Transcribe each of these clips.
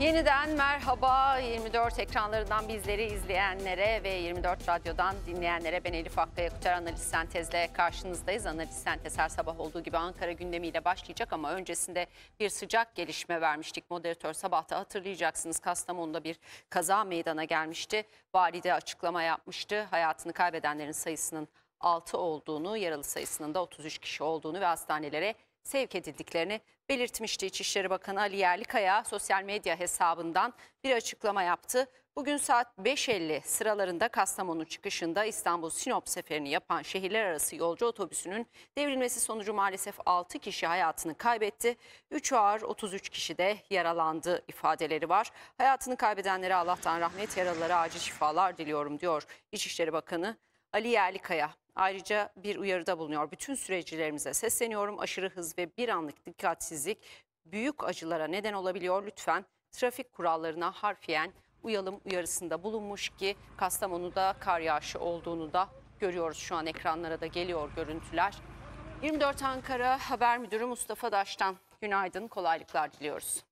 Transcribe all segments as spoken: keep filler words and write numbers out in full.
Yeniden merhaba yirmi dört ekranlarından bizleri izleyenlere ve yirmi dört Radyo'dan dinleyenlere ben Elif Hakkı Yakıtar Analiz Sentez'le karşınızdayız. Analiz Sentez her sabah olduğu gibi Ankara gündemiyle başlayacak ama öncesinde bir sıcak gelişme vermiştik. Moderatör sabahta hatırlayacaksınız Kastamonu'da bir kaza meydana gelmişti. Valide açıklama yapmıştı. Hayatını kaybedenlerin sayısının altı olduğunu, yaralı sayısının da otuz üç kişi olduğunu ve hastanelere sevk edildiklerini belirtmişti. İçişleri Bakanı Ali Yerlikaya sosyal medya hesabından bir açıklama yaptı. Bugün saat beş elli sıralarında Kastamonu çıkışında İstanbul-Sinop seferini yapan şehirler arası yolcu otobüsünün devrilmesi sonucu maalesef altı kişi hayatını kaybetti. üç ağır otuz üç kişi de yaralandı ifadeleri var. Hayatını kaybedenlere Allah'tan rahmet, yaralılara acil şifalar diliyorum diyor İçişleri Bakanı Ali Yerlikaya. Ayrıca bir uyarıda bulunuyor. Bütün sürecilerimize sesleniyorum. Aşırı hız ve bir anlık dikkatsizlik büyük acılara neden olabiliyor. Lütfen trafik kurallarına harfiyen uyalım uyarısında bulunmuş ki Kastamonu'da kar yağışı olduğunu da görüyoruz. Şu an ekranlara da geliyor görüntüler. yirmi dört Ankara Haber Müdürü Mustafa Daş'tan günaydın, kolaylıklar diliyoruz.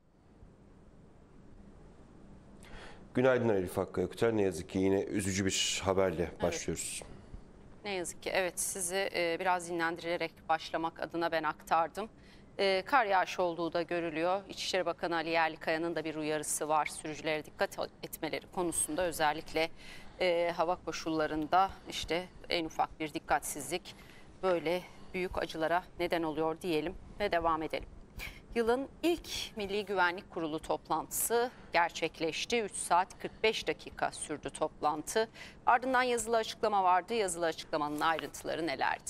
Günaydın Elif Hakkı Yakıtar. Ne yazık ki yine üzücü bir haberle başlıyoruz. Evet. Ne yazık ki evet, sizi e, biraz dinlendirerek başlamak adına ben aktardım. E, kar yağışı olduğu da görülüyor. İçişleri Bakanı Ali Yerlikaya'nın da bir uyarısı var. Sürücülere dikkat etmeleri konusunda özellikle e, hava koşullarında işte en ufak bir dikkatsizlik böyle büyük acılara neden oluyor diyelim ve devam edelim. Yılın ilk Milli Güvenlik Kurulu toplantısı gerçekleşti. üç saat kırk beş dakika sürdü toplantı. Ardından yazılı açıklama vardı. Yazılı açıklamanın ayrıntıları nelerdi?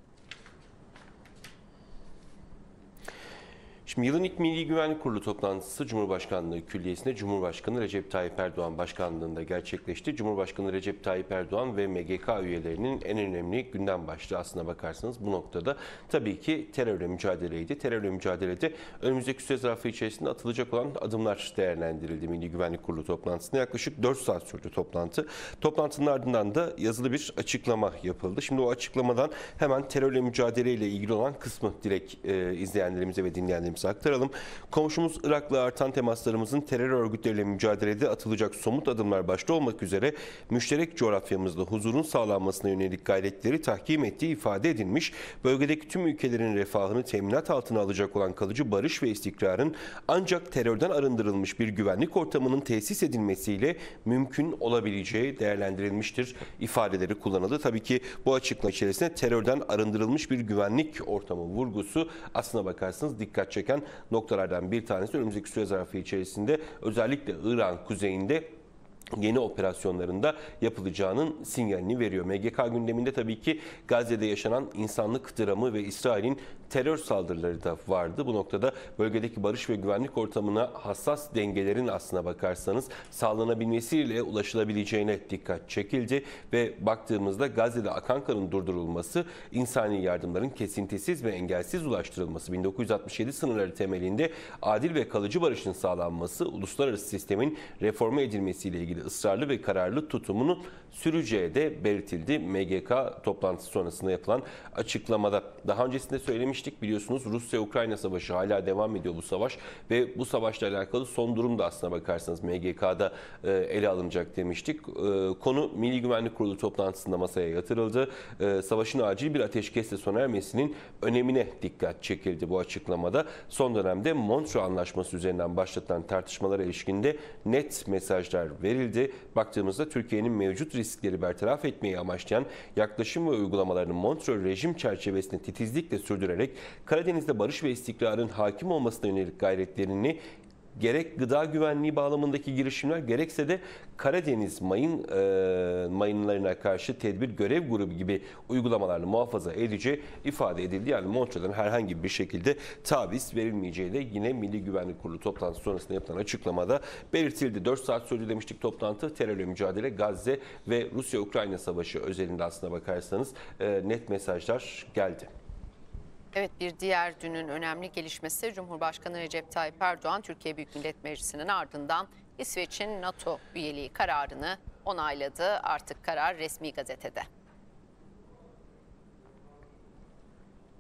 Şimdi yılın ilk Milli Güvenlik Kurulu toplantısı Cumhurbaşkanlığı Külliyesi'nde Cumhurbaşkanı Recep Tayyip Erdoğan başkanlığında gerçekleşti. Cumhurbaşkanı Recep Tayyip Erdoğan ve M G K üyelerinin en önemli gündem başlığı aslına bakarsanız bu noktada tabii ki terörle mücadeleydi. Terörle mücadelede önümüzdeki süre zarfı içerisinde atılacak olan adımlar değerlendirildi Milli Güvenlik Kurulu toplantısında. Yaklaşık dört saat sürdü toplantı. Toplantının ardından da yazılı bir açıklama yapıldı. Şimdi o açıklamadan hemen terörle mücadeleyle ilgili olan kısmı direkt e, izleyenlerimize ve dinleyenlerimize aktaralım. Komşumuz Irak'la artan temaslarımızın terör örgütleriyle mücadelede atılacak somut adımlar başta olmak üzere müşterek coğrafyamızda huzurun sağlanmasına yönelik gayretleri tahkim ettiği ifade edilmiş. Bölgedeki tüm ülkelerin refahını teminat altına alacak olan kalıcı barış ve istikrarın ancak terörden arındırılmış bir güvenlik ortamının tesis edilmesiyle mümkün olabileceği değerlendirilmiştir ifadeleri kullanıldı. Tabii ki bu açıklama içerisinde terörden arındırılmış bir güvenlik ortamı vurgusu aslına bakarsanız dikkat çeken noktalardan bir tanesi. Önümüzdeki süre zarfı içerisinde özellikle İran kuzeyinde yeni operasyonlarında yapılacağının sinyalini veriyor. M G K gündeminde tabii ki Gazze'de yaşanan insanlık dramı ve İsrail'in terör saldırıları da vardı. Bu noktada bölgedeki barış ve güvenlik ortamına hassas dengelerin aslına bakarsanız sağlanabilmesiyle ulaşılabileceğine dikkat çekildi ve baktığımızda Gazze'de akan kanın durdurulması, insani yardımların kesintisiz ve engelsiz ulaştırılması, bin dokuz yüz altmış yedi sınırları temelinde adil ve kalıcı barışın sağlanması, uluslararası sistemin reforme edilmesiyle ilgili ısrarlı ve kararlı tutumunu süreceği de belirtildi. M G K toplantısı sonrasında yapılan açıklamada. Daha öncesinde söylemiştik, biliyorsunuz Rusya-Ukrayna savaşı hala devam ediyor bu savaş ve bu savaşla alakalı son durum da aslına bakarsanız M G K'da ele alınacak demiştik. Konu Milli Güvenlik Kurulu toplantısında masaya yatırıldı. Savaşın acil bir ateşkesle sona ermesinin önemine dikkat çekildi bu açıklamada. Son dönemde Montreux Anlaşması üzerinden başlatılan tartışmalara ilişkinde net mesajlar verildi. Baktığımızda Türkiye'nin mevcut riskleri bertaraf etmeyi amaçlayan yaklaşım ve uygulamalarını Montreux rejim çerçevesinde titizlikle sürdürerek Karadeniz'de barış ve istikrarın hakim olmasına yönelik gayretlerini gerek gıda güvenliği bağlamındaki girişimler gerekse de Karadeniz mayın e, mayınlarına karşı tedbir görev grubu gibi uygulamalarını muhafaza edeceği ifade edildi. Yani Montreux'dan herhangi bir şekilde taviz verilmeyeceği de yine Milli Güvenlik Kurulu toplantısı sonrasında yapılan açıklamada belirtildi. dört saat sürdü demiştik toplantı. Terörle mücadele, Gazze ve Rusya-Ukrayna savaşı özelinde aslına bakarsanız e, net mesajlar geldi. Evet, bir diğer dünün önemli gelişmesi Cumhurbaşkanı Recep Tayyip Erdoğan Türkiye Büyük Millet Meclisi'nin ardından İsveç'in NATO üyeliği kararını onayladı. Artık karar resmi gazetede.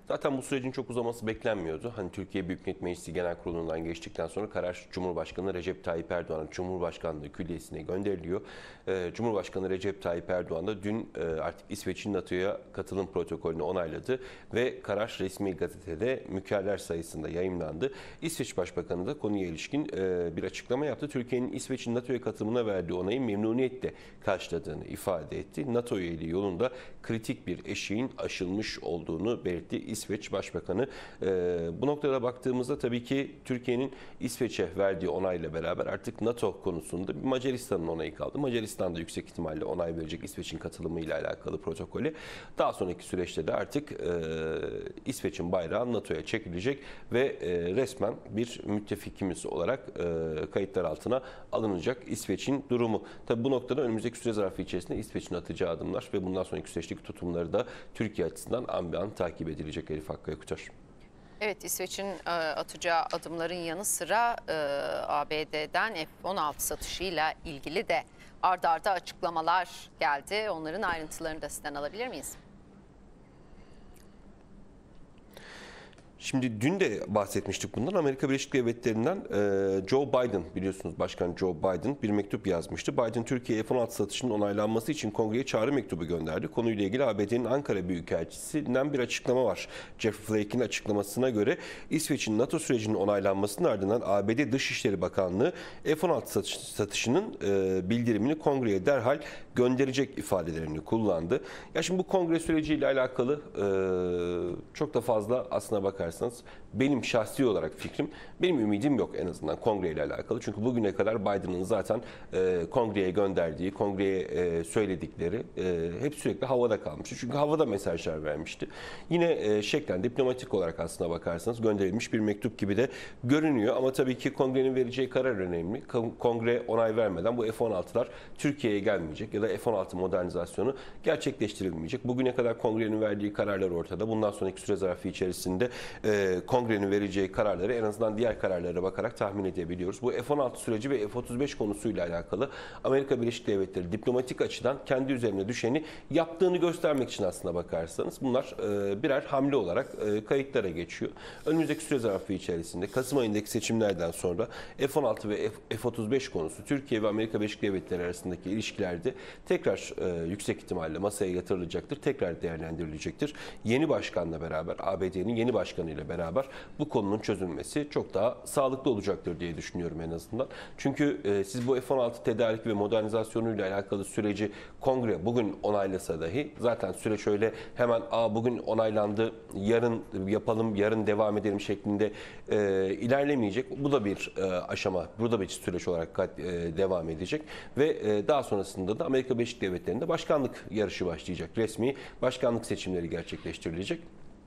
Zaten bu sürecin çok uzaması beklenmiyordu. Hani Türkiye Büyük Millet Meclisi Genel Kurulu'ndan geçtikten sonra karar Cumhurbaşkanı Recep Tayyip Erdoğan'ın Cumhurbaşkanlığı Külliyesi'ne gönderiliyor. Ee, Cumhurbaşkanı Recep Tayyip Erdoğan da dün e, artık İsveç'in NATO'ya katılım protokolünü onayladı ve karar resmi gazetede mükerrer sayısında yayımlandı. İsveç Başbakanı da konuya ilişkin e, bir açıklama yaptı. Türkiye'nin İsveç'in NATO'ya katılımına verdiği onayı memnuniyetle karşıladığını ifade etti. NATO üyeliği yolunda kritik bir eşiğin aşılmış olduğunu belirtti İsveç Başbakanı. E, bu noktada baktığımızda tabii ki Türkiye'nin İsveç'e verdiği onayla beraber artık NATO konusunda bir Macaristan'ın onayı kaldı. Macaristan da yüksek ihtimalle onay verecek İsveç'in katılımıyla alakalı protokole. Daha sonraki süreçte de artık e, İsveç'in bayrağı NATO'ya çekilecek ve e, resmen bir müttefikimiz olarak e, kayıtlar altına alınacak İsveç'in durumu. Tabii bu noktada önümüzdeki süre zarfı içerisinde İsveç'in atacağı adımlar ve bundan sonraki süreçteki tutumları da Türkiye açısından an be an takip edilecek Elif Hakkı Yakıtar. Evet, İsveç'in e, atacağı adımların yanı sıra e, A B D'den F on altı satışıyla ilgili de ard arda açıklamalar geldi. Onların ayrıntılarını da sizden alabilir miyiz? Şimdi dün de bahsetmiştik bundan. Amerika Birleşik Devletleri'nden e, Joe Biden, biliyorsunuz Başkan Joe Biden bir mektup yazmıştı. Biden Türkiye'ye F on altı satışının onaylanması için kongreye çağrı mektubu gönderdi. Konuyla ilgili A B D'nin Ankara Büyükelçisi'nden bir açıklama var. Jeff Flake'in açıklamasına göre İsveç'in NATO sürecinin onaylanmasının ardından A B D Dışişleri Bakanlığı F on altı satış, satışının e, bildirimini kongreye derhal gönderecek ifadelerini kullandı. Ya şimdi bu kongre süreciyle alakalı e, çok da fazla aslına bakarsanız benim şahsi olarak fikrim, benim ümidim yok en azından kongreyle alakalı. Çünkü bugüne kadar Biden'ın zaten e, kongreye gönderdiği, kongreye e, söyledikleri e, hep sürekli havada kalmıştı. Çünkü havada mesajlar vermişti. Yine e, şeklen diplomatik olarak aslına bakarsanız gönderilmiş bir mektup gibi de görünüyor. Ama tabii ki kongrenin vereceği karar önemli. Kongre onay vermeden bu F on altılar Türkiye'ye gelmeyecek ya da F on altı modernizasyonu gerçekleştirilmeyecek. Bugüne kadar kongrenin verdiği kararlar ortada. Bundan sonraki süre zarfı içerisinde e, kongrenin vereceği kararları en azından diğer kararlara bakarak tahmin edebiliyoruz. Bu F on altı süreci ve F otuz beş konusuyla alakalı Amerika Birleşik Devletleri diplomatik açıdan kendi üzerine düşeni yaptığını göstermek için aslına bakarsanız bunlar e, birer hamle olarak e, kayıtlara geçiyor. Önümüzdeki süre zarfı içerisinde Kasım ayındaki seçimlerden sonra F on altı ve F otuz beş konusu Türkiye ve Amerika Birleşik Devletleri arasındaki ilişkilerde tekrar e, yüksek ihtimalle masaya yatırılacaktır. Tekrar değerlendirilecektir. Yeni başkanla beraber, A B D'nin yeni başkanıyla beraber bu konunun çözülmesi çok daha sağlıklı olacaktır diye düşünüyorum en azından. Çünkü e, siz bu F on altı tedarik ve modernizasyonuyla alakalı süreci kongre bugün onaylasa dahi zaten süreç öyle hemen Aa, bugün onaylandı, yarın yapalım, yarın devam edelim şeklinde e, ilerlemeyecek. Bu da bir e, aşama, bu da bir süreç olarak e, devam edecek ve e, daha sonrasında da Amerika Birleşik Devletleri'nde başkanlık yarışı başlayacak. Resmi başkanlık seçimleri gerçekleştirilecek.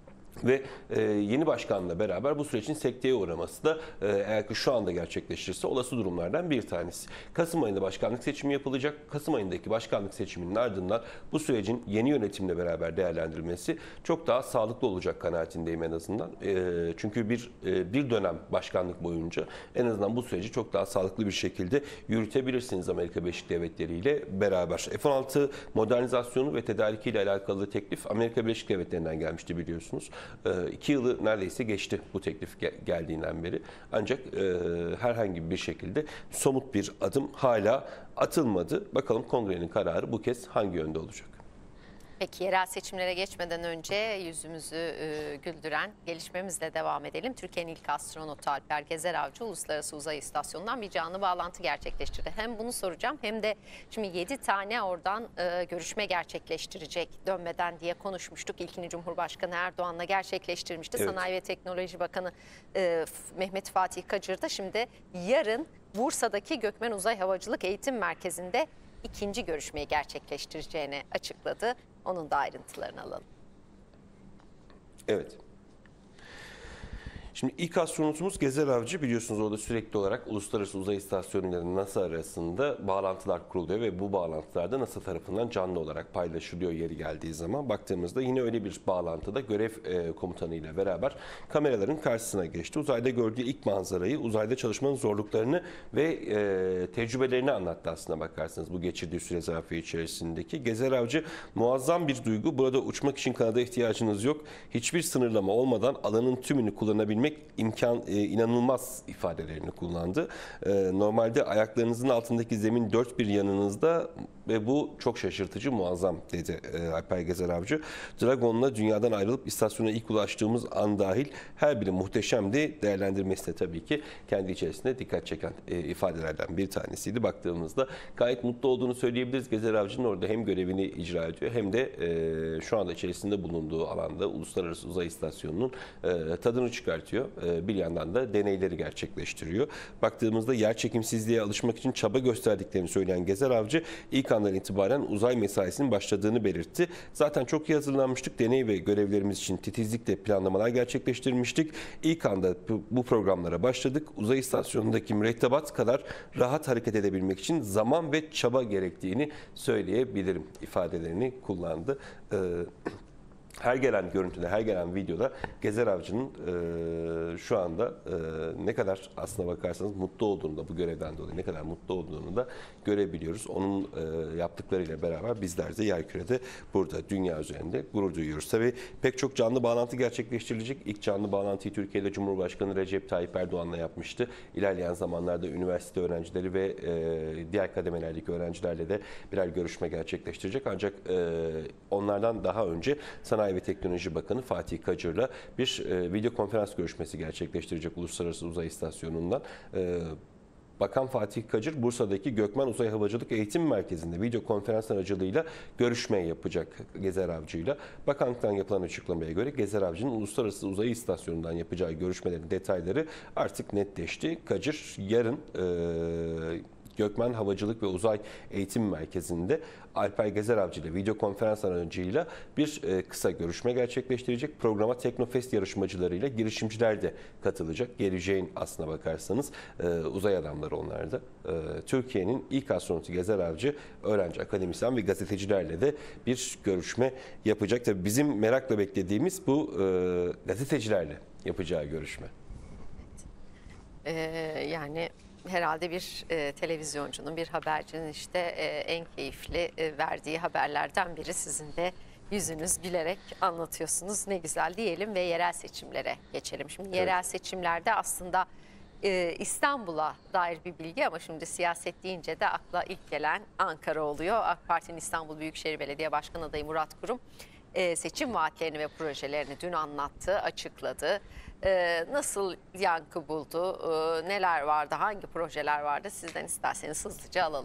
Ve e, yeni başkanla beraber bu sürecin sekteye uğraması da e, eğer ki şu anda gerçekleşirse olası durumlardan bir tanesi. Kasım ayında başkanlık seçimi yapılacak. Kasım ayındaki başkanlık seçiminin ardından bu sürecin yeni yönetimle beraber değerlendirilmesi çok daha sağlıklı olacak kanaatindeyim en azından. E, çünkü bir e, bir dönem başkanlık boyunca en azından bu süreci çok daha sağlıklı bir şekilde yürütebilirsiniz Amerika Birleşik Devletleri ile beraber. F on altı modernizasyonu ve tedarikiyle alakalı teklif Amerika Birleşik Devletleri'nden gelmişti biliyorsunuz. İki yılı neredeyse geçti bu teklif geldiğinden beri. Ancak e, herhangi bir şekilde somut bir adım hala atılmadı. Bakalım kongrenin kararı bu kez hangi yönde olacak? Peki yerel seçimlere geçmeden önce yüzümüzü e, güldüren gelişmemizle devam edelim. Türkiye'nin ilk astronotu Alper Gezer Avcı Uluslararası Uzay İstasyonu'ndan bir canlı bağlantı gerçekleştirdi. Hem bunu soracağım hem de şimdi yedi tane oradan e, görüşme gerçekleştirecek dönmeden diye konuşmuştuk. İlkini Cumhurbaşkanı Erdoğan'la gerçekleştirmişti. Evet. Sanayi ve Teknoloji Bakanı e, Mehmet Fatih Kacır da şimdi yarın Bursa'daki Gökmen Uzay Havacılık Eğitim Merkezi'nde ikinci görüşmeyi gerçekleştireceğini açıkladı. Onun da ayrıntılarını alalım. Evet. Şimdi ilk astronotumuz Gezer Avcı, biliyorsunuz orada sürekli olarak Uluslararası Uzay İstasyonu ile NASA arasında bağlantılar kuruluyor ve bu bağlantılarda NASA tarafından canlı olarak paylaşılıyor yeri geldiği zaman. Baktığımızda yine öyle bir bağlantıda görev e, komutanıyla beraber kameraların karşısına geçti. Uzayda gördüğü ilk manzarayı, uzayda çalışmanın zorluklarını ve e, tecrübelerini anlattı aslına bakarsanız bu geçirdiği süre zarfı içerisindeki. Gezer Avcı muazzam bir duygu. Burada uçmak için kanada ihtiyacınız yok. Hiçbir sınırlama olmadan alanın tümünü kullanabilmek imkan e, inanılmaz ifadelerini kullandı. E, normalde ayaklarınızın altındaki zemin dört bir yanınızda ve bu çok şaşırtıcı, muazzam dedi e, Alper Gezer Avcı. Dragon'la dünyadan ayrılıp istasyona ilk ulaştığımız an dahil her biri muhteşemdi. Değerlendirmesi de tabii ki kendi içerisinde dikkat çeken e, ifadelerden bir tanesiydi. Baktığımızda gayet mutlu olduğunu söyleyebiliriz. Gezer Avcı'nın orada hem görevini icra ediyor hem de e, şu anda içerisinde bulunduğu alanda Uluslararası Uzay İstasyonu'nun e, tadını çıkartıyor. E, bir yandan da deneyleri gerçekleştiriyor. Baktığımızda yer çekimsizliğe alışmak için çaba gösterdiklerini söyleyen Gezer Avcı ilk andan itibaren uzay mesaisinin başladığını belirtti. Zaten çok iyi hazırlanmıştık. Deney ve görevlerimiz için titizlikle planlamalar gerçekleştirmiştik. İlk anda bu programlara başladık. Uzay istasyonundaki mürettebat kadar rahat hareket edebilmek için zaman ve çaba gerektiğini söyleyebilirim ifadelerini kullandı. Ee, Her gelen görüntüde, her gelen videoda Gezer Avcı'nın e, şu anda e, ne kadar aslına bakarsanız mutlu olduğunu da bu görevden dolayı ne kadar mutlu olduğunu da görebiliyoruz. Onun e, yaptıklarıyla beraber bizler de yerkürede burada dünya üzerinde gurur duyuyoruz. Tabii pek çok canlı bağlantı gerçekleştirilecek. İlk canlı bağlantıyı Türkiye'de Cumhurbaşkanı Recep Tayyip Erdoğan'la yapmıştı. İlerleyen zamanlarda üniversite öğrencileri ve e, diğer kademelerdeki öğrencilerle de birer görüşme gerçekleştirecek. Ancak e, onlardan daha önce Sanayi ve Teknoloji Bakanı Fatih Kacır'la bir e, video konferans görüşmesi gerçekleştirecek Uluslararası Uzay İstasyonu'ndan. E, Bakan Fatih Kacır, Bursa'daki Gökmen Uzay Havacılık Eğitim Merkezi'nde video konferans aracılığıyla görüşme yapacak Gezer Avcı'yla. Bakanlıktan yapılan açıklamaya göre Gezer Avcı'nın Uluslararası Uzay İstasyonu'ndan yapacağı görüşmelerin detayları artık netleşti. Kacır yarın e, Gökmen Havacılık ve Uzay Eğitim Merkezi'nde Alper Gezer Avcı ile video konferans aracılığıyla bir e, kısa görüşme gerçekleştirecek. Programa Teknofest yarışmacılarıyla girişimciler de katılacak. Geleceğin aslına bakarsanız e, uzay adamları onlar da. E, Türkiye'nin ilk astronotu Gezer Avcı, öğrenci, akademisyen ve gazetecilerle de bir görüşme yapacak. Tabii bizim merakla beklediğimiz bu e, gazetecilerle yapacağı görüşme. Ee, yani herhalde bir e, televizyoncunun, bir habercinin işte e, en keyifli e, verdiği haberlerden biri. Sizin de yüzünüz gülerek anlatıyorsunuz. Ne güzel diyelim ve yerel seçimlere geçelim. Şimdi Evet. yerel seçimlerde aslında e, İstanbul'a dair bir bilgi ama şimdi siyaset deyince de akla ilk gelen Ankara oluyor. AK Parti'nin İstanbul Büyükşehir Belediye Başkan adayı Murat Kurum e, seçim vaatlerini ve projelerini dün anlattı, açıkladı. Ee, nasıl yankı buldu, ee, neler vardı, hangi projeler vardı, sizden isterseniz hızlıca alalım.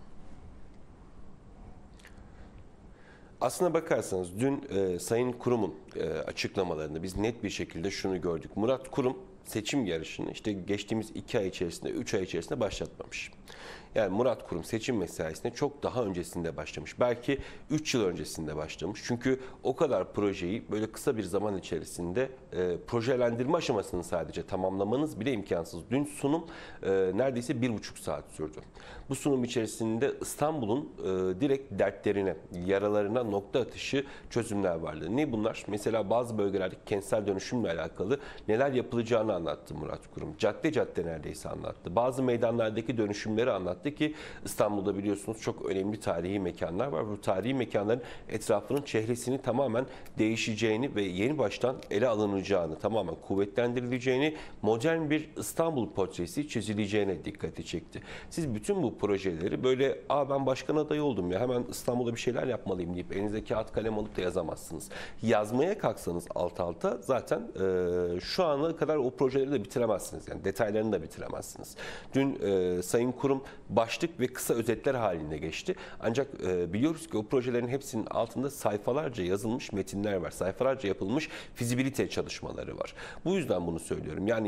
Aslına bakarsanız dün e, Sayın Kurum'un e, açıklamalarında biz net bir şekilde şunu gördük. Murat Kurum seçim yarışını işte geçtiğimiz iki ay içerisinde, üç ay içerisinde başlatmamış. Yani Murat Kurum seçim mesaisine çok daha öncesinde başlamış. Belki üç yıl öncesinde başlamış. Çünkü o kadar projeyi böyle kısa bir zaman içerisinde e, projelendirme aşamasını sadece tamamlamanız bile imkansız. Dün sunum e, neredeyse bir buçuk saat sürdü. Bu sunum içerisinde İstanbul'un e, direkt dertlerine, yaralarına nokta atışı çözümler vardı. Ne bunlar? Mesela bazı bölgelerdeki kentsel dönüşümle alakalı neler yapılacağını anlattı Murat Kurum. Cadde cadde neredeyse anlattı. Bazı meydanlardaki dönüşümleri anlattı ki İstanbul'da biliyorsunuz çok önemli tarihi mekanlar var. Bu tarihi mekanların etrafının çehresini tamamen değişeceğini ve yeni baştan ele alınacağını, tamamen kuvvetlendirileceğini, modern bir İstanbul portresi çizileceğine dikkati çekti. Siz bütün bu projeleri böyle "Aa ben başkan adayı oldum ya hemen İstanbul'da bir şeyler yapmalıyım" deyip elinize kağıt kalem alıp da yazamazsınız. Yazmaya kalksanız alt alta zaten e, şu ana kadar o projeleri de bitiremezsiniz. Yani detaylarını da bitiremezsiniz. Dün e, Sayın Kurum başlık ve kısa özetler halinde geçti. Ancak e, biliyoruz ki o projelerin hepsinin altında sayfalarca yazılmış metinler var. Sayfalarca yapılmış fizibilite çalışmaları var. Bu yüzden bunu söylüyorum. Yani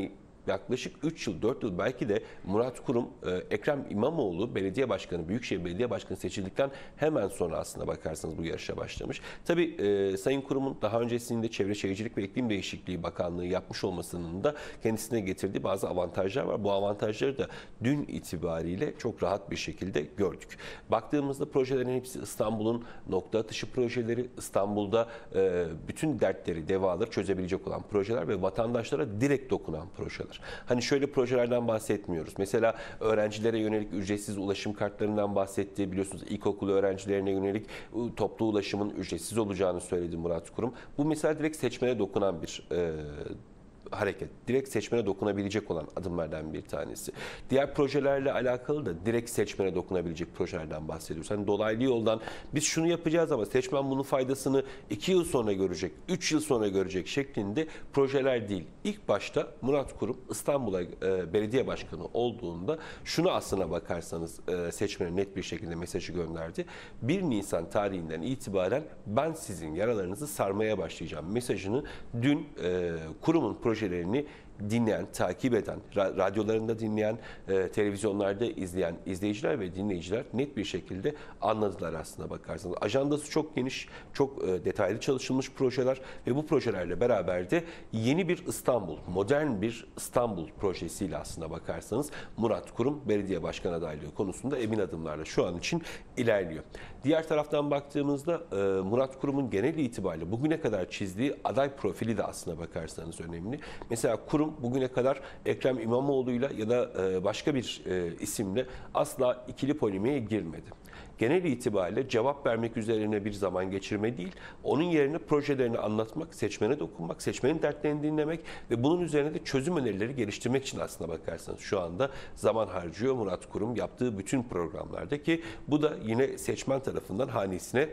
yaklaşık üç yıl, dört yıl belki de Murat Kurum, e, Ekrem İmamoğlu belediye başkanı, Büyükşehir Belediye Başkanı seçildikten hemen sonra aslına bakarsanız bu yarışa başlamış. Tabii e, Sayın Kurum'un daha öncesinde Çevre Şehircilik ve İklim Değişikliği Bakanlığı yapmış olmasının da kendisine getirdiği bazı avantajlar var. Bu avantajları da dün itibariyle çok rahat bir şekilde gördük. Baktığımızda projelerin hepsi İstanbul'un nokta atışı projeleri, İstanbul'da e, bütün dertleri, devaları çözebilecek olan projeler ve vatandaşlara direkt dokunan projeler. Hani şöyle projelerden bahsetmiyoruz. Mesela öğrencilere yönelik ücretsiz ulaşım kartlarından bahsetti. Biliyorsunuz ilkokul öğrencilerine yönelik toplu ulaşımın ücretsiz olacağını söyledi Murat Kurum. Bu mesela direkt seçmene dokunan bir e, hareket. Direkt seçmene dokunabilecek olan adımlardan bir tanesi. Diğer projelerle alakalı da direkt seçmene dokunabilecek projelerden bahsediyoruz. Hani dolaylı yoldan biz şunu yapacağız ama seçmen bunun faydasını iki yıl sonra görecek, üç yıl sonra görecek şeklinde projeler değil. İlk başta Murat Kurum İstanbul'a e, belediye başkanı olduğunda şunu aslına bakarsanız e, seçmene net bir şekilde mesajı gönderdi. bir Nisan tarihinden itibaren ben sizin yaralarınızı sarmaya başlayacağım mesajını dün e, kurumun projelerini dinleyen, takip eden, radyolarında dinleyen, e, televizyonlarda izleyen izleyiciler ve dinleyiciler net bir şekilde anladılar aslına bakarsanız. Ajandası çok geniş, çok e, detaylı çalışılmış projeler ve bu projelerle beraber de yeni bir İstanbul, modern bir İstanbul projesiyle aslına bakarsanız Murat Kurum belediye başkan adaylığı konusunda emin adımlarla şu an için ilerliyor. Diğer taraftan baktığımızda e, Murat Kurum'un genel itibariyle bugüne kadar çizdiği aday profili de aslına bakarsanız önemli. Mesela Kurum bugüne kadar Ekrem İmamoğlu'yla ya da başka bir isimle asla ikili polemiğe girmedi. Genel itibariyle cevap vermek üzerine bir zaman geçirme değil, onun yerine projelerini anlatmak, seçmene dokunmak, seçmenin dertlerini dinlemek ve bunun üzerine de çözüm önerileri geliştirmek için aslına bakarsanız şu anda zaman harcıyor Murat Kurum yaptığı bütün programlarda ki bu da yine seçmen tarafından hanesine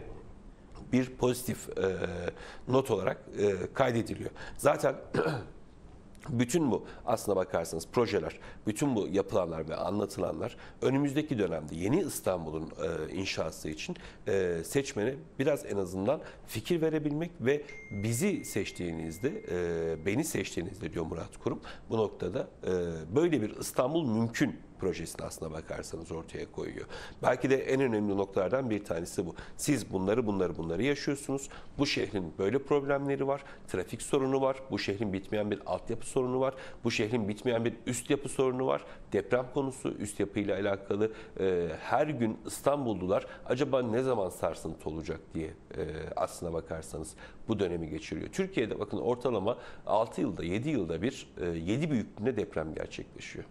bir pozitif e, not olarak e, kaydediliyor. Zaten bütün bu aslına bakarsanız projeler, bütün bu yapılanlar ve anlatılanlar önümüzdeki dönemde yeni İstanbul'un e, inşası için e, seçmene biraz en azından fikir verebilmek ve bizi seçtiğinizde, e, beni seçtiğinizde diyor Murat Kurum bu noktada e, böyle bir İstanbul mümkün projesini aslına bakarsanız ortaya koyuyor. Belki de en önemli noktalardan bir tanesi bu. Siz bunları bunları bunları yaşıyorsunuz. Bu şehrin böyle problemleri var. Trafik sorunu var. Bu şehrin bitmeyen bir altyapı sorunu var. Bu şehrin bitmeyen bir üst yapı sorunu var. Deprem konusu üst yapıyla alakalı e, her gün İstanbullular acaba ne zaman sarsıntı olacak diye e, aslına bakarsanız bu dönemi geçiriyor. Türkiye'de bakın ortalama altı yılda yedi yılda bir e, yedi büyüklüğünde deprem gerçekleşiyor.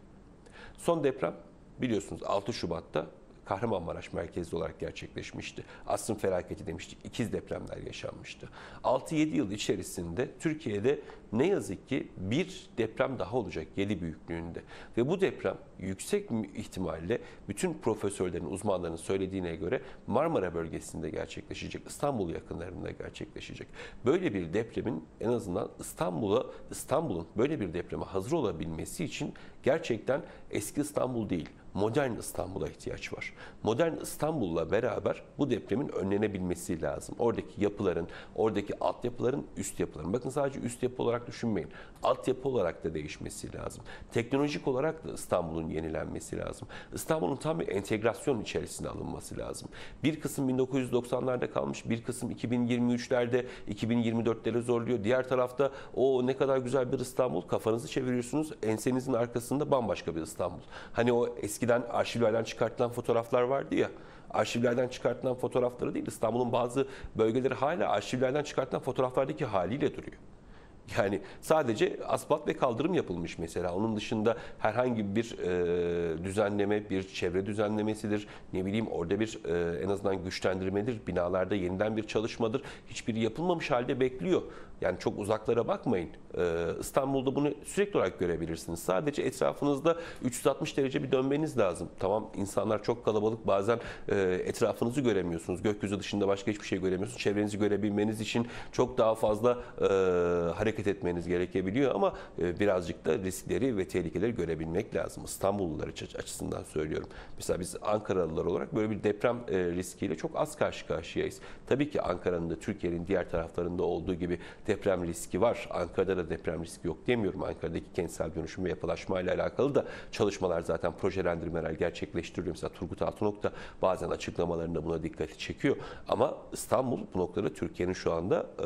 Son deprem biliyorsunuz altı Şubat'ta Kahramanmaraş merkezli olarak gerçekleşmişti. Asrın felaketi demiştik. İkiz depremler yaşanmıştı. altı yedi yıl içerisinde Türkiye'de ne yazık ki bir deprem daha olacak yedi büyüklüğünde. Ve bu deprem yüksek ihtimalle bütün profesörlerin, uzmanların söylediğine göre Marmara bölgesinde gerçekleşecek, İstanbul yakınlarında gerçekleşecek. Böyle bir depremin en azından İstanbul'a, İstanbul'un böyle bir depreme hazır olabilmesi için gerçekten eski İstanbul değil, modern İstanbul'a ihtiyaç var. Modern İstanbul'la beraber bu depremin önlenebilmesi lazım. Oradaki yapıların, oradaki altyapıların, üst yapıların. Bakın sadece üst yapı olarak düşünmeyin. Altyapı olarak da değişmesi lazım. Teknolojik olarak da İstanbul'un yenilenmesi lazım. İstanbul'un tam bir entegrasyon içerisine alınması lazım. Bir kısım bin dokuz yüz doksanlarda kalmış, bir kısım iki bin yirmi üçlerde, iki bin yirmi dörtlere zorluyor. Diğer tarafta o ne kadar güzel bir İstanbul, kafanızı çeviriyorsunuz, ensenizin arkasında bambaşka bir İstanbul. Hani o eskiden arşivlerden çıkartılan fotoğraflar vardı ya, arşivlerden çıkartılan fotoğrafları değil, İstanbul'un bazı bölgeleri hala arşivlerden çıkartılan fotoğraflardaki haliyle duruyor. Yani sadece asfalt ve kaldırım yapılmış mesela. Onun dışında herhangi bir e, düzenleme, bir çevre düzenlemesidir. Ne bileyim orada bir e, en azından güçlendirmedir. Binalarda yeniden bir çalışmadır. Hiçbiri yapılmamış halde bekliyor. Yani çok uzaklara bakmayın. Ee, İstanbul'da bunu sürekli olarak görebilirsiniz. Sadece etrafınızda üç yüz altmış derece bir dönmeniz lazım. Tamam, insanlar çok kalabalık, bazen e, etrafınızı göremiyorsunuz. Gökyüzü dışında başka hiçbir şey göremiyorsunuz. Çevrenizi görebilmeniz için çok daha fazla e, hareket hareket etmeniz gerekebiliyor ama e, birazcık da riskleri ve tehlikeleri görebilmek lazım. İstanbullular açısından söylüyorum. Mesela biz Ankaralılar olarak böyle bir deprem e, riskiyle çok az karşı karşıyayız. Tabii ki Ankara'nın da Türkiye'nin diğer taraflarında olduğu gibi deprem riski var. Ankara'da da deprem riski yok demiyorum. Ankara'daki kentsel dönüşüm ve yapılaşma ile alakalı da çalışmalar, zaten projelendirmeler gerçekleştiriliyor. Mesela Turgut Altınok da bazen açıklamalarında buna dikkati çekiyor. Ama İstanbul bu noktada Türkiye'nin şu anda e,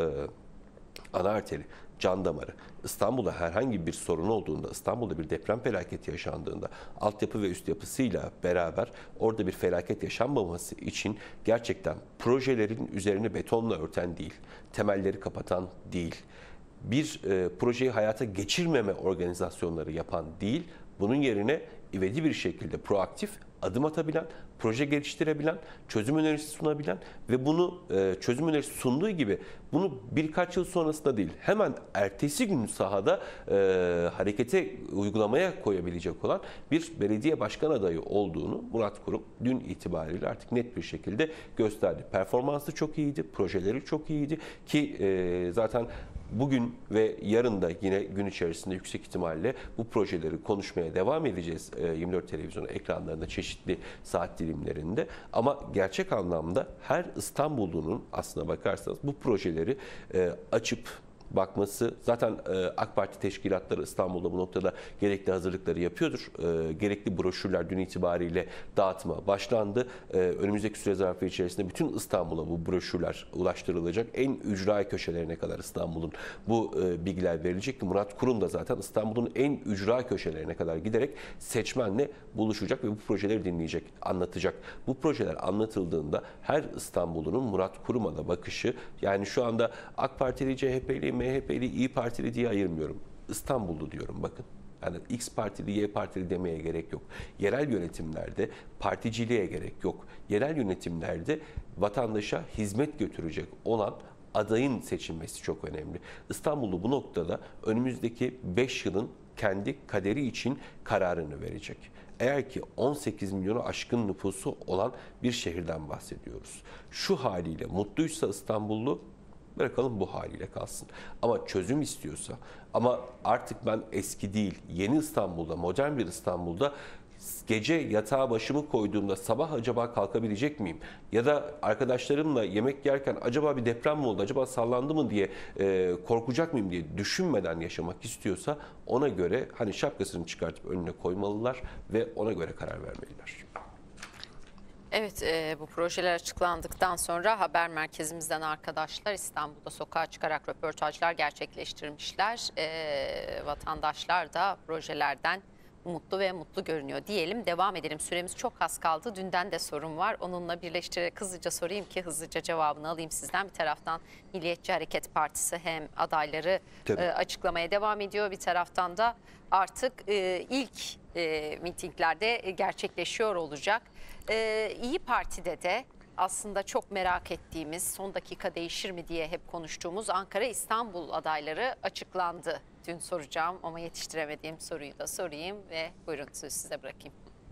ana arteri, can damarı. İstanbul'da herhangi bir sorun olduğunda, İstanbul'da bir deprem felaketi yaşandığında altyapı ve üst yapısıyla beraber orada bir felaket yaşanmaması için gerçekten projelerin üzerine betonla örten değil, temelleri kapatan değil, bir e, projeyi hayata geçirmeme organizasyonları yapan değil, bunun yerine ivedi bir şekilde proaktif adım atabilen, proje geliştirebilen, çözüm önerisi sunabilen ve bunu e, çözüm önerisi sunduğu gibi bunu birkaç yıl sonrasında değil, hemen ertesi gün sahada e, harekete, uygulamaya koyabilecek olan bir belediye başkan adayı olduğunu Murat Kurum dün itibariyle artık net bir şekilde gösterdi. Performansı çok iyiydi, projeleri çok iyiydi ki e, zaten bugün ve yarın da yine gün içerisinde yüksek ihtimalle bu projeleri konuşmaya devam edeceğiz yirmi dört televizyonu ekranlarında çeşitli saat dilimlerinde. Ama gerçek anlamda her İstanbullunun aslına bakarsanız bu projeleri açıp bakması, zaten AK Parti teşkilatları İstanbul'da bu noktada gerekli hazırlıkları yapıyordur. Gerekli broşürler dün itibariyle dağıtıma başlandı. Önümüzdeki süre zarfı içerisinde bütün İstanbul'a bu broşürler ulaştırılacak. En ücra köşelerine kadar İstanbul'un bu bilgiler verilecek ki Murat Kurum da zaten İstanbul'un en ücra köşelerine kadar giderek seçmenle buluşacak ve bu projeleri dinleyecek, anlatacak. Bu projeler anlatıldığında her İstanbullunun Murat Kurum'a da bakışı, yani şu anda AK Partili, C H P'li, M H P'li, İyi Partili diye ayırmıyorum. İstanbullu diyorum bakın. Yani X partili, Y partili demeye gerek yok. Yerel yönetimlerde particiliğe gerek yok. Yerel yönetimlerde vatandaşa hizmet götürecek olan adayın seçilmesi çok önemli. İstanbullu bu noktada önümüzdeki beş yılın kendi kaderi için kararını verecek. Eğer ki on sekiz milyonu aşkın nüfusu olan bir şehirden bahsediyoruz. Şu haliyle mutluysa İstanbullu, bırakalım bu haliyle kalsın. Ama çözüm istiyorsa, ama artık ben eski değil, yeni İstanbul'da, modern bir İstanbul'da gece yatağa başımı koyduğumda sabah acaba kalkabilecek miyim? Ya da arkadaşlarımla yemek yerken acaba bir deprem mi oldu, acaba sallandı mı diye e, korkacak mıyım diye düşünmeden yaşamak istiyorsa ona göre hani şapkasını çıkartıp önüne koymalılar ve ona göre karar vermeliler. Evet, e, bu projeler açıklandıktan sonra haber merkezimizden arkadaşlar İstanbul'da sokağa çıkarak röportajlar gerçekleştirmişler. E, vatandaşlar da projelerden umutlu ve mutlu görünüyor diyelim. Devam edelim. Süremiz çok az kaldı. Dünden de sorum var. Onunla birleştirerek hızlıca sorayım ki hızlıca cevabını alayım sizden. Bir taraftan Milliyetçi Hareket Partisi hem adayları e, açıklamaya devam ediyor. Bir taraftan da artık e, ilk e, mitinglerde gerçekleşiyor olacak. E, İyi Parti'de de aslında çok merak ettiğimiz, son dakika değişir mi diye hep konuştuğumuz Ankara-İstanbul adayları açıklandı. Dün soracağım ama yetiştiremediğim soruyu da sorayım ve buyurun sözü size bırakayım.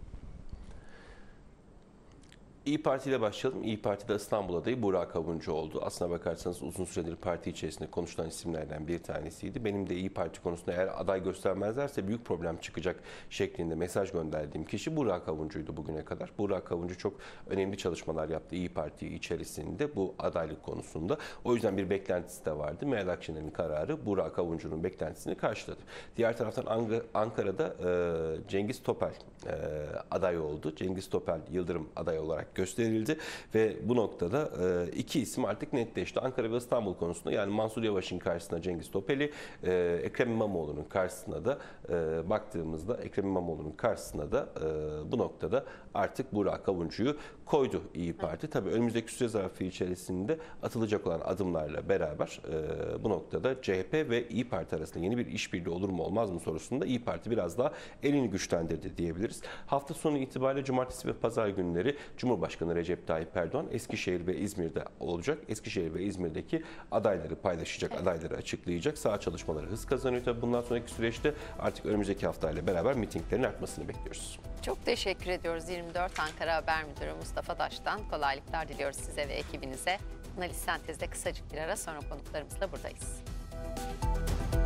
İyi Parti ile başlayalım. İyi Parti'de İstanbul adayı Burak Avuncu oldu. Aslına bakarsanız uzun süredir parti içerisinde konuşulan isimlerden bir tanesiydi. Benim de İyi Parti konusunda eğer aday göstermezlerse büyük problem çıkacak şeklinde mesaj gönderdiğim kişi Burak Avuncu'ydu bugüne kadar. Burak Avuncu çok önemli çalışmalar yaptı İyi Parti içerisinde bu adaylık konusunda. O yüzden bir beklentisi de vardı. Meral Akşener'in kararı Burak Avuncu'nun beklentisini karşıladı. Diğer taraftan Ankara'da Cengiz Topel aday oldu. Cengiz Topel Yıldırım aday olarak gösterildi ve bu noktada e, iki isim artık netleşti. Ankara ve İstanbul konusunda, yani Mansur Yavaş'ın karşısına Cengiz Topel'i, e, Ekrem İmamoğlu'nun karşısına da e, baktığımızda Ekrem İmamoğlu'nun karşısına da e, bu noktada artık Burak Avuncu'yu koydu İyi Parti. Tabii önümüzdeki süre zarfı içerisinde atılacak olan adımlarla beraber e, bu noktada C H P ve İyi Parti arasında yeni bir işbirliği olur mu olmaz mı sorusunda İyi Parti biraz daha elini güçlendirdi diyebiliriz. Hafta sonu itibariyle cumartesi ve pazar günleri Cumhurbaşkanı Recep Tayyip Erdoğan Eskişehir ve İzmir'de olacak. Eskişehir ve İzmir'deki adayları paylaşacak, adayları açıklayacak. Saha çalışmaları hız kazanıyor. Tabii bundan sonraki süreçte artık önümüzdeki haftayla beraber mitinglerin artmasını bekliyoruz. Çok teşekkür ediyoruz. yirmi dört Ankara Haber Müdürü Mustafa Daş'tan kolaylıklar diliyoruz size ve ekibinize. Analiz Sentez'de kısacık bir ara sonra konuklarımızla buradayız.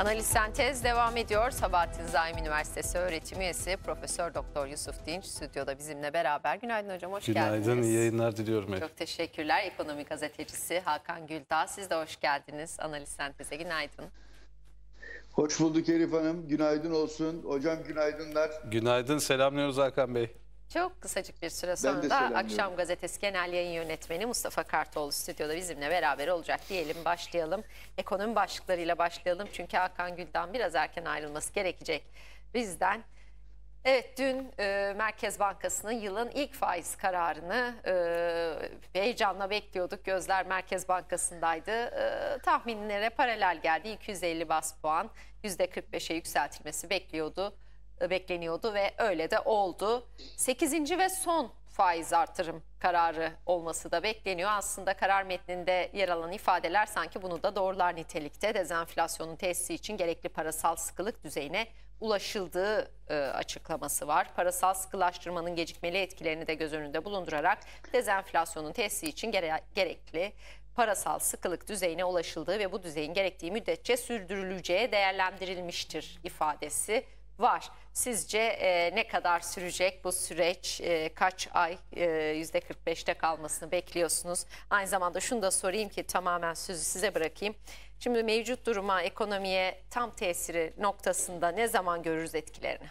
Analiz Sentez devam ediyor. Sabahattin Zaim Üniversitesi öğretim üyesi Profesör Doktor Yusuf Dinç stüdyoda bizimle beraber. Günaydın hocam, hoş Günaydın, geldiniz. Günaydın, iyi yayınlar diliyorum. Hep. Çok teşekkürler. Ekonomi gazetecisi Hakan Güldağ, siz de hoş geldiniz Analiz Sentez'e. Günaydın. Hoş bulduk Elif Hanım. Günaydın olsun. Hocam günaydınlar. Günaydın, selamlıyoruz Hakan Bey. Çok kısacık bir süre Ben sonra de da selamlıyorum. Akşam Gazetesi Genel Yayın Yönetmeni Mustafa Kartoğlu stüdyoda bizimle beraber olacak diyelim. Başlayalım. Ekonomi başlıklarıyla başlayalım. Çünkü Hakan Güldağ'ın biraz erken ayrılması gerekecek bizden. Evet, dün e, Merkez Bankası'nın yılın ilk faiz kararını e, heyecanla bekliyorduk. Gözler Merkez Bankası'ndaydı. E, tahminlere paralel geldi. iki yüz elli bas puan yüzde kırk beşe yükseltilmesi bekliyordu. bekleniyordu ve öyle de oldu. sekizinci ve son faiz artırım kararı olması da bekleniyor. Aslında karar metninde yer alan ifadeler sanki bunu da doğrular nitelikte. Dezenflasyonun tesisi için gerekli parasal sıkılık düzeyine ulaşıldığı e, açıklaması var. Parasal sıkılaştırmanın gecikmeli etkilerini de göz önünde bulundurarak dezenflasyonun tesisi için gere gerekli parasal sıkılık düzeyine ulaşıldığı ve bu düzeyin gerektiği müddetçe sürdürüleceği değerlendirilmiştir ifadesi var. Sizce e, ne kadar sürecek bu süreç? E, kaç ay e, yüzde kırk beşte kalmasını bekliyorsunuz? Aynı zamanda şunu da sorayım ki tamamen sözü size bırakayım. Şimdi mevcut duruma, ekonomiye tam tesiri noktasında ne zaman görürüz etkilerini?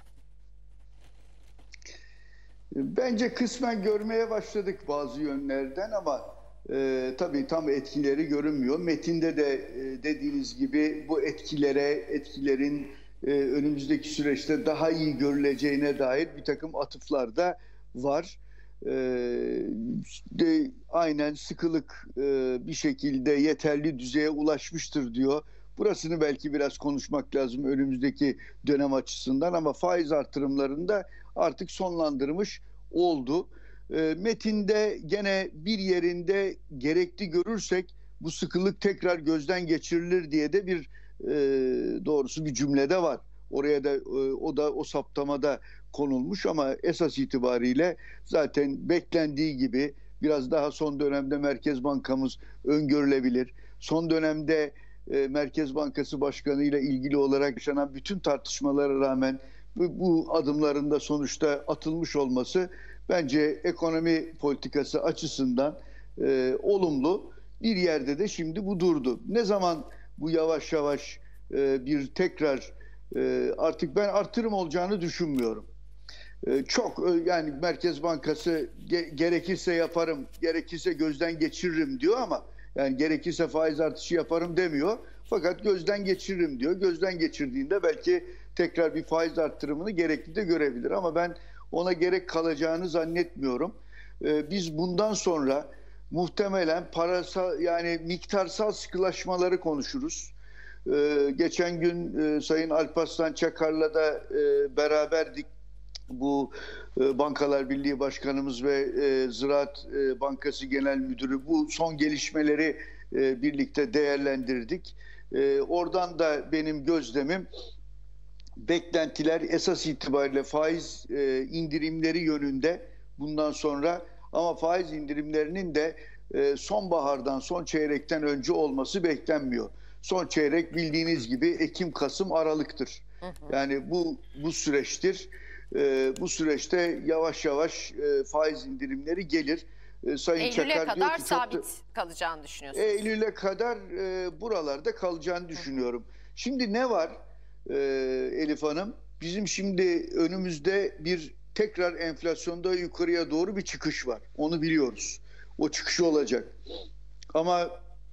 Bence kısmen görmeye başladık bazı yönlerden ama e, tabii tam etkileri görünmüyor. Metinde de e, dediğiniz gibi bu etkilere, etkilerin e, önümüzdeki süreçte daha iyi görüleceğine dair bir takım atıflar da var. E, de, aynen sıkılık e, bir şekilde yeterli düzeye ulaşmıştır diyor. Burasını belki biraz konuşmak lazım önümüzdeki dönem açısından ama faiz artırımlarında artık sonlandırmış oldu. E, metinde gene bir yerinde gerekli görürsek bu sıkılık tekrar gözden geçirilir diye de bir e, doğrusu bir cümlede var. Oraya da e, o da o saptamada konulmuş ama esas itibariyle zaten beklendiği gibi biraz daha son dönemde Merkez Bankamız öngörülebilir. Son dönemde e, Merkez Bankası Başkanı ile ilgili olarak yaşanan bütün tartışmalara rağmen bu, bu adımların da sonuçta atılmış olması bence ekonomi politikası açısından e, olumlu. Bir yerde de şimdi bu durdu. Ne zaman bu yavaş yavaş e, bir tekrar e, artık ben artırım olacağını düşünmüyorum. E, çok e, yani Merkez Bankası ge, gerekirse yaparım, gerekirse gözden geçiririm diyor ama yani gerekirse faiz artışı yaparım demiyor. Fakat gözden geçiririm diyor. Gözden geçirdiğinde belki tekrar bir faiz artırımını gerekli de görebilir ama ben ona gerek kalacağını zannetmiyorum. Ee, biz bundan sonra muhtemelen parasal yani miktarsal sıkılaşmaları konuşuruz. Ee, geçen gün e, Sayın Alparslan Çakar'la da e, beraberdik. Bu e, Bankalar Birliği Başkanımız ve e, Ziraat e, Bankası Genel Müdürü bu son gelişmeleri e, birlikte değerlendirdik. E, oradan da benim gözlemim beklentiler esas itibariyle faiz e, indirimleri yönünde bundan sonra ama faiz indirimlerinin de e, sonbahardan, son çeyrekten önce olması beklenmiyor. Son çeyrek bildiğiniz gibi Ekim, Kasım, Aralık'tır. Hı hı. Yani bu bu süreçtir. E, bu süreçte yavaş yavaş e, faiz indirimleri gelir. E, Sayın Eylül'e Çakar kadar diyor ki, sabit çok da, kalacağını düşünüyorsunuz. Eylül'e kadar e, buralarda kalacağını düşünüyorum. Hı hı. Şimdi ne var? Ee, Elif Hanım, bizim şimdi önümüzde bir tekrar enflasyonda yukarıya doğru bir çıkış var. Onu biliyoruz. O çıkış olacak. Ama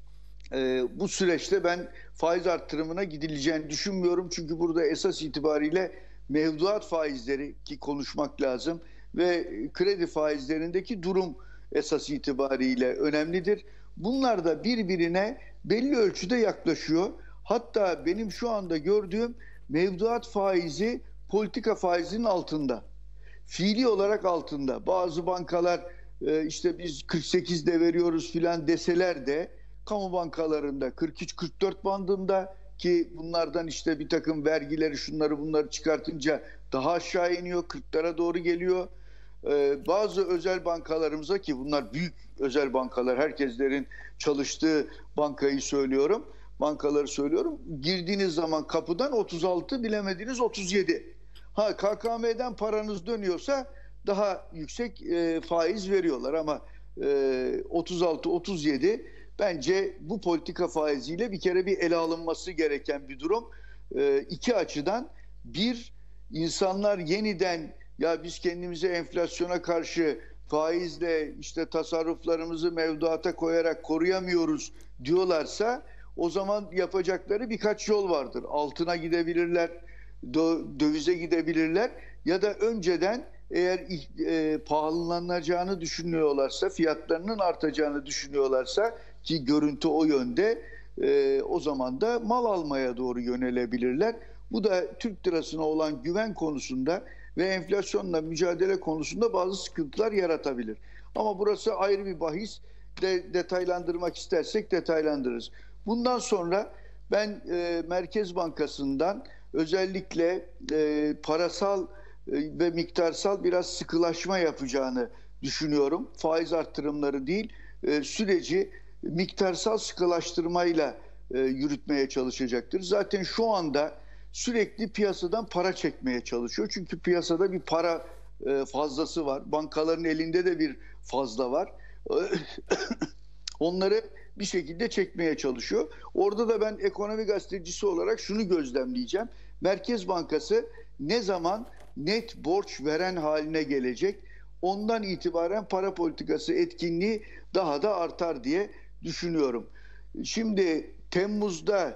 e, bu süreçte ben faiz artırımına gidileceğini düşünmüyorum. Çünkü burada esas itibariyle mevduat faizleri ki konuşmak lazım ve kredi faizlerindeki durum esas itibariyle önemlidir. Bunlar da birbirine belli ölçüde yaklaşıyor. Hatta benim şu anda gördüğüm mevduat faizi politika faizinin altında. Fiili olarak altında. Bazı bankalar işte biz kırk sekizde veriyoruz filan deseler de kamu bankalarında kırk üç kırk dört bandında ki bunlardan işte bir takım vergileri şunları bunları çıkartınca daha aşağı iniyor, kırklara doğru geliyor. Bazı özel bankalarımıza ki bunlar büyük özel bankalar, herkeslerin çalıştığı bankayı söylüyorum. bankaları söylüyorum. Girdiğiniz zaman kapıdan otuz altı, bilemediniz otuz yedi. Ha K K M'den paranız dönüyorsa daha yüksek e, faiz veriyorlar ama e, otuz altı otuz yedi bence bu politika faiziyle bir kere bir ele alınması gereken bir durum. E, iki açıdan, bir, insanlar yeniden ya biz kendimizi enflasyona karşı faizle işte tasarruflarımızı mevduata koyarak koruyamıyoruz diyorlarsa o zaman yapacakları birkaç yol vardır. Altına gidebilirler, dövize gidebilirler ya da önceden eğer e, pahalanacağını düşünüyorlarsa, fiyatlarının artacağını düşünüyorlarsa ki görüntü o yönde, e, o zaman da mal almaya doğru yönelebilirler. Bu da Türk lirasına olan güven konusunda ve enflasyonla mücadele konusunda bazı sıkıntılar yaratabilir. Ama burası ayrı bir bahis. De, detaylandırmak istersek detaylandırırız. Bundan sonra ben e, Merkez Bankası'ndan özellikle e, parasal e, ve miktarsal biraz sıkılaşma yapacağını düşünüyorum. Faiz arttırımları değil, e, süreci miktarsal sıkılaştırmayla e, yürütmeye çalışacaktır. Zaten şu anda sürekli piyasadan para çekmeye çalışıyor. Çünkü piyasada bir para e, fazlası var. Bankaların elinde de bir fazla var. Onları bir şekilde çekmeye çalışıyor. Orada da ben ekonomi gazetecisi olarak şunu gözlemleyeceğim. Merkez Bankası ne zaman net borç veren haline gelecek? Ondan itibaren para politikası etkinliği daha da artar diye düşünüyorum. Şimdi Temmuz'da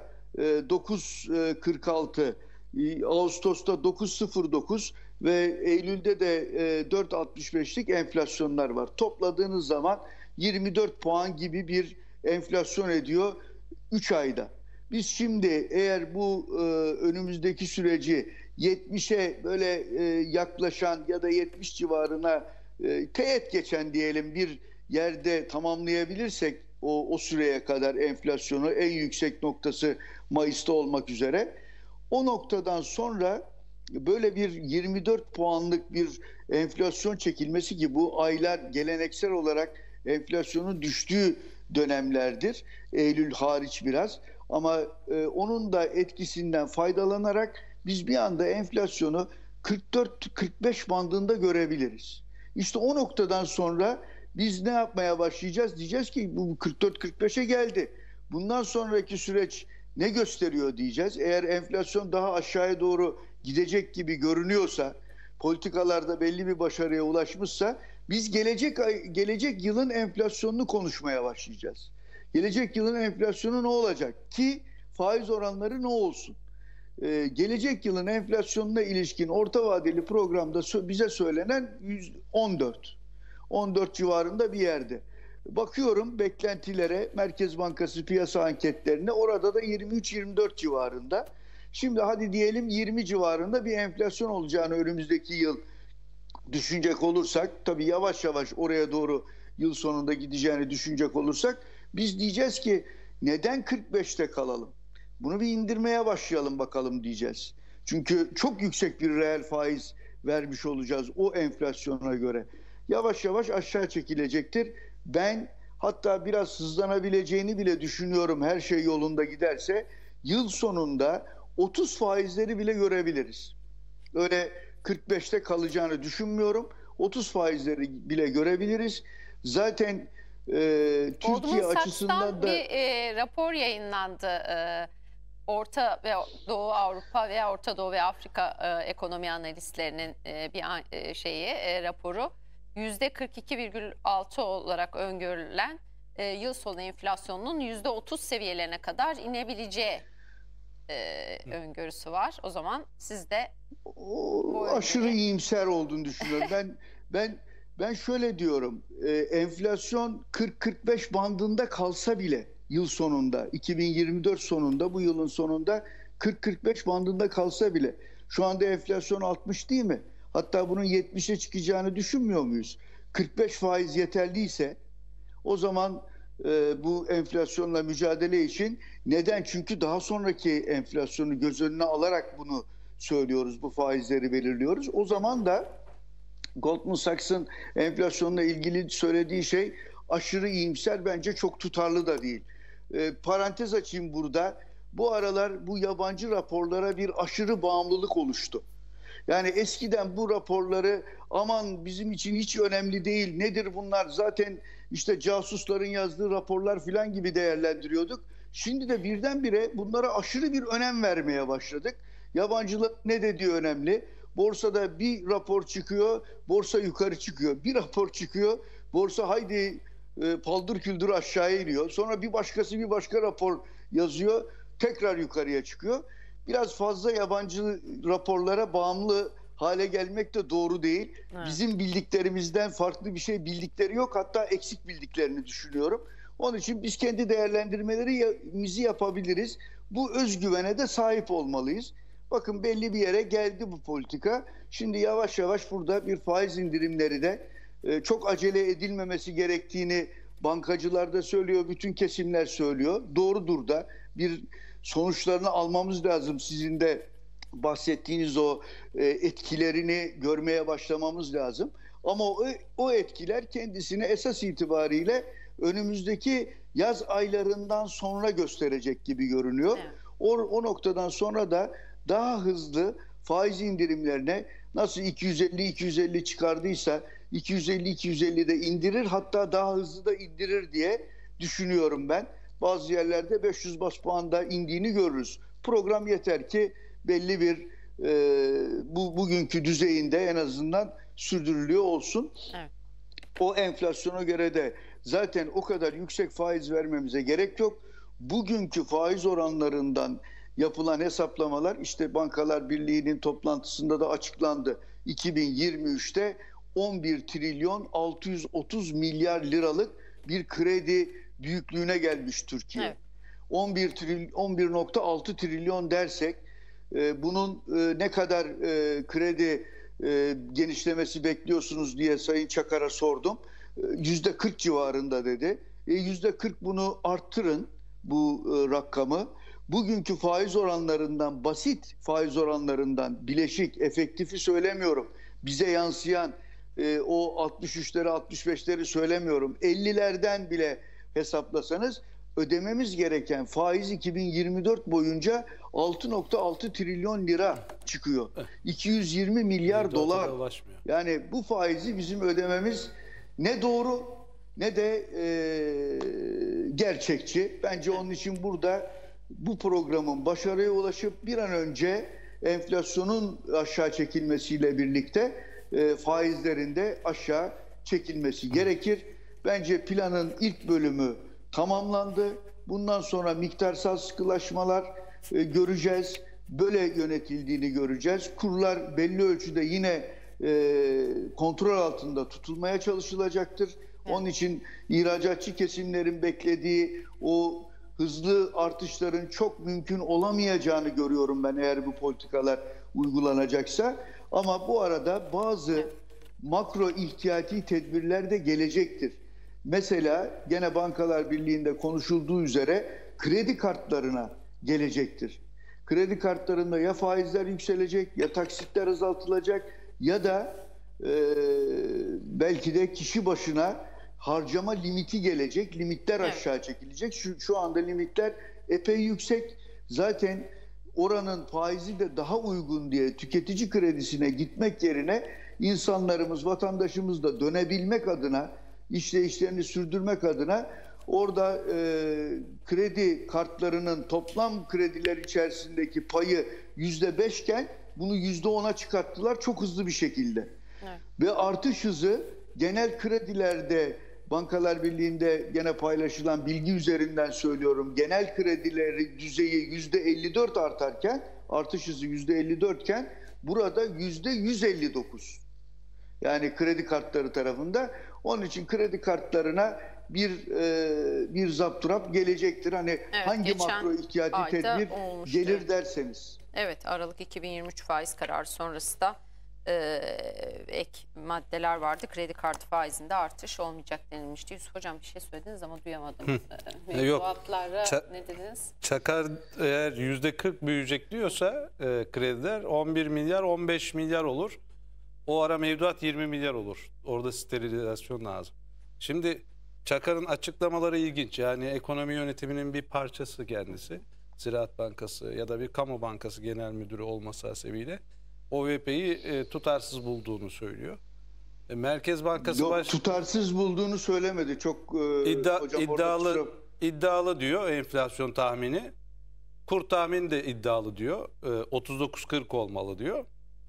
dokuz kırk altı, Ağustos'ta dokuz sıfır dokuz ve Eylül'de de dört altmış beşlik enflasyonlar var. Topladığınız zaman yirmi dört puan gibi bir enflasyon ediyor üç ayda. Biz şimdi eğer bu önümüzdeki süreci yetmişe böyle yaklaşan ya da yetmiş civarına teğet geçen diyelim bir yerde tamamlayabilirsek o, o süreye kadar enflasyonu en yüksek noktası Mayıs'ta olmak üzere, o noktadan sonra böyle bir yirmi dört puanlık bir enflasyon çekilmesi ki bu aylar geleneksel olarak enflasyonun düştüğü dönemlerdir. Eylül hariç biraz ama e, onun da etkisinden faydalanarak biz bir anda enflasyonu kırk dört kırk beş bandında görebiliriz. İşte o noktadan sonra biz ne yapmaya başlayacağız? Diyeceğiz ki bu kırk dört kırk beşe geldi. Bundan sonraki süreç ne gösteriyor diyeceğiz. Eğer enflasyon daha aşağıya doğru gidecek gibi görünüyorsa, politikalarda belli bir başarıya ulaşmışsa biz gelecek ay, gelecek yılın enflasyonunu konuşmaya başlayacağız. Gelecek yılın enflasyonu ne olacak? Ki faiz oranları ne olsun? Ee, gelecek yılın enflasyonuna ilişkin orta vadeli programda bize söylenen on dört. on dört civarında bir yerde. Bakıyorum beklentilere, Merkez Bankası piyasa anketlerine, orada da yirmi üç yirmi dört civarında. Şimdi hadi diyelim yirmi civarında bir enflasyon olacağını önümüzdeki yıl düşünecek olursak, tabii yavaş yavaş oraya doğru yıl sonunda gideceğini düşünecek olursak, biz diyeceğiz ki neden kırk beşte kalalım? Bunu bir indirmeye başlayalım bakalım diyeceğiz. Çünkü çok yüksek bir reel faiz vermiş olacağız o enflasyona göre. Yavaş yavaş aşağı çekilecektir. Ben hatta biraz hızlanabileceğini bile düşünüyorum her şey yolunda giderse. Yıl sonunda otuz faizleri bile görebiliriz. Öyle kırk beşte kalacağını düşünmüyorum. otuz faizleri bile görebiliriz. Zaten e, Türkiye Goldman açısından Sachs'tan da... bir e, rapor yayınlandı. E, Orta ve Doğu Avrupa veya Orta Doğu ve Afrika e, ekonomi analistlerinin e, bir e, şeyi e, raporu. yüzde kırk iki virgül altı olarak öngörülen e, yıl sonu enflasyonunun yüzde otuz seviyelerine kadar inebileceği e, öngörüsü var. O zaman siz de o, aşırı iyimser olduğunu düşünüyorum. ben ben ben şöyle diyorum. E, enflasyon kırk kırk beş bandında kalsa bile yıl sonunda, iki bin yirmi dört sonunda, bu yılın sonunda kırk kırk beş bandında kalsa bile, şu anda enflasyon altmış değil mi? Hatta bunun yetmişe çıkacağını düşünmüyor muyuz? kırk beş faiz yeterliyse o zaman e, bu enflasyonla mücadele için, neden? Çünkü daha sonraki enflasyonu göz önüne alarak bunu söylüyoruz, bu faizleri belirliyoruz. O zaman da Goldman Sachs'ın enflasyonla ilgili söylediği şey aşırı iyimser, bence çok tutarlı da değil. e, parantez açayım burada. Bu aralar bu yabancı raporlara bir aşırı bağımlılık oluştu. Yani eskiden bu raporları aman bizim için hiç önemli değil, nedir bunlar, zaten işte casusların yazdığı raporlar falan gibi değerlendiriyorduk. Şimdi de birdenbire bunlara aşırı bir önem vermeye başladık. Yabancılar ne dediği önemli. Borsada bir rapor çıkıyor, borsa yukarı çıkıyor. Bir rapor çıkıyor, borsa haydi e, paldır küldür aşağıya iniyor. Sonra bir başkası bir başka rapor yazıyor, tekrar yukarıya çıkıyor. Biraz fazla yabancı raporlara bağımlı hale gelmek de doğru değil. Evet. Bizim bildiklerimizden farklı bir şey bildikleri yok. Hatta eksik bildiklerini düşünüyorum. Onun için biz kendi değerlendirmelerimizi yapabiliriz. Bu özgüvene de sahip olmalıyız. Bakın belli bir yere geldi bu politika. Şimdi yavaş yavaş burada bir faiz indirimleri de e, çok acele edilmemesi gerektiğini bankacılar da söylüyor, bütün kesimler söylüyor. Doğrudur da bir sonuçlarını almamız lazım. Sizin de bahsettiğiniz o e, etkilerini görmeye başlamamız lazım. Ama o, o etkiler kendisini esas itibariyle önümüzdeki yaz aylarından sonra gösterecek gibi görünüyor. Evet. O, o noktadan sonra da daha hızlı faiz indirimlerine nasıl iki yüz elli iki yüz elli çıkardıysa iki yüz elli iki yüz elli de indirir, hatta daha hızlı da indirir diye düşünüyorum ben. Bazı yerlerde beş yüz bas puanda indiğini görürüz. Program yeter ki belli bir e, bu bugünkü düzeyinde en azından sürdürülüyor olsun. Evet. O enflasyona göre de zaten o kadar yüksek faiz vermemize gerek yok. Bugünkü faiz oranlarından yapılan hesaplamalar işte Bankalar Birliği'nin toplantısında da açıklandı. iki bin yirmi üçte on bir trilyon altı yüz otuz milyar liralık bir kredi büyüklüğüne gelmiş Türkiye. Evet. on bir on bir nokta altı trilyon dersek e, bunun e, ne kadar e, kredi e, genişlemesi bekliyorsunuz diye Sayın Çakar'a sordum. yüzde kırk civarında dedi. E, yüzde kırk bunu arttırın bu e, rakamı. Bugünkü faiz oranlarından, basit faiz oranlarından, bileşik, efektifi söylemiyorum. Bize yansıyan e, o altmış üçleri altmış beşleri söylemiyorum. ellilerden bile hesaplasanız ödememiz gereken faiz iki bin yirmi dört boyunca altı nokta altı trilyon lira çıkıyor. iki yüz yirmi milyar dolar. Yani bu faizi bizim ödememiz ne doğru ne de e, gerçekçi. Bence onun için burada bu programın başarıya ulaşıp bir an önce enflasyonun aşağı çekilmesiyle birlikte e, faizlerin de aşağı çekilmesi gerekir. Bence planın ilk bölümü tamamlandı. Bundan sonra miktarsal sıkılaşmalar e, göreceğiz. Böyle yönetildiğini göreceğiz. Kurlar belli ölçüde yine e, kontrol altında tutulmaya çalışılacaktır. Onun için ihracatçı kesimlerin beklediği o hızlı artışların çok mümkün olamayacağını görüyorum ben eğer bu politikalar uygulanacaksa. Ama bu arada bazı makro ihtiyati tedbirler de gelecektir. Mesela gene Bankalar Birliği'nde konuşulduğu üzere kredi kartlarına gelecektir. Kredi kartlarında ya faizler yükselecek ya taksitler azaltılacak ya da e, belki de kişi başına harcama limiti gelecek. Limitler aşağı çekilecek. Şu, şu anda limitler epey yüksek. Zaten oranın faizi de daha uygun diye tüketici kredisine gitmek yerine insanlarımız, vatandaşımız da dönebilmek adına, işleyişlerini sürdürmek adına orada e, kredi kartlarının toplam krediler içerisindeki payı yüzde beşken bunu yüzde ona çıkarttılar çok hızlı bir şekilde. Evet. Ve artış hızı genel kredilerde Bankalar Birliği'nde gene paylaşılan bilgi üzerinden söylüyorum. Genel kredileri düzeyi yüzde elli dört artarken, artış hızı yüzde elli dört iken burada yüzde yüz elli dokuz. Yani kredi kartları tarafında. Onun için kredi kartlarına bir e, bir zapturap gelecektir. Hani evet, hangi makro ihtiyati tedbir gelir derseniz. Evet, Aralık iki bin yirmi üç faiz kararı sonrası da e, ek maddeler vardı. Kredi kartı faizinde artış olmayacak denilmişti. Yusuf Hocam bir şey söylediniz ama duyamadım. Mevduatlara Ça- ne dediniz? Çakar eğer yüzde kırk büyüyecek diyorsa e, krediler on bir milyar on beş milyar olur. O ara mevduat yirmi milyar olur. Orada sterilizasyon lazım. Şimdi Çakar'ın açıklamaları ilginç. Yani ekonomi yönetiminin bir parçası kendisi. Ziraat Bankası ya da bir kamu bankası genel müdürü olması hasebiyle O V P'yi e, tutarsız bulduğunu söylüyor. E, Merkez Bankası Yok, baş... tutarsız bulduğunu söylemedi. Çok e, İddia, hocam iddialı orada kusura- iddialı diyor enflasyon tahmini. Kur tahmini de iddialı diyor. E, otuz dokuz kırk olmalı diyor.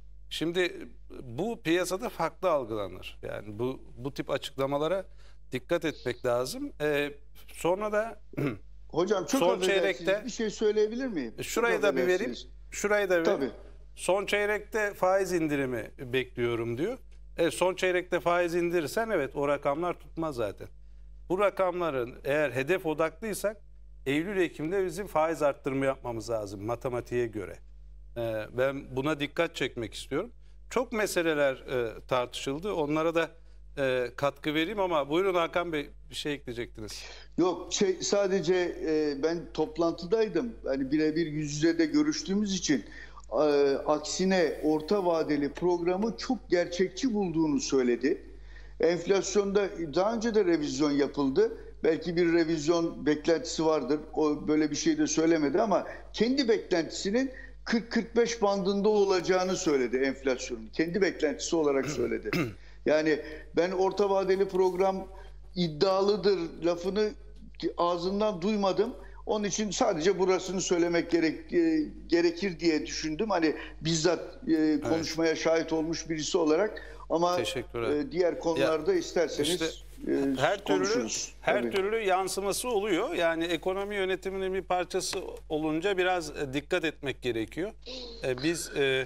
Şimdi bu piyasada farklı algılanır. Yani bu bu tip açıklamalara dikkat etmek lazım. E, sonra da Hocam çok son affedersiniz, çeyrekte- bir şey söyleyebilir miyim? şurayı Çok da bir vereyim. affedersiniz. Şurayı da vereyim. Tabii. Son çeyrekte faiz indirimi bekliyorum diyor. Evet, son çeyrekte faiz indirirsen evet o rakamlar tutmaz zaten. Bu rakamların eğer hedef odaklıysak Eylül-Ekim'de bizim faiz arttırımı yapmamız lazım matematiğe göre. Ee, ben buna dikkat çekmek istiyorum. Çok meseleler e, tartışıldı. Onlara da e, katkı vereyim ama buyurun Hakan Bey, bir şey ekleyecektiniz. Yok şey sadece e, ben toplantıdaydım. Hani birebir yüz yüze de görüştüğümüz için e, aksine orta vadeli programı çok gerçekçi bulduğunu söyledi. Enflasyonda daha önce de revizyon yapıldı. Belki bir revizyon beklentisi vardır. O böyle bir şey de söylemedi ama kendi beklentisinin kırk kırk beş bandında olacağını söyledi enflasyonun. Kendi beklentisi olarak söyledi. Yani ben orta vadeli program iddialıdır lafını ağzından duymadım. Onun için sadece burasını söylemek gerek, e, gerekir diye düşündüm. Hani bizzat e, konuşmaya evet. şahit olmuş birisi olarak. Ama e, diğer konularda ya, isterseniz işte, e, her konuşuruz. Türlü, her Tabii. türlü yansıması oluyor. Yani ekonomi yönetiminin bir parçası olunca biraz dikkat etmek gerekiyor. E, biz e,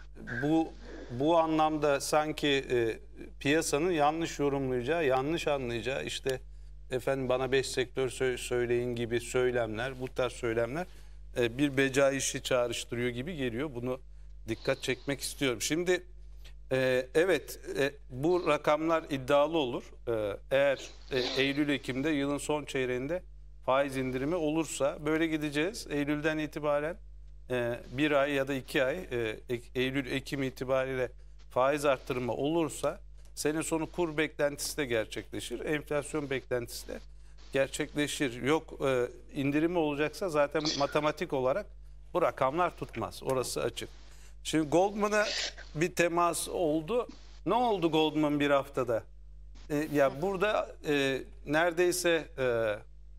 bu bu anlamda sanki e, piyasanın yanlış yorumlayacağı, yanlış anlayacağı, işte efendim bana beş sektör sö söyleyin gibi söylemler, bu tarz söylemler e, bir beca işi çağrıştırıyor gibi geliyor. Bunu dikkat çekmek istiyorum. Şimdi e, evet e, bu rakamlar iddialı olur. E, eğer e, Eylül-Ekim'de yılın son çeyreğinde faiz indirimi olursa böyle gideceğiz. Eylül'den itibaren e, bir ay ya da iki ay e, Eylül-Ekim itibariyle faiz arttırımı olursa sene sonu kur beklentisi de gerçekleşir. Enflasyon beklentisi de gerçekleşir. Yok e, indirimi olacaksa zaten matematik olarak bu rakamlar tutmaz. Orası açık. Şimdi Goldman'a bir temas oldu. Ne oldu Goldman bir haftada? E, ya burada e, neredeyse e,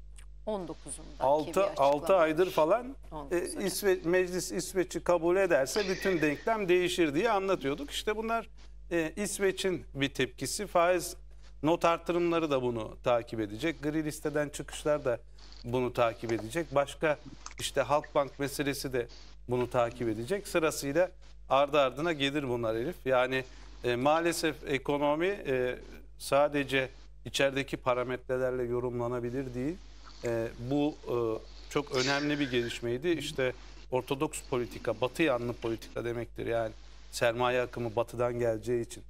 on dokuzunda altı aydır falan e, İsve, meclis İsveç'i kabul ederse bütün denklem değişir diye anlatıyorduk. İşte bunlar e, İsveç'in bir tepkisi. Faiz not artırımları da bunu takip edecek. Gri listeden çıkışlar da bunu takip edecek. Başka işte Halkbank meselesi de bunu takip edecek. Sırasıyla ardı ardına gelir bunlar Elif. Yani e, maalesef ekonomi e, sadece içerideki parametrelerle yorumlanabilir değil. E, bu e, çok önemli bir gelişmeydi. İşte ortodoks politika, batı yanlı politika demektir. Yani sermaye akımı batıdan geleceği için.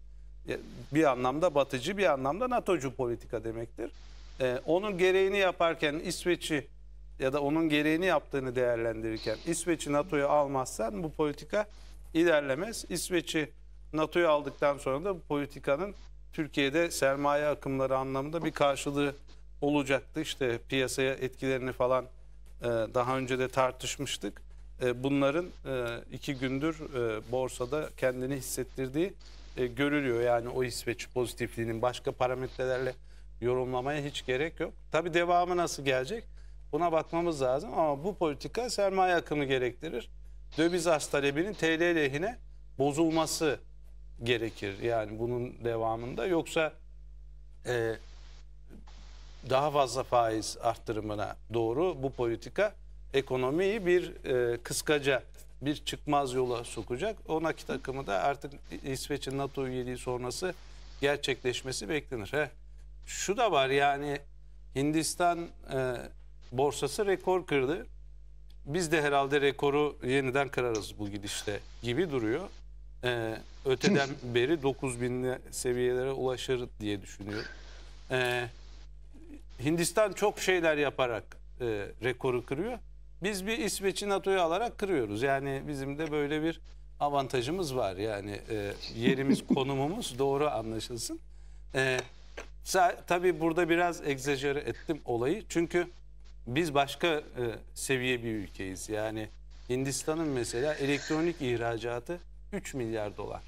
Bir anlamda batıcı, bir anlamda NATO'cu politika demektir. E, onun gereğini yaparken İsveç'i ya da onun gereğini yaptığını değerlendirirken İsveç'i NATO'ya almazsan bu politika ilerlemez. İsveç'i NATO'ya aldıktan sonra da bu politikanın Türkiye'de sermaye akımları anlamında bir karşılığı olacaktı. İşte piyasaya etkilerini falan e, daha önce de tartışmıştık. E, bunların e, iki gündür e, borsada kendini hissettirdiği e, görülüyor. Yani o İsveç pozitifliğinin başka parametrelerle yorumlamaya hiç gerek yok. Tabii devamı nasıl gelecek? Buna bakmamız lazım ama bu politika sermaye akımı gerektirir. Döviz arz talebinin T L lehine bozulması gerekir. Yani bunun devamında, yoksa e, daha fazla faiz arttırımına doğru bu politika ekonomiyi bir e, kıskaca, bir çıkmaz yola sokacak. O nakit akımı da artık İsveç'in NATO üyeliği sonrası gerçekleşmesi beklenir. He. Şu da var, yani Hindistan e, borsası rekor kırdı. Biz de herhalde rekoru yeniden kırarız bu gidişte gibi duruyor. E, öteden beri dokuz bin seviyelere ulaşır diye düşünüyorum. E, Hindistan çok şeyler yaparak e, rekoru kırıyor. Biz bir İsveç'i NATO'ya alarak kırıyoruz. Yani bizim de böyle bir avantajımız var. Yani e, yerimiz, konumumuz doğru anlaşılsın. E, Sa- Tabii burada biraz egzajere ettim olayı. Çünkü biz başka e, seviye bir ülkeyiz. Yani Hindistan'ın mesela elektronik ihracatı üç milyar dolar.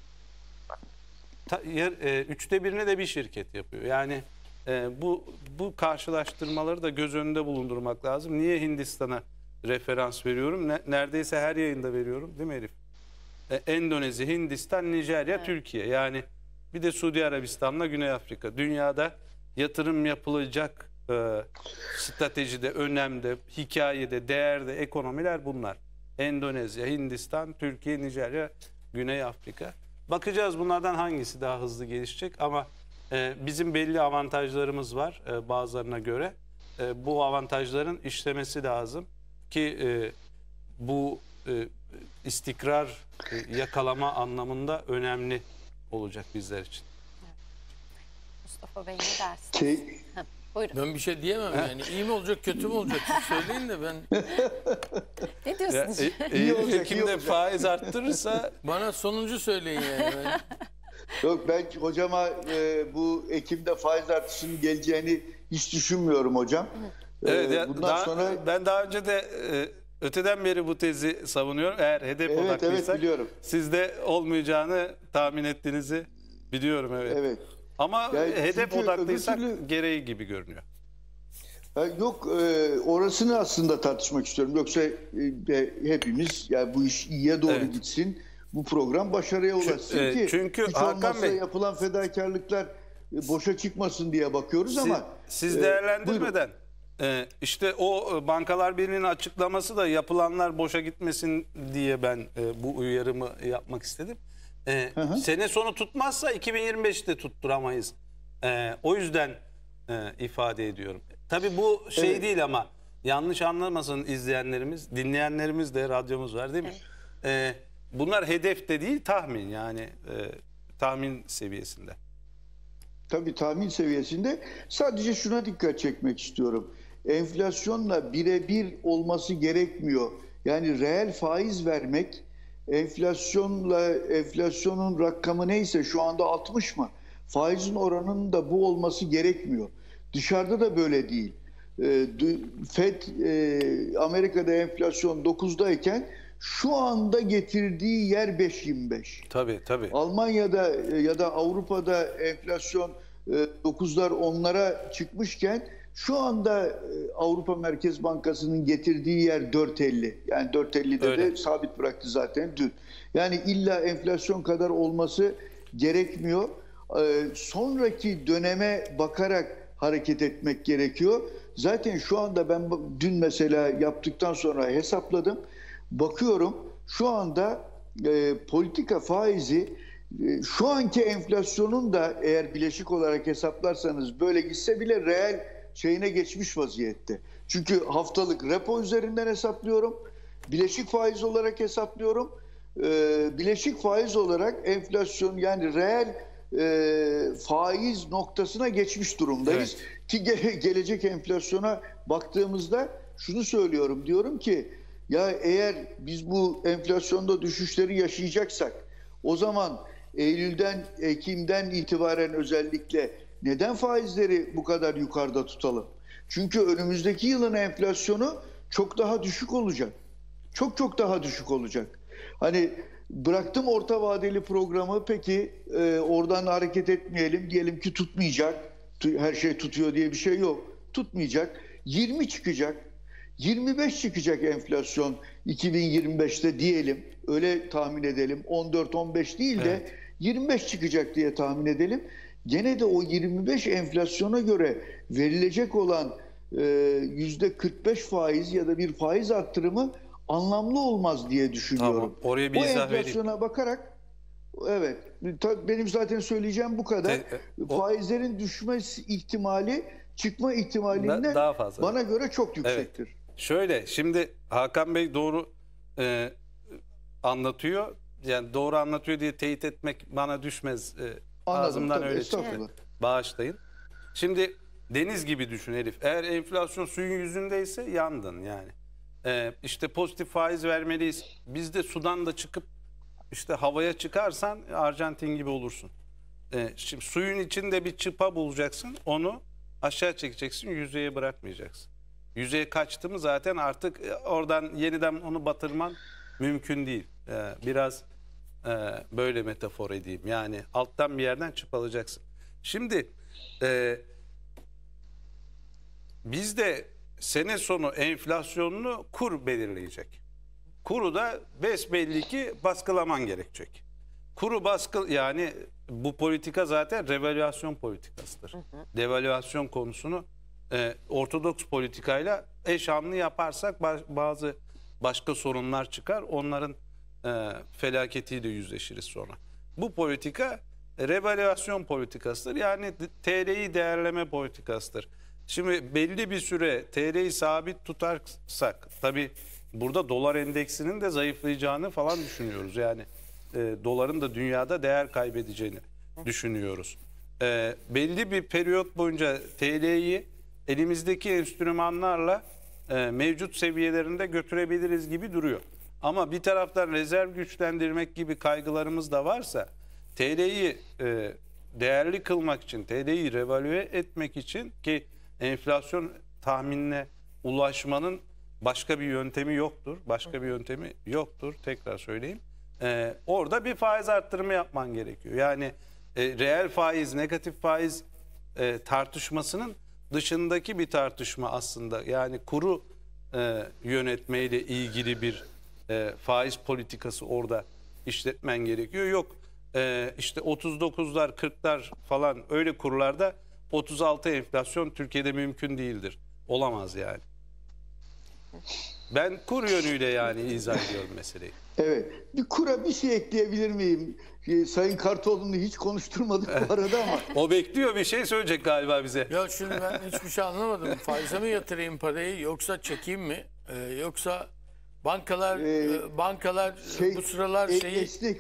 Ta, yer, e, üçte birine de bir şirket yapıyor. Yani e, bu bu karşılaştırmaları da göz önünde bulundurmak lazım. Niye Hindistan'a referans veriyorum? Ne, neredeyse her yayında veriyorum, değil mi Elif? E, Endonezya, Hindistan, Nijerya, Evet. Türkiye. Yani bir de Suudi Arabistan'la Güney Afrika. Dünyada yatırım yapılacak e, stratejide, önemde, hikayede, değerde, ekonomiler bunlar. Endonezya, Hindistan, Türkiye, Nijerya, Güney Afrika. Bakacağız bunlardan hangisi daha hızlı gelişecek ama e, bizim belli avantajlarımız var e, bazılarına göre. E, bu avantajların işlemesi lazım ki e, bu e, istikrar e, yakalama anlamında önemli olacak bizler için. Mustafa Bey ne dersiniz? Ki, Heh, buyurun. Ben bir şey diyemem yani. İyi mi olacak, kötü mü olacak? Siz söyleyin de ben. Ne Ya, diyorsunuz? e, İyi Eylül olacak, iyi Ekim'de olacak. faiz arttırırsa Bana sonuncu söyleyin yani. Ben... yok ben hocama e, bu Ekim'de faiz artışının geleceğini hiç düşünmüyorum hocam. E, evet, ya, bundan daha- sonra ben daha önce de e, öteden beri bu tezi savunuyorum. Eğer hedef Evet, evet, odaklıysak biliyorum. sizde olmayacağını tahmin ettiğinizi biliyorum, evet. evet. Ama Yani hedef çünkü odaklıysak öbür türlü- gereği gibi görünüyor. Ha, yok e, orasını aslında tartışmak istiyorum. Yoksa e, e, hepimiz yani bu iş iyiye doğru Evet. gitsin. Bu program başarıya ulaşsın e, ki çünkü hiç Hakan olmazsa Bey- yapılan fedakarlıklar e, boşa çıkmasın diye bakıyoruz Siz, ama siz e, değerlendirmeden e, işte o e, Bankalar Birliği'nin açıklaması da yapılanlar boşa gitmesin diye ben e, bu uyarımı yapmak istedim. E, hı. sene sonu tutmazsa iki bin yirmi beşte tutturamayız. E, o yüzden e, ifade ediyorum. Tabii bu şey Evet. değil ama yanlış anlamasın izleyenlerimiz, dinleyenlerimiz de, radyomuz var değil mi? E, bunlar hedef de değil, tahmin yani e, tahmin seviyesinde. Tabii tahmin seviyesinde. Sadece şuna dikkat çekmek istiyorum. Enflasyonla birebir olması gerekmiyor. Yani reel faiz vermek enflasyonla enflasyonun rakamı neyse şu anda altmış mı? Faizin oranının da bu olması gerekmiyor. Dışarıda da böyle değil. Ee, Fed e, Amerika'da enflasyon dokuzdayken şu anda getirdiği yer beş virgül yirmi beş. Tabii tabii. Almanya'da e, ya da Avrupa'da enflasyon e, dokuzlar onlara çıkmışken şu anda e, Avrupa Merkez Bankası'nın getirdiği yer dört virgül elli. Yani dört virgül ellide Öyle. de sabit bıraktı zaten dün. Yani illa enflasyon kadar olması gerekmiyor. E, sonraki döneme bakarak hareket etmek gerekiyor. Zaten şu anda ben dün mesela yaptıktan sonra hesapladım. Bakıyorum şu anda e, politika faizi e, şu anki enflasyonun da eğer bileşik olarak hesaplarsanız böyle gitse bile reel şeyine geçmiş vaziyette. Çünkü haftalık repo üzerinden hesaplıyorum. Bileşik faiz olarak hesaplıyorum. E, bileşik faiz olarak enflasyon yani reel e, faiz noktasına geçmiş durumdayız. Evet. Ki ge- gelecek enflasyona baktığımızda şunu söylüyorum. Diyorum ki ya eğer biz bu enflasyonda düşüşleri yaşayacaksak o zaman Eylül'den, Ekim'den itibaren özellikle neden faizleri bu kadar yukarıda tutalım? Çünkü önümüzdeki yılın enflasyonu çok daha düşük olacak. Çok çok daha düşük olacak. Hani bıraktım orta vadeli programı, peki e, oradan hareket etmeyelim. Diyelim ki tutmayacak. Tu- Her şey tutuyor diye bir şey yok. Tutmayacak. yirmi çıkacak. yirmi beş çıkacak enflasyon iki bin yirmi beşte diyelim. Öyle tahmin edelim. on dört on beş değil de Evet. yirmi beş çıkacak diye tahmin edelim. Gene de o yirmi beş enflasyona göre verilecek olan e, yüzde kırk beş faiz ya da bir faiz arttırımı anlamlı olmaz diye düşünüyorum. Tamam, oraya bir Bu izah vereyim. enflasyona bakarak evet, ta- benim zaten söyleyeceğim bu kadar. E, e, o- Faizlerin düşme ihtimali çıkma ihtimalinden Da- daha fazla. bana göre çok yüksektir. Şöyle, şimdi Hakan Bey doğru e, anlatıyor. Yani doğru anlatıyor diye teyit etmek bana düşmez. E, Anladım, ağzımdan tabii, öyle çıktı. estağfurullah. Bağışlayın. Şimdi deniz gibi düşün Elif. Eğer enflasyon suyun yüzündeyse yandın yani. E, işte pozitif faiz vermeliyiz. Biz de sudan da çıkıp işte havaya çıkarsan Arjantin gibi olursun. e, şimdi suyun içinde bir çıpa bulacaksın, onu aşağı çekeceksin, yüzeye bırakmayacaksın. Yüzeye kaçtı mı zaten artık e, oradan yeniden onu batırman mümkün değil. E, biraz e, böyle metafor edeyim. Yani alttan bir yerden çıpalayacaksın. Şimdi e, bizde sene sonu enflasyonunu kur belirleyecek. Kuru da besbelli ki baskılaman gerekecek. Kuru baskı, yani bu politika zaten revalüasyon politikasıdır. Hı hı. Devalüasyon konusunu e, ortodoks politikayla eş anlı yaparsak bazı başka sorunlar çıkar. Onların e, felaketiyle yüzleşiriz sonra. Bu politika revalüasyon politikasıdır. Yani T L'yi değerleme politikasıdır. Şimdi belli bir süre T L'yi sabit tutarsak, tabii burada dolar endeksinin de zayıflayacağını falan düşünüyoruz. Yani e, doların da dünyada değer kaybedeceğini düşünüyoruz. E, belli bir periyot boyunca T L'yi elimizdeki enstrümanlarla e, mevcut seviyelerinde götürebiliriz gibi duruyor. Ama bir taraftan rezerv güçlendirmek gibi kaygılarımız da varsa T L'yi e, değerli kılmak için, T L'yi revalüe etmek için, ki enflasyon tahminine ulaşmanın başka bir yöntemi yoktur. Başka bir yöntemi yoktur. Tekrar söyleyeyim. Ee, orada bir faiz arttırımı yapman gerekiyor. Yani e, reel faiz, negatif faiz e, tartışmasının dışındaki bir tartışma aslında. Yani kuru e, yönetmeyle ilgili bir e, faiz politikası orada işletmen gerekiyor. Yok e, işte otuz dokuzlar, kırklar falan öyle kurlarda otuz altı enflasyon Türkiye'de mümkün değildir. Olamaz yani. Ben kur yönüyle yani izah ediyorum meseleyi. Evet. Bir kura bir şey ekleyebilir miyim? Sayın Kartoğlu'nu hiç konuşturmadık bu arada ama. O bekliyor, bir şey söyleyecek galiba bize. Ya şimdi ben hiçbir şey anlamadım. Faize mi yatırayım parayı, yoksa çekeyim mi? Ee, yoksa bankalar ee, bankalar şey, bu sıralar e, şeyi... Esnek,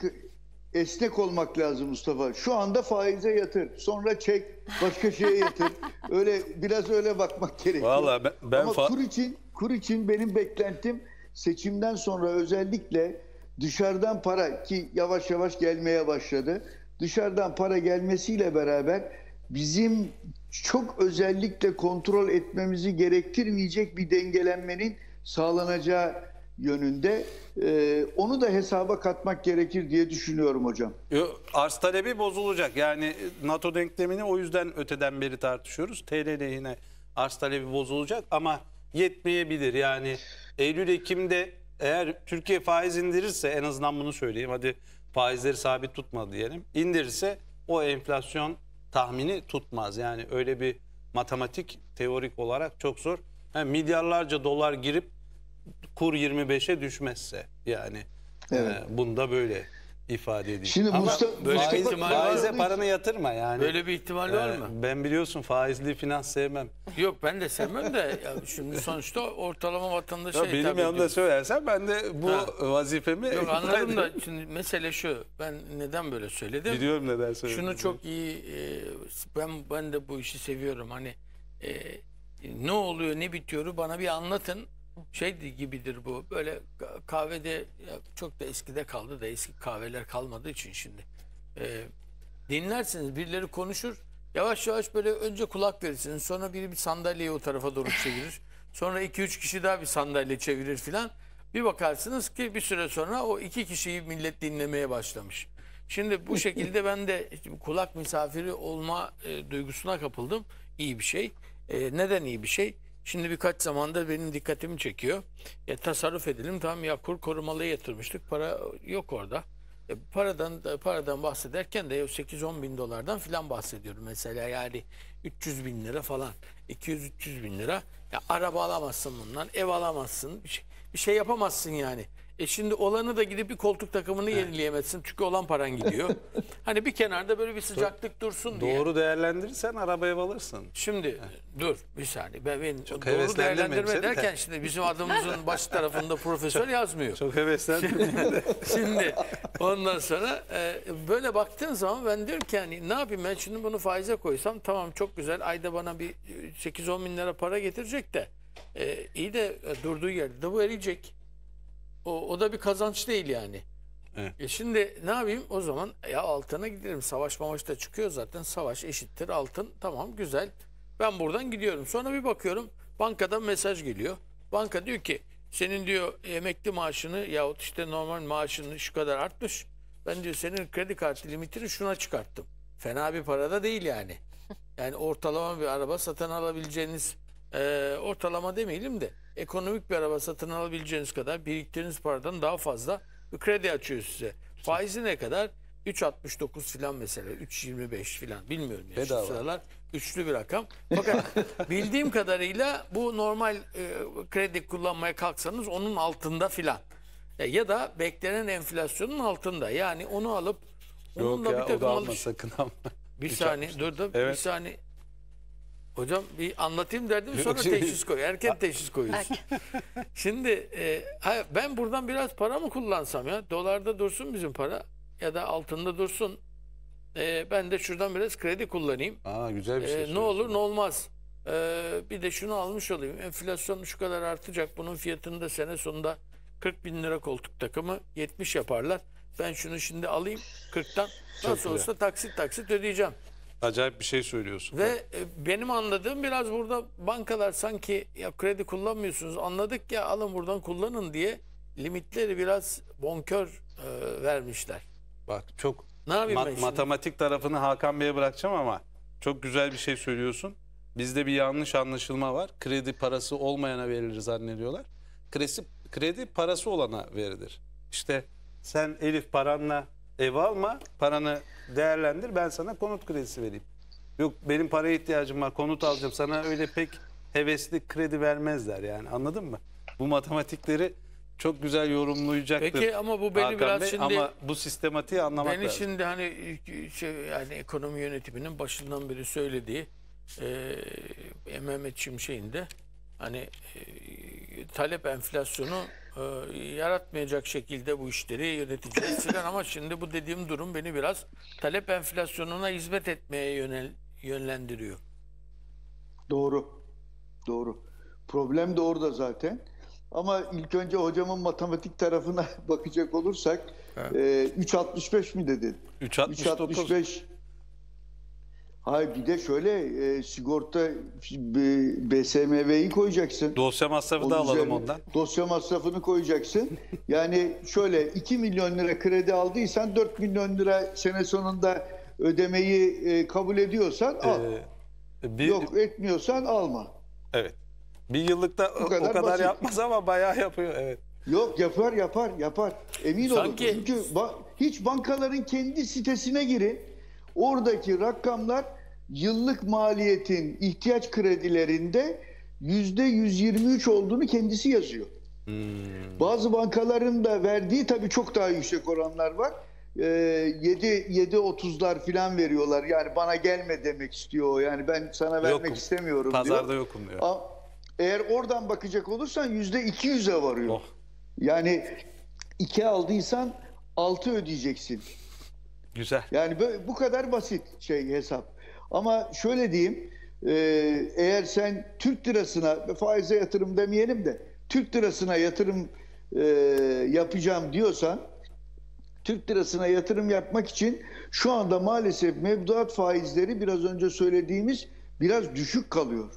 esnek olmak lazım Mustafa. Şu anda faize yatır. Sonra çek, başka şeye yatır. Öyle biraz öyle bakmak gerekiyor. Vallahi ben, ben ama kur için kur için benim beklentim seçimden sonra özellikle dışarıdan para, ki yavaş yavaş gelmeye başladı. Dışarıdan para gelmesiyle beraber bizim çok özellikle kontrol etmemizi gerektirmeyecek bir dengelenmenin sağlanacağı yönünde. Ee, onu da hesaba katmak gerekir diye düşünüyorum hocam. Arz talebi bozulacak. Yani NATO denklemini o yüzden öteden beri tartışıyoruz. T L lehine arz talebi bozulacak ama yetmeyebilir. Yani Eylül-Ekim'de eğer Türkiye faiz indirirse, en azından bunu söyleyeyim, hadi faizleri sabit tutmadı diyelim, indirirse o enflasyon tahmini tutmaz. Yani öyle bir matematik teorik olarak çok zor. Yani milyarlarca dolar girip kur yirmi beşe düşmezse, yani evet. e, bunda böyle ifade edeyim. Şimdi ama Mustafa, böyle Mustafa, faize, faize paranı yatırma yani. Böyle bir ihtimal ee, var mı? Ben biliyorsun faizli finans sevmem. Yok, ben de sevmem de ya şimdi sonuçta ortalama vatandaş şey, benim yanımda ediyorum. Söylersen ben de bu ha. vazifemi... Yok, anladım da şimdi mesele şu, ben neden böyle söyledim? Biliyorum neden söyledim. Şunu çok iyi, e, ben ben de bu işi seviyorum. Hani e, ne oluyor, ne bitiyoru bana bir anlatın. Şey gibidir bu, böyle kahvede, ya çok da eskide kaldı da eski kahveler kalmadığı için şimdi e, dinlersiniz, birileri konuşur, yavaş yavaş böyle önce kulak verirsiniz, sonra biri bir sandalyeyi o tarafa doğru çevirir, sonra iki üç kişi daha bir sandalye çevirir filan, bir bakarsınız ki bir süre sonra o iki kişiyi millet dinlemeye başlamış. Şimdi bu şekilde ben de kulak misafiri olma e, duygusuna kapıldım. İyi bir şey. E, neden iyi bir şey? Şimdi birkaç zamanda benim dikkatimi çekiyor. Ya tasarruf edelim, tamam ya, kur korumalıya yatırmıştık. Para yok orada. E, paradan paradan bahsederken de sekiz on bin dolardan filan bahsediyorum mesela, yani üç yüz bin lira falan, iki yüz üç yüz bin lira. Ya araba alamazsın bundan, ev alamazsın, bir şey, bir şey yapamazsın yani. E şimdi olanı da gidip bir koltuk takımını yenileyemezsin çünkü olan paran gidiyor. Hani bir kenarda böyle bir sıcaklık dursun diye. Doğru değerlendirirsen arabaya alırsın. Şimdi dur bir saniye, ben, ben doğru değerlendirme derken de. Şimdi bizim adımızın baş tarafında profesör çok, yazmıyor. Çok heveslendim. Şimdi, şimdi ondan sonra e, böyle baktığın zaman ben diyorum ki hani ne yapayım, ben şimdi bunu faize koysam tamam çok güzel, ayda bana bir sekiz on bin lira para getirecek de e, iyi de e, durduğu yerde de bu eriyecek. O, o da bir kazanç değil yani. Evet. E şimdi ne yapayım o zaman? Ya altına giderim. Savaş mavaş da çıkıyor zaten. Savaş eşittir altın. Tamam güzel. Ben buradan gidiyorum. Sonra bir bakıyorum bankadan mesaj geliyor. Banka diyor ki senin diyor emekli maaşını yahut işte normal maaşını şu kadar artmış. Ben diyor senin kredi kartı limitini şuna çıkarttım. Fena bir parada değil yani. Yani ortalama bir araba satın alabileceğiniz e, ortalama demeyelim de ekonomik bir araba satın alabileceğiniz kadar biriktirdiğiniz paradan daha fazla bir kredi açıyor size. Faizi ne kadar? üç altmış dokuz filan mesela. üç yirmi beş filan bilmiyorum. Ya. Bedava. Şu sıralar üçlü bir rakam. Fakat bildiğim kadarıyla bu normal e, kredi kullanmaya kalksanız onun altında filan. E, ya da beklenen enflasyonun altında. Yani onu alıp Yok onunla ya bir o takım da alma alış- sakın alma. Bir üç saniye altmış. dur dur bir Evet. saniye. Hocam bir anlatayım derdim sonra Yok, şimdi- teşhis koy. Erken teşhis koyuyorsun. Şimdi e, ha, ben buradan biraz para mı kullansam ya? Dolarda dursun bizim para ya da altında dursun. E, ben de şuradan biraz kredi kullanayım. Aa, güzel bir şey. E, ne olur ne olmaz. E, bir de şunu almış olayım. Enflasyon şu kadar artacak. Bunun fiyatını da sene sonunda kırk bin lira koltuk takımı yetmiş yaparlar. Ben şunu şimdi alayım kırktan. Nasıl güzel. olsa taksit taksit ödeyeceğim. Acayip bir şey söylüyorsun. Ve e, benim anladığım biraz burada bankalar sanki ya kredi kullanmıyorsunuz anladık ya alın buradan kullanın diye limitleri biraz bonkör e, vermişler. Bak çok Ne yapayım mat- ben şimdi? matematik tarafını Hakan Bey'e bırakacağım ama çok güzel bir şey söylüyorsun. Bizde bir yanlış anlaşılma var. Kredi parası olmayana verilir zannediyorlar. Kredi, kredi parası olana verilir. İşte sen Elif paranla ev alma, paranı değerlendir, ben sana konut kredisi vereyim. Yok benim paraya ihtiyacım var, konut alacağım, sana öyle pek hevesli kredi vermezler yani, anladın mı? Bu matematikleri çok güzel yorumlayacaktır. Peki ama bu beni Hakan biraz Bey, şimdi ama bu sistematiği anlamak beni lazım. şimdi hani şey, yani ekonomi yönetiminin başından beri söylediği e, Mehmet Şimşek'in de hani e, talep enflasyonu e, yaratmayacak şekilde bu işleri yöneteceğiz filan ama şimdi bu dediğim durum beni biraz talep enflasyonuna hizmet etmeye yönel, yönlendiriyor. Doğru. Doğru. Problem de orada zaten. Ama ilk önce hocamın matematik tarafına bakacak olursak e, üç altmış beş mi dedin? üç altmış dokuz. üç altmış beş. Hayır bir de şöyle e, sigorta B S M V'yi koyacaksın. Dosya masrafı da Onun alalım üzerine ondan. Dosya masrafını koyacaksın. Yani şöyle iki milyon lira kredi aldıysan dört milyon lira sene sonunda ödemeyi e, kabul ediyorsan al. Ee, bir, Yok etmiyorsan alma. Evet. Bir yıllıkta o Bu kadar, kadar o kadar basit. yapmaz ama bayağı yapıyor. Evet. Yok yapar yapar yapar. Emin olun. Sanki- Çünkü ba- hiç bankaların kendi sitesine girin. Oradaki rakamlar yıllık maliyetin ihtiyaç kredilerinde yüzde yüz yirmi üç olduğunu kendisi yazıyor. Bazı bankaların da verdiği tabii çok daha yüksek oranlar var. Ee, yedi yedi otuzlar falan veriyorlar. Yani bana gelme demek istiyor o. Yani ben sana vermek Yokum. istemiyorum Pazarda diyor. yokum diyor. A- Eğer oradan bakacak olursan yüzde iki yüze varıyor. Oh. Yani iki aldıysan altı ödeyeceksin. Güzel. Yani böyle, bu kadar basit şey hesap. Ama şöyle diyeyim, e, eğer sen Türk lirasına faize yatırım demeyelim de Türk lirasına yatırım e, yapacağım diyorsan, Türk lirasına yatırım yapmak için şu anda maalesef mevduat faizleri biraz önce söylediğimiz biraz düşük kalıyor.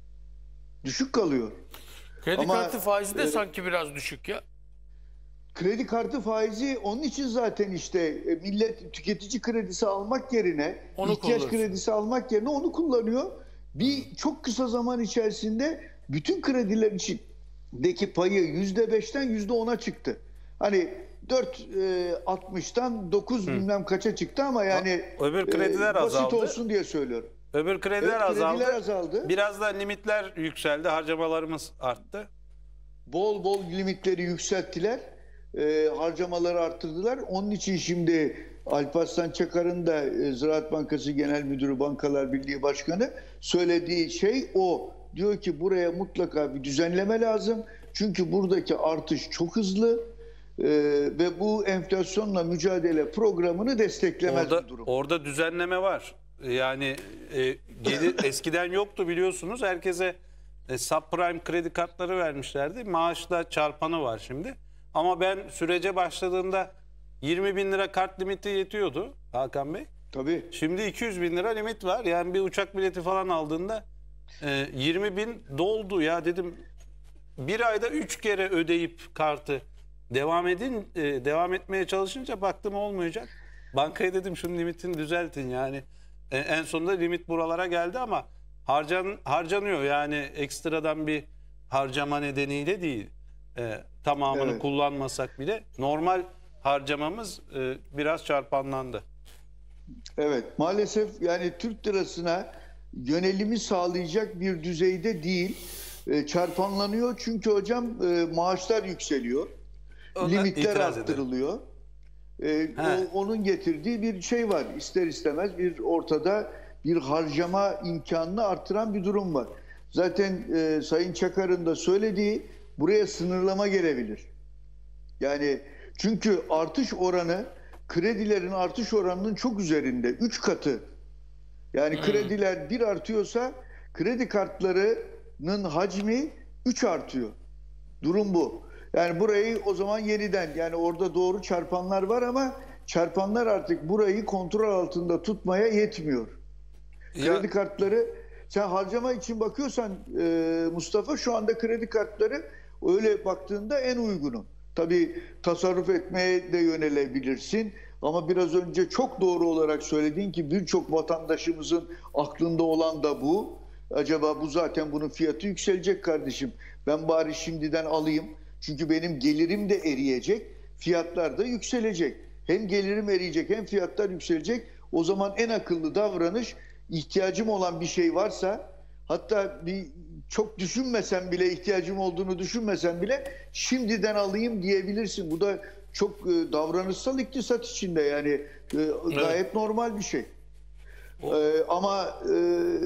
Düşük kalıyor. Kredi Ama, kartı faizi de e, sanki biraz düşük ya. Kredi kartı faizi onun için zaten işte e, millet tüketici kredisi almak yerine, Onu ihtiyaç kullanıyor. kredisi almak yerine onu kullanıyor. Bir çok kısa zaman içerisinde bütün krediler içindeki payı yüzde beşten yüzde ona çıktı. Hani dört altmıştan dokuz bilmem kaça çıktı ama yani Öbür krediler basit azaldı. olsun diye söylüyorum. Öbür krediler, Evet, azaldı. krediler azaldı. Biraz da limitler yükseldi. Harcamalarımız arttı. Bol bol limitleri yükselttiler. E, harcamaları arttırdılar. Onun için şimdi Alparslan Çakar'ın da e, Ziraat Bankası Genel Müdürü, Bankalar Birliği Başkanı söylediği şey o. Diyor ki buraya mutlaka bir düzenleme lazım. Çünkü buradaki artış çok hızlı e, ve bu enflasyonla mücadele programını desteklemez Orada, bu durum. orada düzenleme var. Yani e, gelir, eskiden yoktu biliyorsunuz. Herkese e, subprime kredi kartları vermişlerdi. Maaşla çarpanı var şimdi. Ama ben sürece başladığımda yirmi bin lira kart limiti yetiyordu Hakan Bey. Tabii. Şimdi iki yüz bin lira limit var. Yani bir uçak bileti falan aldığında e, yirmi bin doldu ya dedim. Bir ayda üç kere ödeyip kartı devam edin e, devam etmeye çalışınca baktım olmayacak. Bankaya dedim şunun limitini düzeltin yani. E, en sonunda limit buralara geldi ama harcan harcanıyor yani ekstradan bir harcama nedeniyle değil. E, tamamını Evet. kullanmasak bile normal harcamamız e, biraz çarpanlandı. Evet, maalesef yani Türk lirasına yönelimi sağlayacak bir düzeyde değil. E, çarpanlanıyor çünkü hocam e, maaşlar yükseliyor. Ona Limitler itiraz ederim. arttırılıyor. E, He. o, onun getirdiği bir şey var. İster istemez bir ortada bir harcama imkanını artıran bir durum var. Zaten e, Sayın Çakar'ın da söylediği buraya sınırlama gelebilir. Yani çünkü artış oranı kredilerin artış oranının çok üzerinde. Üç katı. Yani krediler bir artıyorsa kredi kartlarının hacmi üç artıyor. Durum bu. Yani burayı o zaman yeniden yani orada doğru çarpanlar var ama çarpanlar artık burayı kontrol altında tutmaya yetmiyor. Ya- Kredi kartları sen harcama için bakıyorsan e, Mustafa şu anda kredi kartları öyle baktığında en uygunu. Tabii tasarruf etmeye de yönelebilirsin ama biraz önce çok doğru olarak söylediğin ki birçok vatandaşımızın aklında olan da bu. Acaba bu zaten bunun fiyatı yükselecek kardeşim. Ben bari şimdiden alayım. Çünkü benim gelirim de eriyecek. Fiyatlar da yükselecek. Hem gelirim eriyecek hem fiyatlar yükselecek. O zaman en akıllı davranış ihtiyacım olan bir şey varsa hatta bir çok düşünmesen bile ihtiyacım olduğunu düşünmesen bile şimdiden alayım diyebilirsin. Bu da çok e, davranışsal iktisat içinde yani e, gayet normal bir şey. Ee, ama e,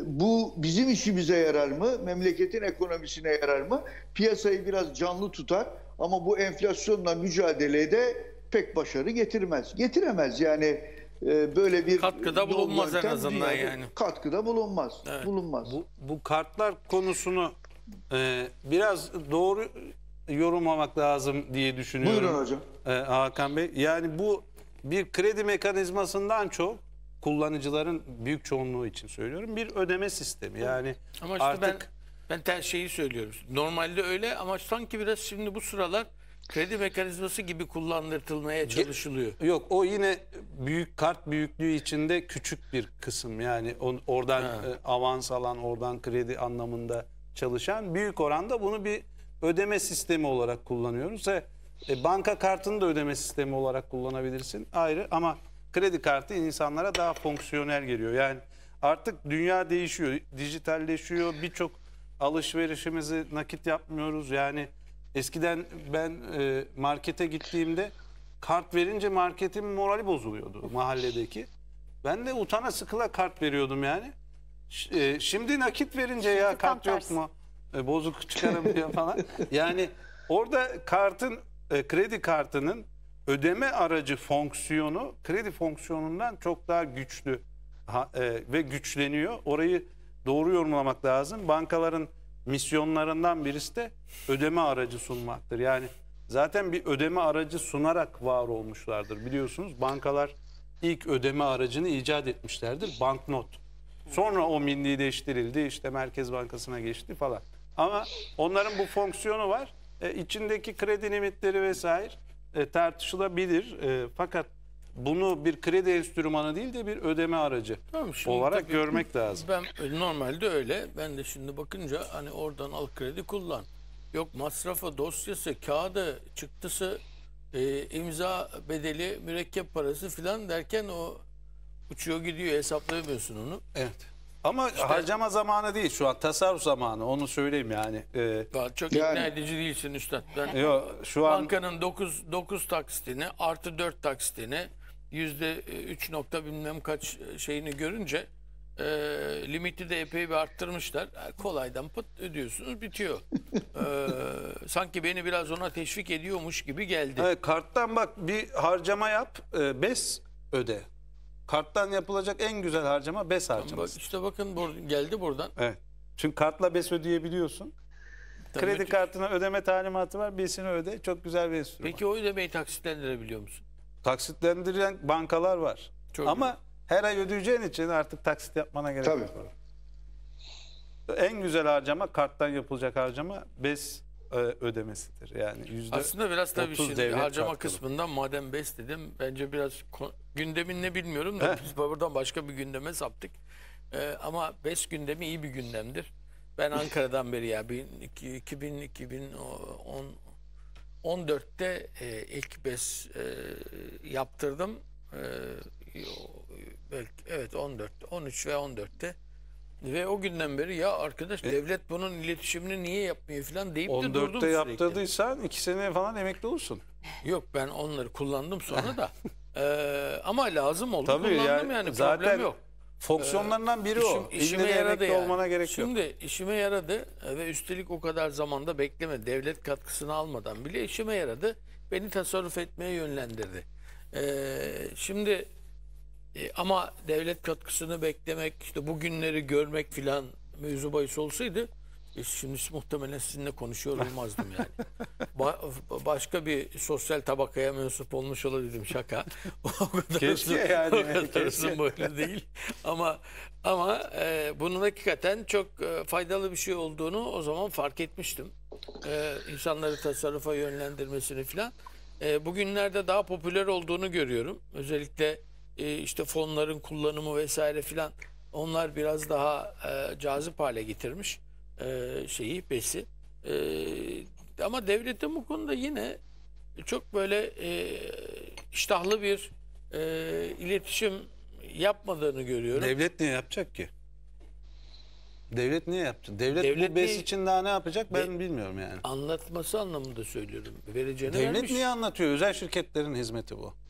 bu bizim işimize yarar mı? Memleketin ekonomisine yarar mı? Piyasayı biraz canlı tutar ama bu enflasyonla mücadelede pek başarı getirmez. Getiremez yani e, böyle bir Katkıda yol bulunmaz en yöntem azından dünyada yani. Katkıda bulunmaz. Evet. Bulunmaz. Bu, bu kartlar konusunu e, biraz doğru yorumlamak lazım diye düşünüyorum. Buyurun hocam. E, Hakan Bey. Yani bu bir kredi mekanizmasından çok kullanıcıların büyük çoğunluğu için söylüyorum bir ödeme sistemi. Yani Ama işte artık ben ben ters şeyi söylüyorum. Normalde öyle ama sanki biraz şimdi bu sıralar kredi mekanizması gibi kullandırtılmaya çalışılıyor. yok o yine büyük kart büyüklüğü içinde küçük bir kısım. Yani on, oradan Ha. e, avans alan, oradan kredi anlamında çalışan büyük oranda bunu bir ödeme sistemi olarak kullanıyoruz. E, e, banka kartını da ödeme sistemi olarak kullanabilirsin ayrı ama kredi kartı insanlara daha fonksiyonel geliyor. Yani artık dünya değişiyor, dijitalleşiyor. Birçok alışverişimizi nakit yapmıyoruz. Yani eskiden ben e, markete gittiğimde kart verince marketin morali bozuluyordu mahalledeki. Ben de utana sıkıla kart veriyordum yani. Ş- e, şimdi nakit verince ya Şimdi tam kart yok tersi. mu? E, bozuk çıkaramıyor falan. Yani orada kartın, e, kredi kartının ödeme aracı fonksiyonu kredi fonksiyonundan çok daha güçlü ha, e, ve güçleniyor. Orayı doğru yorumlamak lazım. Bankaların misyonlarından birisi de ödeme aracı sunmaktır. Yani zaten bir ödeme aracı sunarak var olmuşlardır. Biliyorsunuz bankalar ilk ödeme aracını icat etmişlerdir. Banknot. Sonra o millileştirildi. İşte Merkez Bankası'na geçti falan. Ama onların bu fonksiyonu var. E, içindeki kredi limitleri vesaire e, tartışılabilir. E, fakat bunu bir kredi enstrümanı değil de bir ödeme aracı Tamam, şimdi olarak tabii görmek lazım. Ben e, normalde öyle. Ben de şimdi bakınca hani oradan al kredi kullan. Yok masrafı, dosyası, kağıdı, çıktısı, e, imza bedeli, mürekkep parası filan derken o uçuyor gidiyor, hesaplayamıyorsun onu. Evet. Ama harcama zamanı değil şu an tasarruf zamanı onu söyleyeyim yani. E, Daha çok Yani- ikna edici değilsin üstad. Ben yo, şu an bankanın dokuz dokuz taksitini artı dört taksitini yüzde üç nokta bilmem kaç şeyini görünce e, limiti de epey bir arttırmışlar. E, kolaydan pıt ödüyorsunuz bitiyor. E, sanki beni biraz ona teşvik ediyormuş gibi geldi. evet, karttan bak bir harcama yap e, B E S öde. Karttan yapılacak en güzel harcama B E S Bak, harcaması. işte bakın bur- geldi buradan. Evet. Çünkü kartla B E S ödeyebiliyorsun. Tabii Kredi ki- kartına ödeme talimatı var. B E S'ini öde. Çok güzel bir enstrüman. Peki o ödemeyi taksitlendirebiliyor musun? Taksitlendiren bankalar var. Çok Ama her ay ödeyeceğin için artık taksit yapmana gerek Tabii. yok. En güzel harcama, karttan yapılacak harcama BES e, ödemesidir. Yani yüzde Aslında biraz tabii otuz şimdi devlet harcama katkılı. kısmından madem BES dedim, bence biraz ko- gündemin ne bilmiyorum da Heh. biz buradan başka bir gündeme saptık. Ee, ama BES gündemi iyi bir gündemdir. Ben Ankara'dan beri ya iki bin iki bin on dörtte e, ilk BES e, yaptırdım. E, belki evet on dört, on üç ve on dörtte. Ve o günden beri ya arkadaş devlet bunun iletişimini niye yapmıyor falan deyip de on durdum dörtte sürekli. yaptırdıysan iki seneye falan emekli olsun. Yok ben onları kullandım sonra da. Ee, ama lazım oldu. Tabii kullandım yani, yani, zaten problem yok. fonksiyonlarından biri İşim, o. işime İlle de yaradı emekli yani. olmana gerek yok. Şimdi işime yaradı ve üstelik o kadar zamanda bekleme, devlet katkısını almadan bile işime yaradı. Beni tasarruf etmeye yönlendirdi. Ee, şimdi e, ama devlet katkısını beklemek, işte bugünleri görmek filan mevzu bahis olsaydı e, şimdi muhtemelen sizinle konuşuyor olmazdım yani. Ba- başka bir sosyal tabakaya mensup olmuş olabilirim, şaka. O kadar Keşke uzun- yani, O kadar keşke. uzun boylu değil. Ama ama e, bunun hakikaten çok e, faydalı bir şey olduğunu o zaman fark etmiştim. E, insanları tasarrufa yönlendirmesini filan. E, bugünlerde daha popüler olduğunu görüyorum. Özellikle e, işte fonların kullanımı vesaire filan, onlar biraz daha e, cazip hale getirmiş e, şeyi, BES'i. E, ama devletin bu konuda yine çok böyle e, iştahlı bir e, iletişim yapmadığını görüyorum. Devlet niye yapacak ki? Devlet niye yapacak? Devlet, Devlet bu BES niye- için daha ne yapacak ben De- bilmiyorum yani. Anlatması anlamında söylüyorum. Vereceğini Devlet vermiş. niye anlatıyor? Özel şirketlerin hizmeti bu.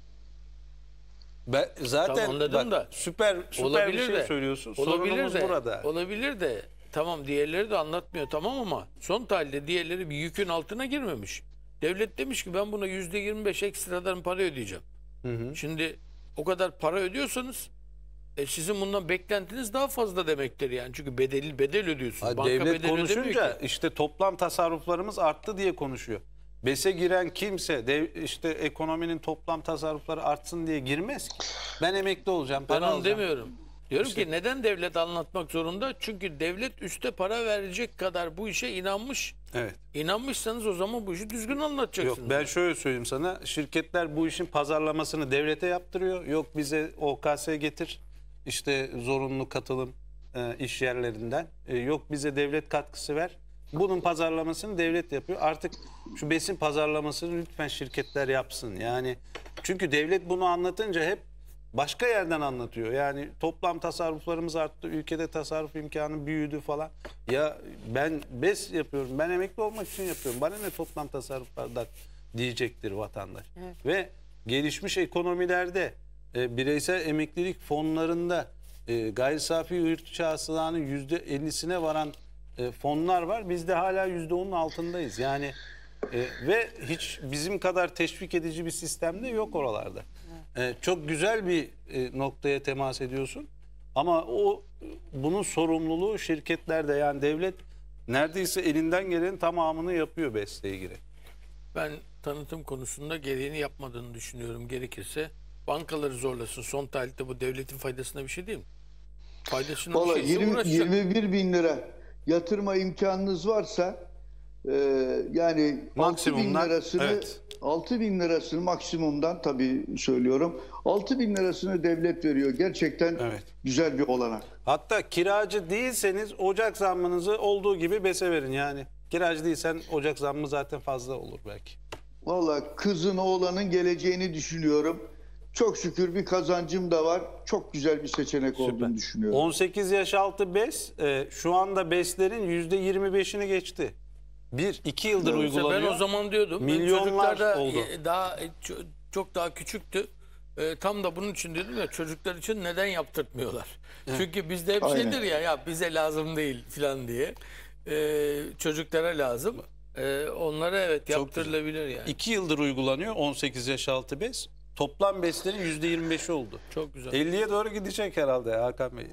Ben zaten Tamam, anladım bak, da. süper süper Olabilir bir şey de. söylüyorsun. Olabilir Sorunumuz de. burada. Olabilir de. Tamam, diğerleri de anlatmıyor tamam, ama son tahlilde diğerleri bir yükün altına girmemiş. Devlet demiş ki ben buna yüzde yirmi beş ekstradan para ödeyeceğim. Şimdi o kadar para ödüyorsanız e, sizin bundan beklentiniz daha fazla demektir yani. Çünkü bedel bedel ödüyorsunuz. Ha, Banka devlet bedel ödemiyor konuşunca ki. işte toplam tasarruflarımız arttı diye konuşuyor. BES'e giren kimse dev, işte ekonominin toplam tasarrufları artsın diye girmez ki. Ben emekli olacağım, Ben para onu alacağım. demiyorum. Diyorum ki neden devlet anlatmak zorunda? Çünkü devlet üste para verecek kadar bu işe inanmış. Evet. İnanmışsanız o zaman bu işi düzgün anlatacaksınız. Yok ben şöyle söyleyeyim sana. Şirketler bu işin pazarlamasını devlete yaptırıyor. Yok bize O K S getir. İşte zorunlu katılım e, iş yerlerinden. E, yok bize devlet katkısı ver. Bunun pazarlamasını devlet yapıyor. Artık şu BES'in pazarlamasını lütfen şirketler yapsın. Yani çünkü devlet bunu anlatınca hep başka yerden anlatıyor. Yani toplam tasarruflarımız arttı, ülkede tasarruf imkanı büyüdü falan. Ya ben BES yapıyorum, ben emekli olmak için yapıyorum. Bana ne toplam tasarruflardan diyecektir vatandaş. Ve gelişmiş ekonomilerde e, bireysel emeklilik fonlarında e, gayri safi yurt içi hasılanın yüzde ellisine varan e, fonlar var. Biz de hala yüzde onun altındayız. Yani e, ve hiç bizim kadar teşvik edici bir sistem de yok oralarda. E, çok güzel bir e, noktaya temas ediyorsun. Ama o bunun sorumluluğu şirketlerde, yani devlet neredeyse elinden gelenin tamamını yapıyor BES'le ilgili. Ben tanıtım konusunda gereğini yapmadığını düşünüyorum. Gerekirse bankaları zorlasın. Son tahlilde bu devletin faydasına bir şey değil mi? Faydasına bir Valla şeyse yirmi, uğraşacak. yirmi bir bin lira yatırma imkanınız varsa e, yani altı bin Maksimumdan, lirasını evet. altı bin lirasını maksimumdan tabii söylüyorum. altı bin lirasını devlet veriyor. Gerçekten Evet. güzel bir olanak. Hatta kiracı değilseniz ocak zammınızı olduğu gibi BES'e verin yani. Kiracı değilsen ocak zammı zaten fazla olur belki. Valla kızın oğlanın geleceğini düşünüyorum. Çok şükür bir kazancım da var. Çok güzel bir seçenek olduğunu düşünüyorum. on sekiz yaş altı BES e, şu anda BES'lerin yüzde yirmi beşini geçti. Bir, iki yıldır Evet. uygulanıyor. Ben o zaman diyordum. Milyonlar Çocuklar da oldu. e, daha e, ço- çok daha küçüktü. E, tam da bunun için dedim ya, çocuklar için neden yaptırtmıyorlar? Çünkü bizde hep Aynen. şeydir ya, ya bize lazım değil falan diye. E, çocuklara lazım. E, onlara evet yaptırılabilir yani. iki yıldır uygulanıyor on sekiz yaş altı BES. Toplam BES'lerin yüzde yirmi beşi oldu. Çok güzel. elliye doğru gidecek herhalde Hakan Bey.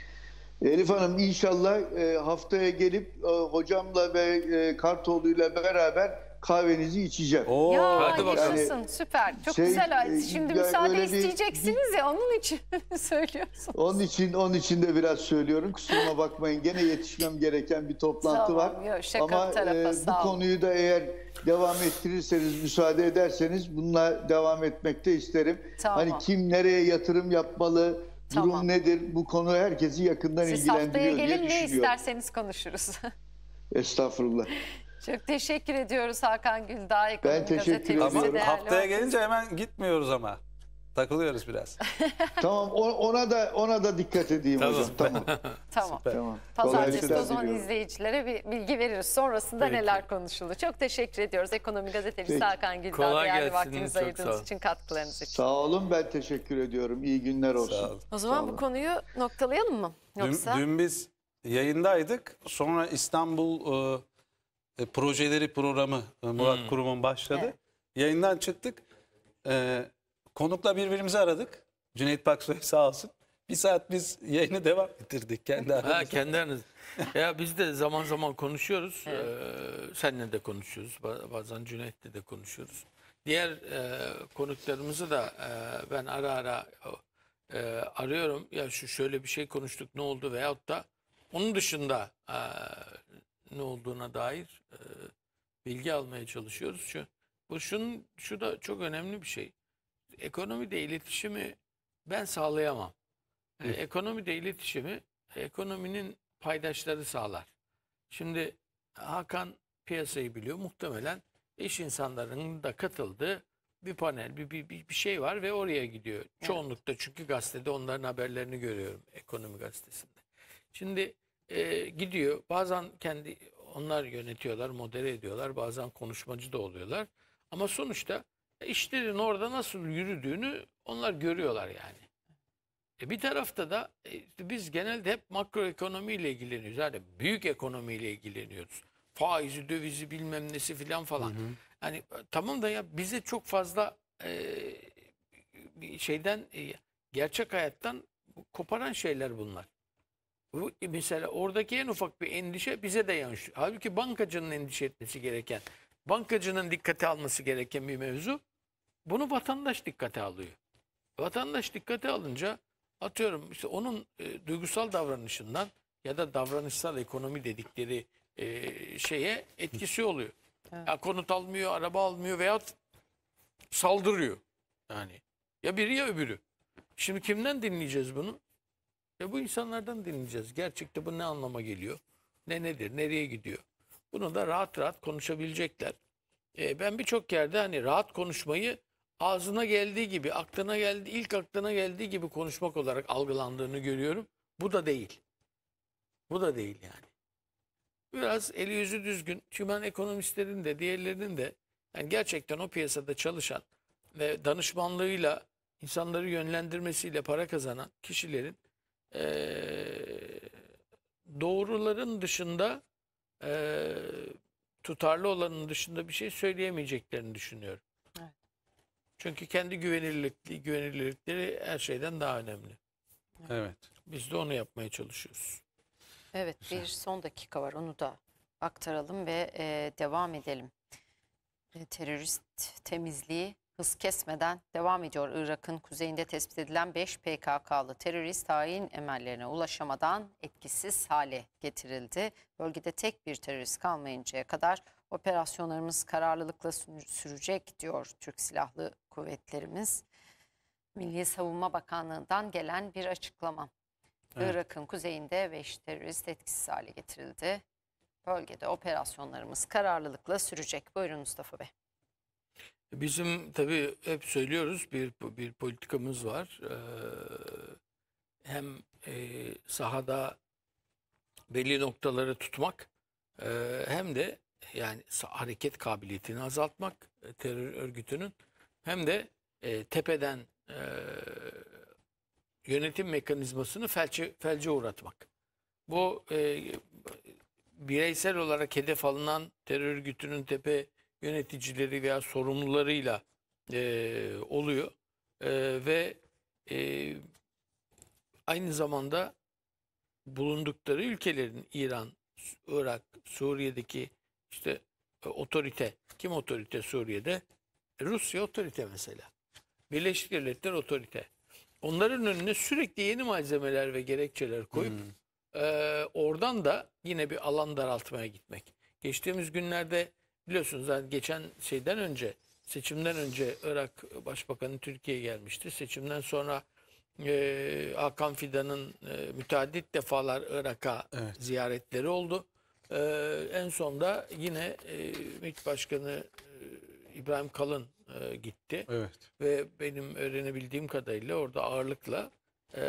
Elif Hanım inşallah e, haftaya gelip e, hocamla ve e, Kartoğlu'yla beraber kahvenizi içeceğim. Oo, Ya hadi bakalım. yaşasın, süper. Çok şey, güzel. e, Şimdi yani müsaade öyle bir- isteyeceksiniz ya, onun için söylüyorsun. Onun için onun için de biraz söylüyorum. Kusuruma bakmayın. Gene yetişmem gereken bir toplantı Tamam, var. yok, şaka Ama bir tarafa, e, bu sağ olun. konuyu da eğer devam ettirirseniz, müsaade ederseniz bununla devam etmek de isterim. Tamam. Hani kim nereye yatırım yapmalı, durum Tamam. nedir? Bu konu herkesi yakından Siz haftaya ilgilendiriyor diye gelin, ne düşünüyorum. isterseniz konuşuruz. Estağfurullah. Çok teşekkür ediyoruz Hakan Güldağ. Ekonomi teşekkür Gazetemizi ediyorum. Ama değerli haftaya vaktinizi- gelince hemen gitmiyoruz ama. Takılıyoruz biraz. Tamam, o- ona da ona da dikkat edeyim Tamam. hocam. Tamam. Tamam. Tamam. Pazartesi o Kolaylıklar zaman diliyorum. izleyicilere bir bilgi veririz. Sonrasında Peki. neler konuşuldu. Çok teşekkür ediyoruz. Ekonomi Gazetecisi Peki. Hakan Güldağ. Kolay Değerli gelsin, vaktinizi çok ayırdığınız sağ olun. için, katkılarınız için. Sağ olun, ben teşekkür ediyorum. İyi günler olsun. Sağ olun. O zaman bu konuyu noktalayalım mı? Dün, Yoksa dün biz yayındaydık. Sonra İstanbul e, e, Projeleri Programı e, Murat Hmm. Kurum'un başladı. Evet. Yayından çıktık. E, konukla birbirimizi aradık. Cüneyt Paksoy sağ olsun. Bir saat biz yayını devam ettirdik kendi Ha, aramızda. kendi aranız. Ya biz de zaman zaman konuşuyoruz. Ee, seninle de konuşuyoruz. Ba- Bazen Cüneyt'le de konuşuyoruz. Diğer e, konuklarımızı da e, ben ara ara e, arıyorum. Ya şu şöyle bir şey konuştuk, ne oldu, veyahut da onun dışında e, ne olduğuna dair e, bilgi almaya çalışıyoruz. Şu bu şunun şu da çok önemli bir şey. Ekonomide iletişimi ben sağlayamam. E, ekonomide iletişimi ekonominin paydaşları sağlar. Şimdi Hakan piyasayı biliyor. Muhtemelen iş insanlarının da katıldığı bir panel, bir, bir, bir bir şey var ve oraya gidiyor. Çoğunlukta, çünkü gazetede onların haberlerini görüyorum, ekonomi gazetesinde. Şimdi e, gidiyor. Bazen kendi onlar yönetiyorlar, modere ediyorlar. Bazen konuşmacı da oluyorlar. Ama sonuçta işlerin orada nasıl yürüdüğünü onlar görüyorlar yani. E bir tarafta da e, işte biz genelde hep makroekonomiyle ilgileniyoruz. Yani büyük ekonomiyle ilgileniyoruz. Faizi, dövizi, bilmem nesi filan falan. Yani e, tamam da ya bize çok fazla e, bir şeyden e, gerçek hayattan koparan şeyler bunlar. Bu, e, mesela oradaki en ufak bir endişe bize de yansıyor. Halbuki bankacının endişe etmesi gereken, bankacının dikkate alması gereken bir mevzu. Bunu vatandaş dikkate alıyor. Vatandaş dikkate alınca, atıyorum işte onun e, duygusal davranışından ya da davranışsal ekonomi dedikleri e, şeye etkisi oluyor. Ya konut almıyor, araba almıyor veyahut saldırıyor. Yani ya biri ya öbürü. Şimdi kimden dinleyeceğiz bunu? Ya bu insanlardan dinleyeceğiz. Gerçekte bu ne anlama geliyor? Ne nedir? Nereye gidiyor? Bunu da rahat rahat konuşabilecekler. E, ben birçok yerde hani rahat konuşmayı ağzına geldiği gibi, aklına geldi, ilk aklına geldiği gibi konuşmak olarak algılandığını görüyorum. Bu da değil. Bu da değil yani. Biraz eli yüzü düzgün, çünkü ekonomistlerin de diğerlerinin de yani gerçekten o piyasada çalışan ve danışmanlığıyla, insanları yönlendirmesiyle para kazanan kişilerin eee, doğruların dışında, eee, tutarlı olanın dışında bir şey söyleyemeyeceklerini düşünüyorum. Evet. Çünkü kendi güvenilirlikleri, güvenilirlikleri her şeyden daha önemli. Evet. Biz de onu yapmaya çalışıyoruz. evet, bir son dakika var, onu da aktaralım ve e, devam edelim. E, terörist temizliği hız kesmeden devam ediyor. Irak'ın kuzeyinde tespit edilen beş P K K'lı terörist hain emellerine ulaşamadan etkisiz hale getirildi. Bölgede tek bir terörist kalmayıncaya kadar operasyonlarımız kararlılıkla sü- sürecek diyor Türk Silahlı Kuvvetlerimiz. Milli Savunma Bakanlığı'ndan gelen bir açıklama. Evet. Irak'ın kuzeyinde beş terörist etkisiz hale getirildi. Bölgede operasyonlarımız kararlılıkla sürecek. Buyurun Mustafa Bey. Bizim tabii hep söylüyoruz, bir bir politikamız var. Ee, hem e, sahada belli noktaları tutmak, e, hem de yani sa- hareket kabiliyetini azaltmak e, terör örgütünün, hem de e, tepeden e, yönetim mekanizmasını felçe, felce uğratmak. Bu e, bireysel olarak hedef alınan terör örgütünün tepe yöneticileri veya sorumlularıyla e, oluyor. E, ve e, aynı zamanda bulundukları ülkelerin İran, Irak, Suriye'deki işte e, otorite. Kim otorite Suriye'de? E, Rusya otorite mesela. Birleşik Devletler otorite. Onların önüne sürekli yeni malzemeler ve gerekçeler koyup e, oradan da yine bir alan daraltmaya gitmek. Geçtiğimiz günlerde biliyorsunuz zaten geçen şeyden önce, seçimden önce Irak Başbakanı Türkiye'ye gelmişti. Seçimden sonra e, Hakan Fidan'ın e, müteaddit defalar Irak'a Evet. ziyaretleri oldu. E, en sonda yine e, MİT Başkanı e, İbrahim Kalın e, gitti. Evet. Ve benim öğrenebildiğim kadarıyla orada ağırlıkla e,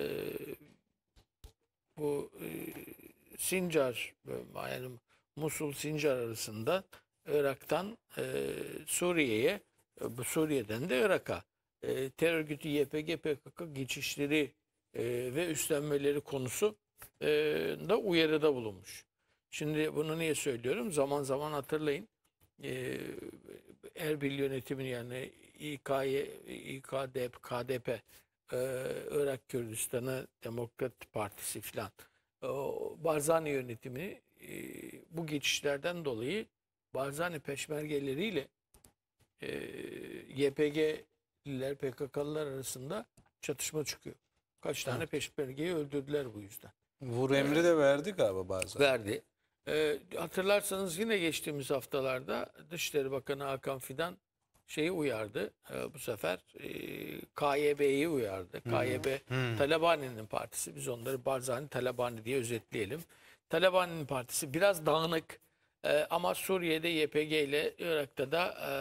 bu e, Sincar, yani Musul Sincar arasında Irak'tan e, Suriye'ye, e, bu Suriye'den de Irak'a e, terör örgütü Y P G P K K geçişleri e, ve üstlenmeleri konusu e, da uyarıda bulunmuş. Şimdi bunu niye söylüyorum? Zaman zaman hatırlayın. E, Erbil yönetimini, yani İ K Y, İ K D P, K D P, e, Irak Kürdistanı Demokrat Partisi filan, Barzani yönetimini e, bu geçişlerden dolayı Barzani peşmergeleriyle e, Y P G'liler, P K K'lılar arasında çatışma çıkıyor. Kaç tane peşmergeyi öldürdüler bu yüzden. Vur emri de verdi galiba bazen. Verdi. E, hatırlarsanız yine geçtiğimiz haftalarda Dışişleri Bakanı Hakan Fidan şeyi uyardı. E, bu sefer e, K Y B'yi uyardı. K Y B Talabani'nin partisi. Biz onları Barzani Talabani diye özetleyelim. Talabani'nin partisi biraz dağınık e, ama Suriye'de Y P G ile, Irak'ta da e,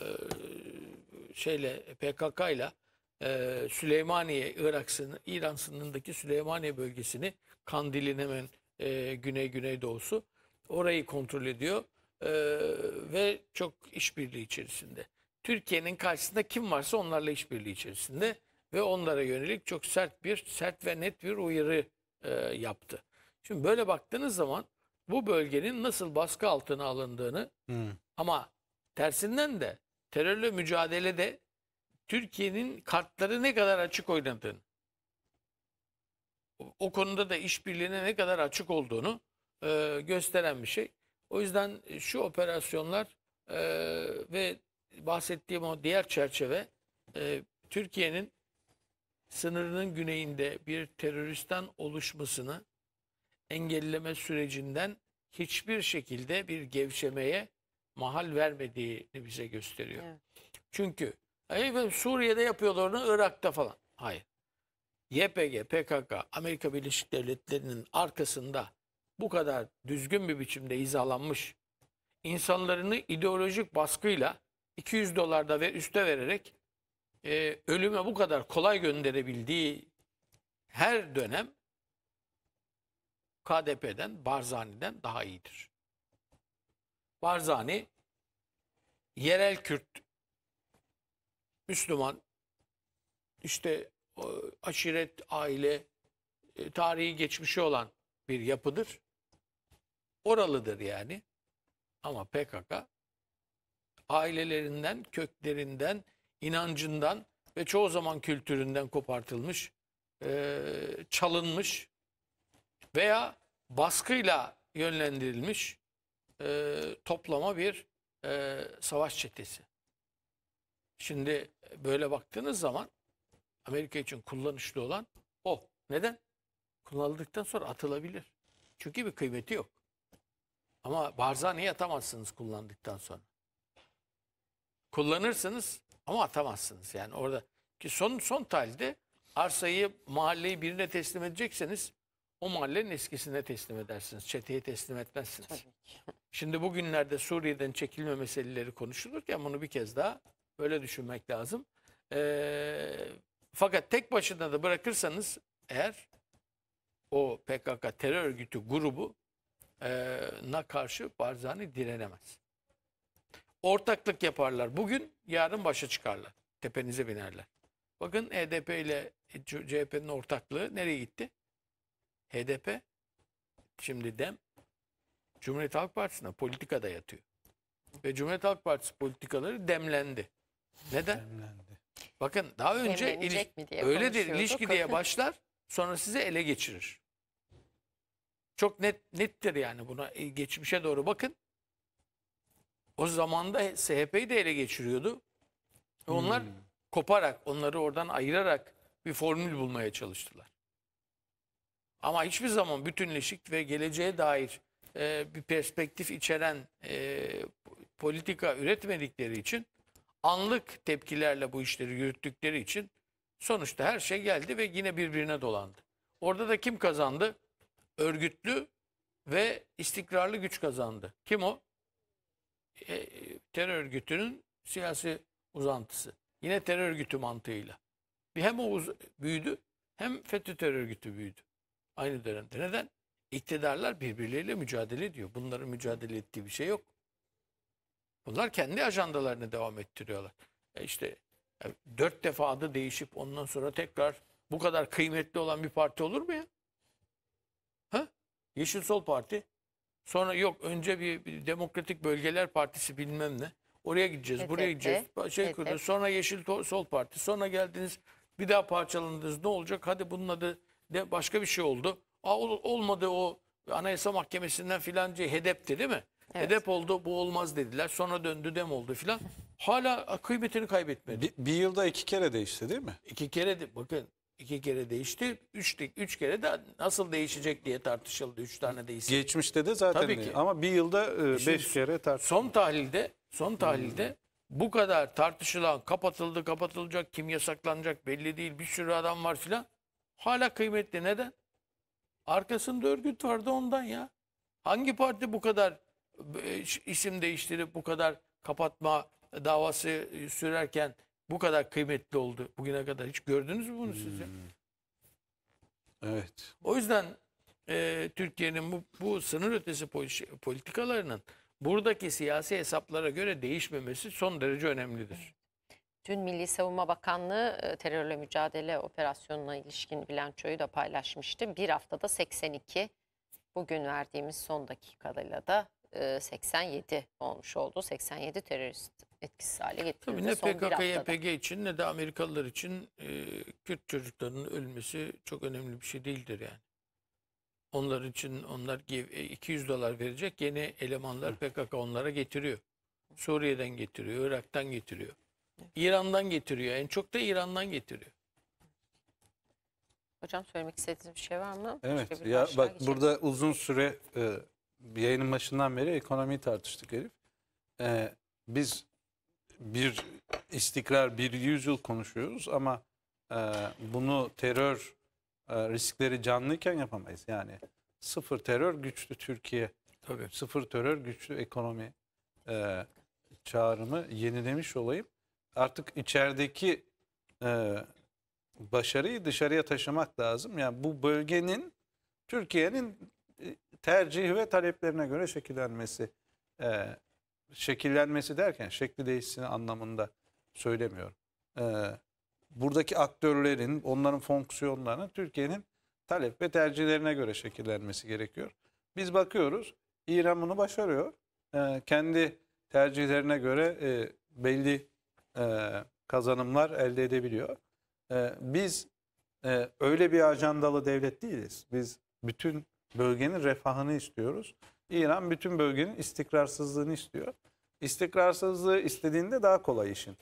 şeyle P K K ile e, Süleymaniye, Irak sınır, İran sınırındaki Süleymaniye bölgesini, Kandil'in hemen e, güney güneydoğusu, orayı kontrol ediyor e, ve çok işbirliği içerisinde. Türkiye'nin karşısında kim varsa onlarla işbirliği içerisinde ve onlara yönelik çok sert bir sert ve net bir uyarı e, yaptı. Şimdi böyle baktığınız zaman bu bölgenin nasıl baskı altına alındığını, Hmm. ama tersinden de terörle mücadelede Türkiye'nin kartları ne kadar açık oynadığını, o, o konuda da işbirliğine ne kadar açık olduğunu e, gösteren bir şey. O yüzden şu operasyonlar e, ve bahsettiğim o diğer çerçeve e, Türkiye'nin sınırının güneyinde bir teröristten oluşmasını engelleme sürecinden hiçbir şekilde bir gevşemeye mahal vermediğini bize gösteriyor. Evet. Çünkü efendim, Suriye'de yapıyorlar onu, Irak'ta falan. Hayır. Y P G, P K K, Amerika Birleşik Devletleri'nin arkasında bu kadar düzgün bir biçimde hizalanmış, insanlarını ideolojik baskıyla iki yüz dolarda ve üste vererek e, ölüme bu kadar kolay gönderebildiği her dönem K D P'den, Barzani'den daha iyidir. Barzani yerel Kürt, Müslüman, işte o, aşiret, aile, e, tarihi geçmişi olan bir yapıdır. Oralıdır yani. Ama P K K ailelerinden, köklerinden, inancından ve çoğu zaman kültüründen kopartılmış, e, çalınmış veya baskıyla yönlendirilmiş e, toplama bir e, savaş çetesi. Şimdi böyle baktığınız zaman Amerika için kullanışlı olan o. Neden? Kullanıldıktan sonra atılabilir. Çünkü bir kıymeti yok. Ama Barzani'yi atamazsınız kullandıktan sonra. Kullanırsınız ama atamazsınız. Yani orada ki son son tahlilde arsayı, mahalleyi birine teslim edecekseniz o mahallenin eskisine teslim edersiniz. Çeteye teslim etmezsiniz. Şimdi bugünlerde Suriye'den çekilme meseleleri konuşulurken bunu bir kez daha böyle düşünmek lazım. Ee, fakat tek başına da bırakırsanız eğer o P K K terör örgütü grubu e, na karşı Barzani direnemez. Ortaklık yaparlar. Bugün, yarın başa çıkarlar. Tepenize binerler. Bakın H D P ile C H P'nin ortaklığı nereye gitti? H D P, şimdi DEM, Cumhuriyet Halk Partisi'ne politikada yatıyor. Ve Cumhuriyet Halk Partisi politikaları demlendi. Neden? Demlendi. Bakın daha önce Demlenecek iliş- mi diye öyledir, konuşuyorduk. ilişki diye başlar, sonra sizi ele geçirir. Çok net nettir yani, buna geçmişe doğru bakın. o zamanda S H P'yi de ele geçiriyordu. Ve onlar koparak, onları oradan ayırarak bir formül bulmaya çalıştılar. Ama hiçbir zaman bütünleşik ve geleceğe dair e, bir perspektif içeren e, politika üretmedikleri için, anlık tepkilerle bu işleri yürüttükleri için sonuçta her şey geldi ve yine birbirine dolandı. Orada da kim kazandı? Örgütlü ve istikrarlı güç kazandı. Kim o? E, terör örgütünün siyasi uzantısı. Yine terör örgütü mantığıyla. Bir hem o uz- büyüdü hem FETÖ terör örgütü büyüdü. Aynı dönemde. Neden? İktidarlar birbirleriyle mücadele ediyor. Bunların mücadele ettiği bir şey yok. Bunlar kendi ajandalarını devam ettiriyorlar. E işte e, dört defa adı değişip ondan sonra tekrar bu kadar kıymetli olan bir parti olur mu ya? Ha? Yeşil Sol Parti. Sonra yok önce bir, bir Demokratik Bölgeler Partisi bilmem ne. Oraya gideceğiz, H D P, buraya gideceğiz. Şey H D P. kurdu. Sonra Yeşil To- Sol Parti. Sonra geldiniz bir daha parçalandınız. Ne olacak? Hadi bunun adı de başka bir şey oldu. Aa, ol- olmadı o Anayasa Mahkemesi'nden filanca H D P'ti değil mi? Evet. H D P oldu, bu olmaz dediler. Sonra döndü dem oldu filan. Hala kıymetini kaybetmedi. Bir, bir yılda iki kere değişti değil mi? İki kere de bakın iki kere değişti. Üç, de- üç kere de nasıl değişecek diye tartışıldı. Üç tane değişti. Geçmişte de zaten Tabii değil. ki. Ama bir yılda e, Şimdi beş kere tartışıldı. Son tahlilde, son tahlilde bu kadar tartışılan, kapatıldı, kapatılacak, kim yasaklanacak belli değil. Bir sürü adam var filan. Hala kıymetli. Neden? Arkasında örgüt vardı ondan ya. Hangi parti bu kadar e, isim değiştirip bu kadar kapatma davası e, sürerken bu kadar kıymetli oldu bugüne kadar? Hiç gördünüz mü bunu siz ya? Evet. O yüzden e, Türkiye'nin bu, bu sınır ötesi poli- politikalarının buradaki siyasi hesaplara göre değişmemesi son derece önemlidir. Dün Milli Savunma Bakanlığı e, terörle mücadele operasyonuna ilişkin bilançoyu da paylaşmıştı. Bir haftada seksen iki, bugün verdiğimiz son dakikalarıyla da e, seksen yedi olmuş oldu. seksen yedi terörist etkisiz hale Tabii getirildi ne son bir P K K Y haftada. P G için ne de Amerikalılar için e, Kürt çocuklarının ölmesi çok önemli bir şey değildir yani. Onlar için onlar iki yüz dolar verecek yeni elemanlar P K K onlara getiriyor. Suriye'den getiriyor, Irak'tan getiriyor. İran'dan getiriyor. En çok da İran'dan getiriyor. Hocam söylemek istediğiniz bir şey var mı? Evet. Başka bir Ya başlığa bak geçelim. burada uzun süre e, yayının başından beri ekonomiyi tartıştık Elif. E, biz bir istikrar, bir yüzyıl konuşuyoruz ama e, bunu terör e, riskleri canlıyken yapamayız. Yani sıfır terör güçlü Türkiye, Tabii. sıfır terör güçlü ekonomi e, çağrımı yenilemiş olayım. Artık içerideki e, başarıyı dışarıya taşımak lazım. Yani bu bölgenin Türkiye'nin e, tercih ve taleplerine göre şekillenmesi. E, şekillenmesi derken şekli değişsin anlamında söylemiyorum. E, buradaki aktörlerin, onların fonksiyonlarının Türkiye'nin talep ve tercihlerine göre şekillenmesi gerekiyor. Biz bakıyoruz, İran bunu başarıyor. E, kendi tercihlerine göre e, belli e, kazanımlar elde edebiliyor. E, biz e, öyle bir ajandalı devlet değiliz. Biz bütün bölgenin refahını istiyoruz. İran bütün bölgenin istikrarsızlığını istiyor. İstikrarsızlığı istediğinde daha kolay işin.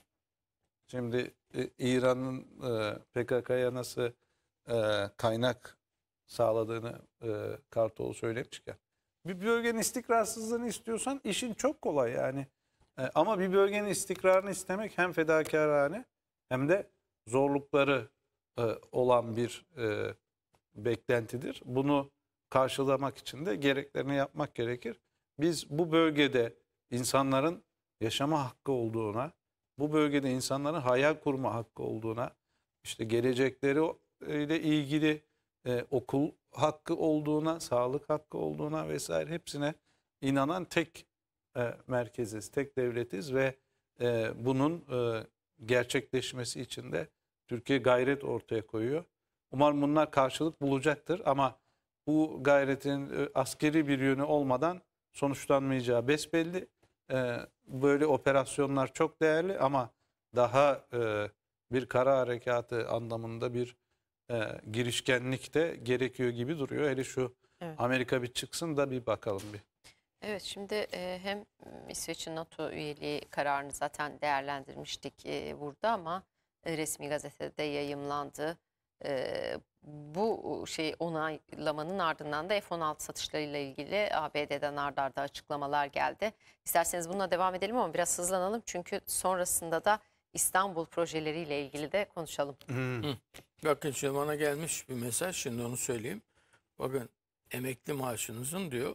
Şimdi e, İran'ın e, P K K'ya nasıl e, kaynak sağladığını e, Kartoğlu söylemişken. Bir bölgenin istikrarsızlığını istiyorsan işin çok kolay yani. E, ama bir bölgenin istikrarını istemek hem fedakarane hem de zorlukları e, olan bir e, beklentidir. Bunu karşılamak için de gereklerini yapmak gerekir. Biz bu bölgede insanların yaşama hakkı olduğuna, bu bölgede insanların hayal kurma hakkı olduğuna, işte gelecekleri ile ilgili e, okul hakkı olduğuna, sağlık hakkı olduğuna vesaire hepsine inanan tek e, merkeziz, tek devletiz ve e, bunun e, gerçekleşmesi için de Türkiye gayret ortaya koyuyor. Umarım bunlar karşılık bulacaktır ama bu gayretin e, askeri bir yönü olmadan sonuçlanmayacağı besbelli. E, böyle operasyonlar çok değerli ama daha e, bir kara harekatı anlamında bir e, girişkenlik de gerekiyor gibi duruyor. Hele şu Evet. Amerika bir çıksın da bir bakalım bir. Evet, şimdi e, hem İsveç'in NATO üyeliği kararını zaten değerlendirmiştik e, burada ama e, resmi gazetede yayımlandı. E, bu şey onaylamanın ardından da F on altı satışlarıyla ilgili A B D'den ard arda açıklamalar geldi. İsterseniz bununla devam edelim ama biraz hızlanalım çünkü sonrasında da İstanbul projeleriyle ilgili de konuşalım. Hı. Bakın şimdi bana gelmiş bir mesaj, şimdi onu söyleyeyim. Bakın emekli maaşınızın diyor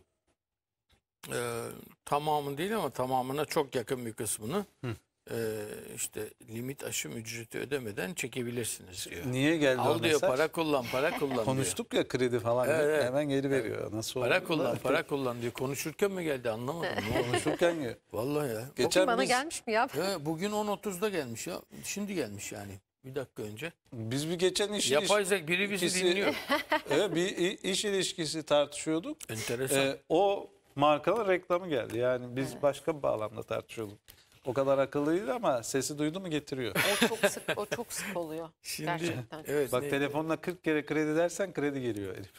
e, tamamı değil ama tamamına çok yakın bir kısmını e, işte limit aşım ücreti ödemeden çekebilirsiniz diyor. Niye geldi o Al diyor, mesaj? para kullan, para kullan diyor. Konuştuk ya kredi falan. Evet, evet. Hemen geri veriyor. Nasıl Para oldu? kullan, para kullan diyor. Konuşurken mi geldi anlamadım. Ne olmuş? Konuşurken ya. Vallahi ya. Geçen Bana biz, gelmiş mi ya? Ya bugün on otuzda gelmiş ya. Şimdi gelmiş yani. Bir dakika önce. biz bir geçen iş Yapay zeka biri bizi ilişkisi- dinliyor. evet, bir i- iş ilişkisi tartışıyorduk. Enteresan. Ee, o markanın reklamı geldi. Yani biz başka bir bağlamda tartışıyorduk. O kadar akıllıydı ama sesi duydu mu getiriyor. O çok sık, o çok sık oluyor. Şimdi Gerçekten. evet. Bak ne- telefonla kırk kere kredi dersen kredi geliyor herif.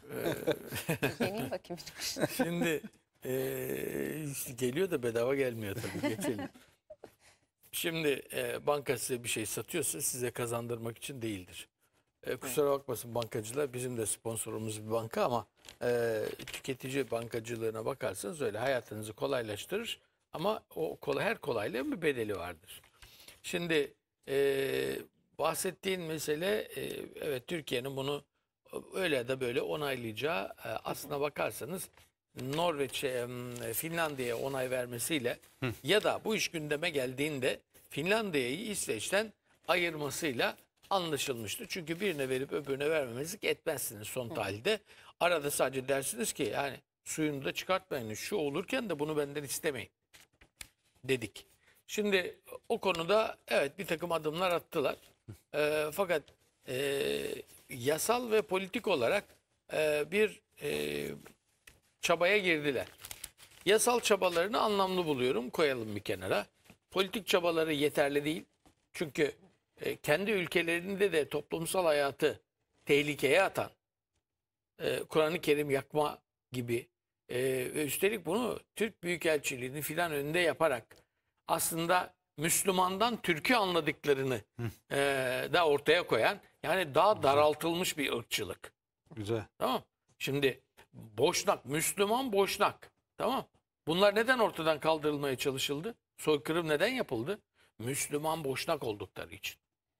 Deneyim bakayım. Şimdi eee, geliyor da bedava gelmiyor tabii, geçelim. Şimdi eee, banka size bir şey satıyorsa size kazandırmak için değildir. Eee, kusura bakmasın bankacılar, bizim de sponsorumuz bir banka ama eee, tüketici bankacılığına bakarsanız öyle hayatınızı kolaylaştırır ama o kolay, her kolaylığın bir bedeli vardır. Şimdi eee, bahsettiğin mesele eee, evet Türkiye'nin bunu öyle ya da böyle onaylayacağı, e, aslına bakarsanız Norveç'e, em, Finlandiya'ya onay vermesiyle ya da bu iş gündeme geldiğinde Finlandiya'yı İsveç'ten ayırmasıyla anlaşılmıştı. Çünkü birine verip öbürüne vermemezlik etmezsiniz son tahlilde. Arada sadece dersiniz ki yani suyunu da çıkartmayın. Şu olurken de bunu benden istemeyin dedik. Şimdi o konuda evet bir takım adımlar attılar. E, fakat e, yasal ve politik olarak e, bir e, çabaya girdiler. Yasal çabalarını anlamlı buluyorum, koyalım bir kenara. Politik çabaları yeterli değil. Çünkü e, kendi ülkelerinde de toplumsal hayatı tehlikeye atan, e, Kur'an-ı Kerim yakma gibi e, ve üstelik bunu Türk Büyükelçiliğini filan önünde yaparak aslında Müslümandan Türk'ü anladıklarını e, da ortaya koyan, yani daha daraltılmış bir ırkçılık. Güzel. Tamam. Şimdi Boşnak, Müslüman Boşnak. Tamam. Bunlar neden ortadan kaldırılmaya çalışıldı? Soykırım neden yapıldı? Müslüman Boşnak oldukları için.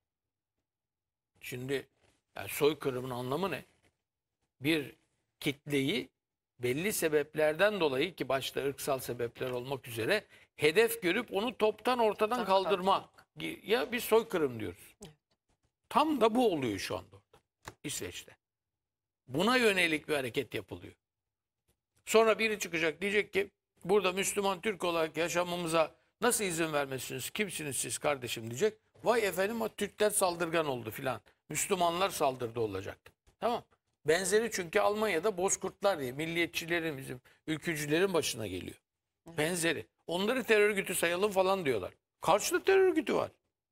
Şimdi yani soykırımın anlamı ne? Bir kitleyi belli sebeplerden dolayı, ki başta ırksal sebepler olmak üzere, hedef görüp onu toptan ortadan Tabii, kaldırma. Ya bir soykırım diyoruz. Tam da bu oluyor şu anda orada, İsveç'te. Buna yönelik bir hareket yapılıyor. Sonra biri çıkacak, diyecek ki burada Müslüman Türk olarak yaşamamıza nasıl izin vermezsiniz? Kimsiniz siz kardeşim diyecek. Vay efendim o Türkler saldırgan oldu filan. Müslümanlar saldırdı olacak. Tamam. Benzeri çünkü Almanya'da Bozkurtlar diye milliyetçilerin, bizim ülkücülerin başına geliyor. Benzeri. Onları terör örgütü sayalım falan diyorlar. Karşıda terör örgütü var.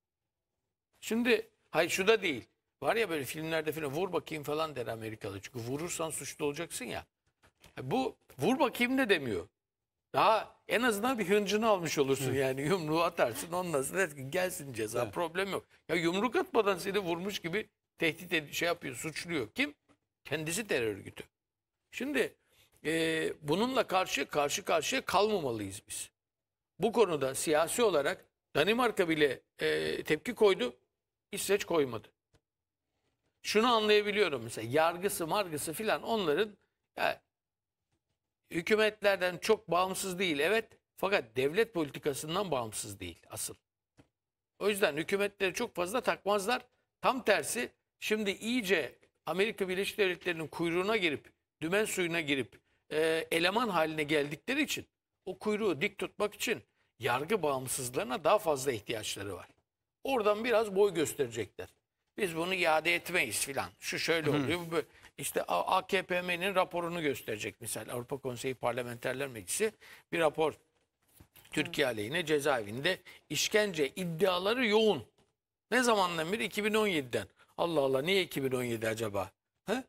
Şimdi hayır şu da değil. Var ya böyle filmlerde falan, vur bakayım falan der Amerikalı. Çünkü vurursan suçlu olacaksın ya. Bu vur bakayım de demiyor. Daha en azından bir hıncını almış olursun yani. Yumruğu atarsın, ondan sonra gelsin ceza, Evet. problem yok. Ya yumruk atmadan seni vurmuş gibi tehdit ed- şey yapıyor, suçluyor. Kim? Kendisi terör örgütü. Şimdi e, bununla karşı karşı karşıya kalmamalıyız biz. Bu konuda siyasi olarak Danimarka bile e, tepki koydu, İsveç koymadı. Şunu anlayabiliyorum mesela, yargısı margısı filan onların ya, hükümetlerden çok bağımsız değil evet, fakat devlet politikasından bağımsız değil asıl. O yüzden hükümetleri çok fazla takmazlar. Tam tersi şimdi iyice Amerika Birleşik Devletleri'nin kuyruğuna girip, dümen suyuna girip e, eleman haline geldikleri için o kuyruğu dik tutmak için yargı bağımsızlığına daha fazla ihtiyaçları var. Oradan biraz boy gösterecekler. Biz bunu iade etmeyiz filan. Şu şöyle oluyor. Bu böyle. İşte A K P M'nin raporunu gösterecek misal. Avrupa Konseyi Parlamenterler Meclisi bir rapor. Türkiye aleyhine cezaevinde işkence iddiaları yoğun. Ne zamandan beri? iki bin on yediden. Allah Allah, niye iki bin on yedi acaba? He?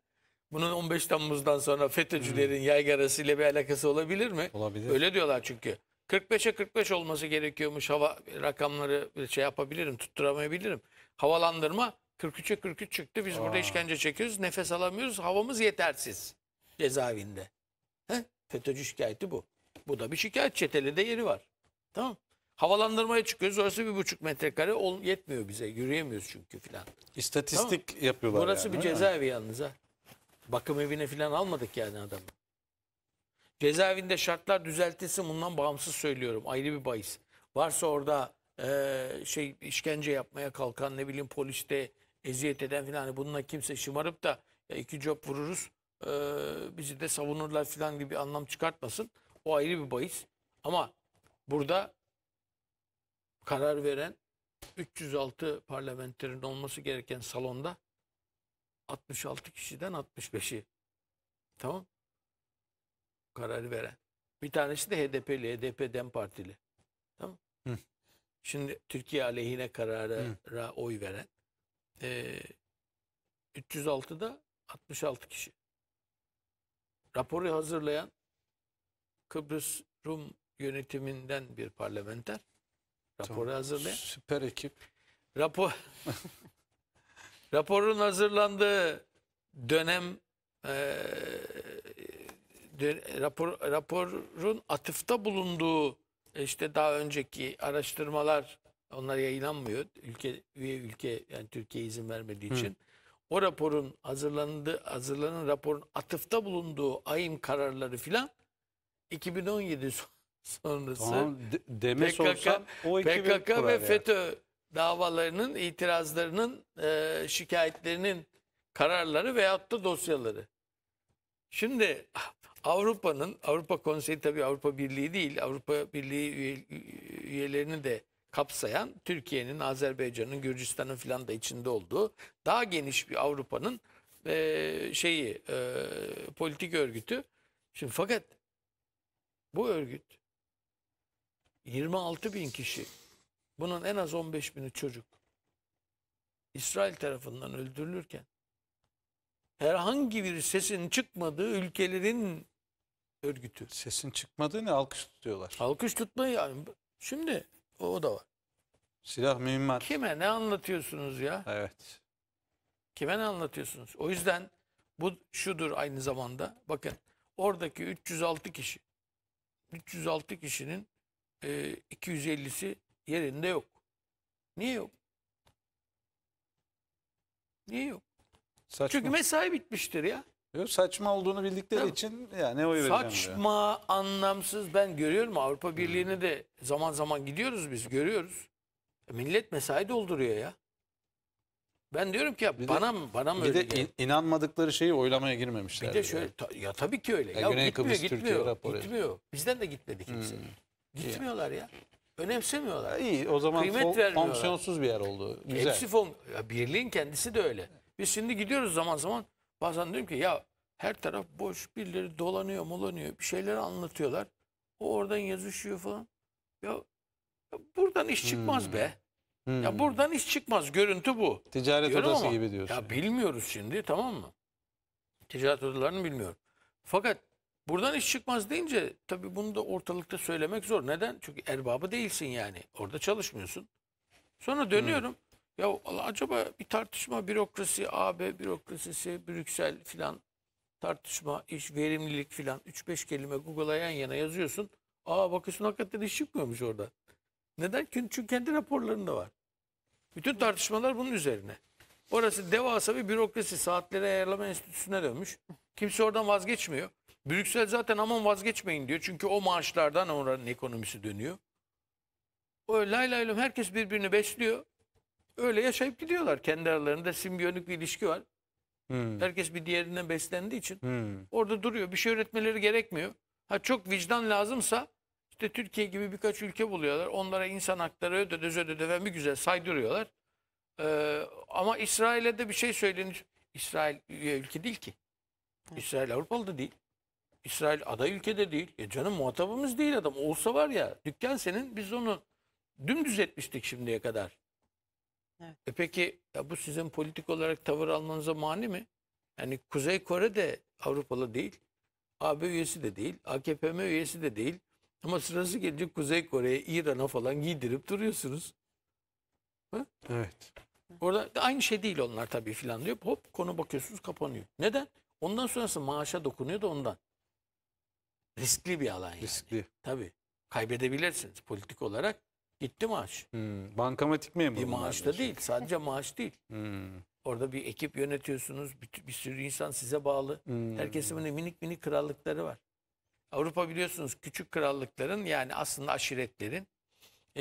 Bunun on beş Temmuz'dan sonra FETÖ'cülerin yaygarasıyla bir alakası olabilir mi? Olabilir. Öyle diyorlar çünkü. kırk beşe kırk beş olması gerekiyormuş, hava rakamları şey yapabilirim, tutturamayabilirim. Havalandırma kırk üçe kırk üç çıktı. Biz burada işkence çekiyoruz, nefes alamıyoruz, havamız yetersiz cezaevinde. Heh? FETÖ'cü şikayeti bu. Bu da bir şikayet, çeteli de yeri var. Tamam. Havalandırmaya çıkıyoruz, orası bir buçuk metrekare ol, yetmiyor bize, yürüyemiyoruz çünkü filan. İstatistik yapıyorlar Burası yani, bir öyle mi? cezaevi yalnız ha. Bakım evine filan almadık yani adamı. Cezaevinde şartlar düzeltilsin, bundan bağımsız söylüyorum. Ayrı bir bahis. Varsa orada eee, şey işkence yapmaya kalkan, ne bileyim poliste eziyet eden filan, hani bununla kimse şımarıp da ya iki cop vururuz eee, bizi de savunurlar filan gibi bir anlam çıkartmasın. O ayrı bir bahis. Ama burada karar veren üç yüz altı parlamenterin olması gereken salonda altmış altı kişiden altmış beşi. Tamam. Kararı veren. Bir tanesi de H D P'li, H D P Dem Partili. Tamam. Hı. Şimdi Türkiye aleyhine karara oy veren e, üç yüz altıda altmış altı kişi. Raporu hazırlayan Kıbrıs Rum yönetiminden bir parlamenter. Raporu Tamam. hazırlayan. Süper ekip. Rapor raporun hazırlandığı dönem e, dö- rapor raporun atıfta bulunduğu işte daha önceki araştırmalar, onlar yayınlanmıyor. Ülke üye ülke yani Türkiye izin vermediği için. O raporun hazırlandığı hazırlanan raporun atıfta bulunduğu ayım kararları filan iki bin on yedi son- sonrası Tamam, de- deme P K K, sorsan o ekibi P K K kurar ve yani. FETÖ davalarının, itirazlarının, e, şikayetlerinin kararları veyahut da dosyaları. Şimdi Avrupa'nın, Avrupa Konseyi tabii Avrupa Birliği değil, Avrupa Birliği üye- üyelerini de kapsayan, Türkiye'nin, Azerbaycan'ın, Gürcistan'ın filan da içinde olduğu daha geniş bir Avrupa'nın e, şeyi, e, politik örgütü. Şimdi fakat bu örgüt yirmi altı bin kişi, bunun en az on beş bini çocuk, İsrail tarafından öldürülürken herhangi bir sesin çıkmadığı ülkelerin örgütü. Sesin çıkmadığı ne, alkış tutuyorlar. Alkış tutmayı yani. Şimdi o, o da var. Silah mühimmat. Kime ne anlatıyorsunuz ya? Evet. Kime ne anlatıyorsunuz? O yüzden bu şudur aynı zamanda. Bakın oradaki üç yüz altı kişi. üç yüz altı kişinin e, iki yüz ellisi yerinde yok. Niye yok? Niye yok? Saçma. Çünkü mesai bitmiştir ya. Yok, saçma olduğunu bildikleri Tabii. için yani oy vereceğim diyor. Saçma, anlamsız. Ben görüyorum, Avrupa Birliği'ne de zaman zaman gidiyoruz biz, görüyoruz. Millet mesai dolduruyor ya. Ben diyorum ki ya Bir de- bana mı bana mı Bir öyle de geliyor? in- inanmadıkları şeyi oylamaya girmemişler. Bir de şöyle ta- ya tabii ki öyle. Ya Ya, Güney gitmiyor, Kıbrıs Türkiye gitmiyor. raporu. Gitmiyor. Bizden de gitmedi kimse. Gitmiyorlar ya. Önemsemiyorlar. İyi, o zaman Kıymet fon- vermiyorlar. fonksiyonsuz bir yer oldu. Güzel. Hepsi fon. Ya birliğin kendisi de öyle. Biz şimdi gidiyoruz zaman zaman. Bazen diyorum ki ya her taraf boş, birileri dolanıyor, molanıyor, bir şeyler anlatıyorlar. O oradan yazışıyor falan. Ya, ya buradan iş çıkmaz be. Hmm. Ya buradan iş çıkmaz. Görüntü bu. Ticaret Diyorum odası ama, gibi diyorsun. Ya bilmiyoruz şimdi, tamam mı? Ticaret odalarını bilmiyorum. Fakat buradan iş çıkmaz deyince tabii bunu da ortalıkta söylemek zor. Neden? Çünkü erbabı değilsin yani. Orada çalışmıyorsun. Sonra dönüyorum. Ya Allah, acaba bir tartışma, bürokrasi, A B bürokrasisi, Brüksel filan tartışma, iş, verimlilik filan üç beş kelime Google'a yan yana yazıyorsun. Aa bakıyorsun hakikaten iş çıkmıyormuş orada. Neden? Çünkü kendi raporlarında var. Bütün tartışmalar bunun üzerine. Orası devasa bir bürokrasi, saatleri ayarlama enstitüsüne dönmüş. Kimse oradan vazgeçmiyor. Brüksel zaten aman vazgeçmeyin diyor. Çünkü o maaşlardan oranın ekonomisi dönüyor. O lay lay lom, herkes birbirini besliyor. Öyle yaşayıp gidiyorlar. Kendi aralarında simbiyonik bir ilişki var. Hmm. Herkes bir diğerinden beslendiği için Hmm. orada duruyor. Bir şey üretmeleri gerekmiyor. Ha çok vicdan lazımsa işte Türkiye gibi birkaç ülke buluyorlar. Onlara insan hakları ödede ödede ve bir güzel saydırıyorlar. Ee, ama İsrail'e de bir şey söylenir. İsrail üye ülke değil ki. İsrail Avrupalı da değil. İsrail aday ülke de değil. Ya canım muhatabımız değil adam. Olsa var ya, dükkan senin, biz onu dümdüz etmiştik şimdiye kadar. Evet. E peki ya bu sizin politik olarak tavır almanıza mani mi? Yani Kuzey Kore de Avrupalı değil. A B üyesi de değil. A K P M üyesi de değil. Ama sırası gelince Kuzey Kore'ye, İran'a falan giydirip duruyorsunuz. Evet. Orada da aynı şey değil onlar tabii filan diyor. Hop konu bakıyorsunuz kapanıyor. Neden? Ondan sonrası maaşa dokunuyor da ondan. Riskli bir alan yani. Riskli. Tabii. Kaybedebilirsiniz politik olarak. Gitti maaş. Hmm. Bankamatik memuru. Bir bunlar maaş da diyorsun. değil. Sadece maaş değil. Hmm. Orada bir ekip yönetiyorsunuz. Bir, bir sürü insan size bağlı. Hmm. Herkesin böyle minik minik krallıkları var. Avrupa biliyorsunuz küçük krallıkların yani aslında aşiretlerin ee,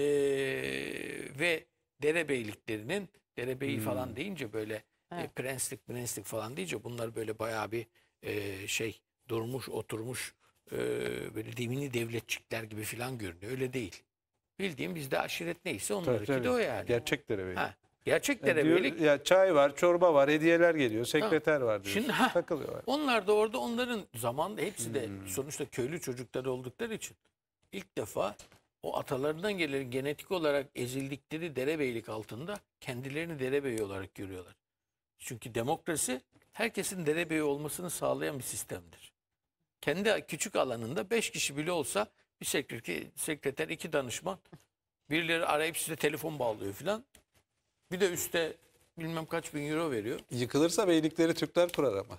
ve derebeyliklerinin derebeyi Hmm. falan deyince böyle Evet. e, prenslik prenslik falan deyince bunlar böyle bayağı bir e, şey durmuş oturmuş e, böyle demini devletçikler gibi falan görünüyor. Öyle değil. Bildiğim bizde aşiret neyse onlarınki Tabii, de o tabii. yani. Gerçek derebey. Ha, gerçek Ya diyor- derebeylik. ya çay var, çorba var, hediyeler geliyor, sekreter var diyorsun. Şimdi, ha. Takılıyorlar. Onlar da orada onların zamanında hepsi de Hmm. sonuçta köylü çocukları oldukları için ilk defa o atalarından gelen genetik olarak ezildikleri derebeylik altında kendilerini derebeyi olarak görüyorlar. Çünkü demokrasi herkesin derebeyi olmasını sağlayan bir sistemdir. Kendi küçük alanında beş kişi bile olsa bir sekreter, sekreter iki danışman birileri arayıp size telefon bağlıyor filan. Bir de üste bilmem kaç bin euro veriyor. Yıkılırsa beylikleri Türkler kurar ama.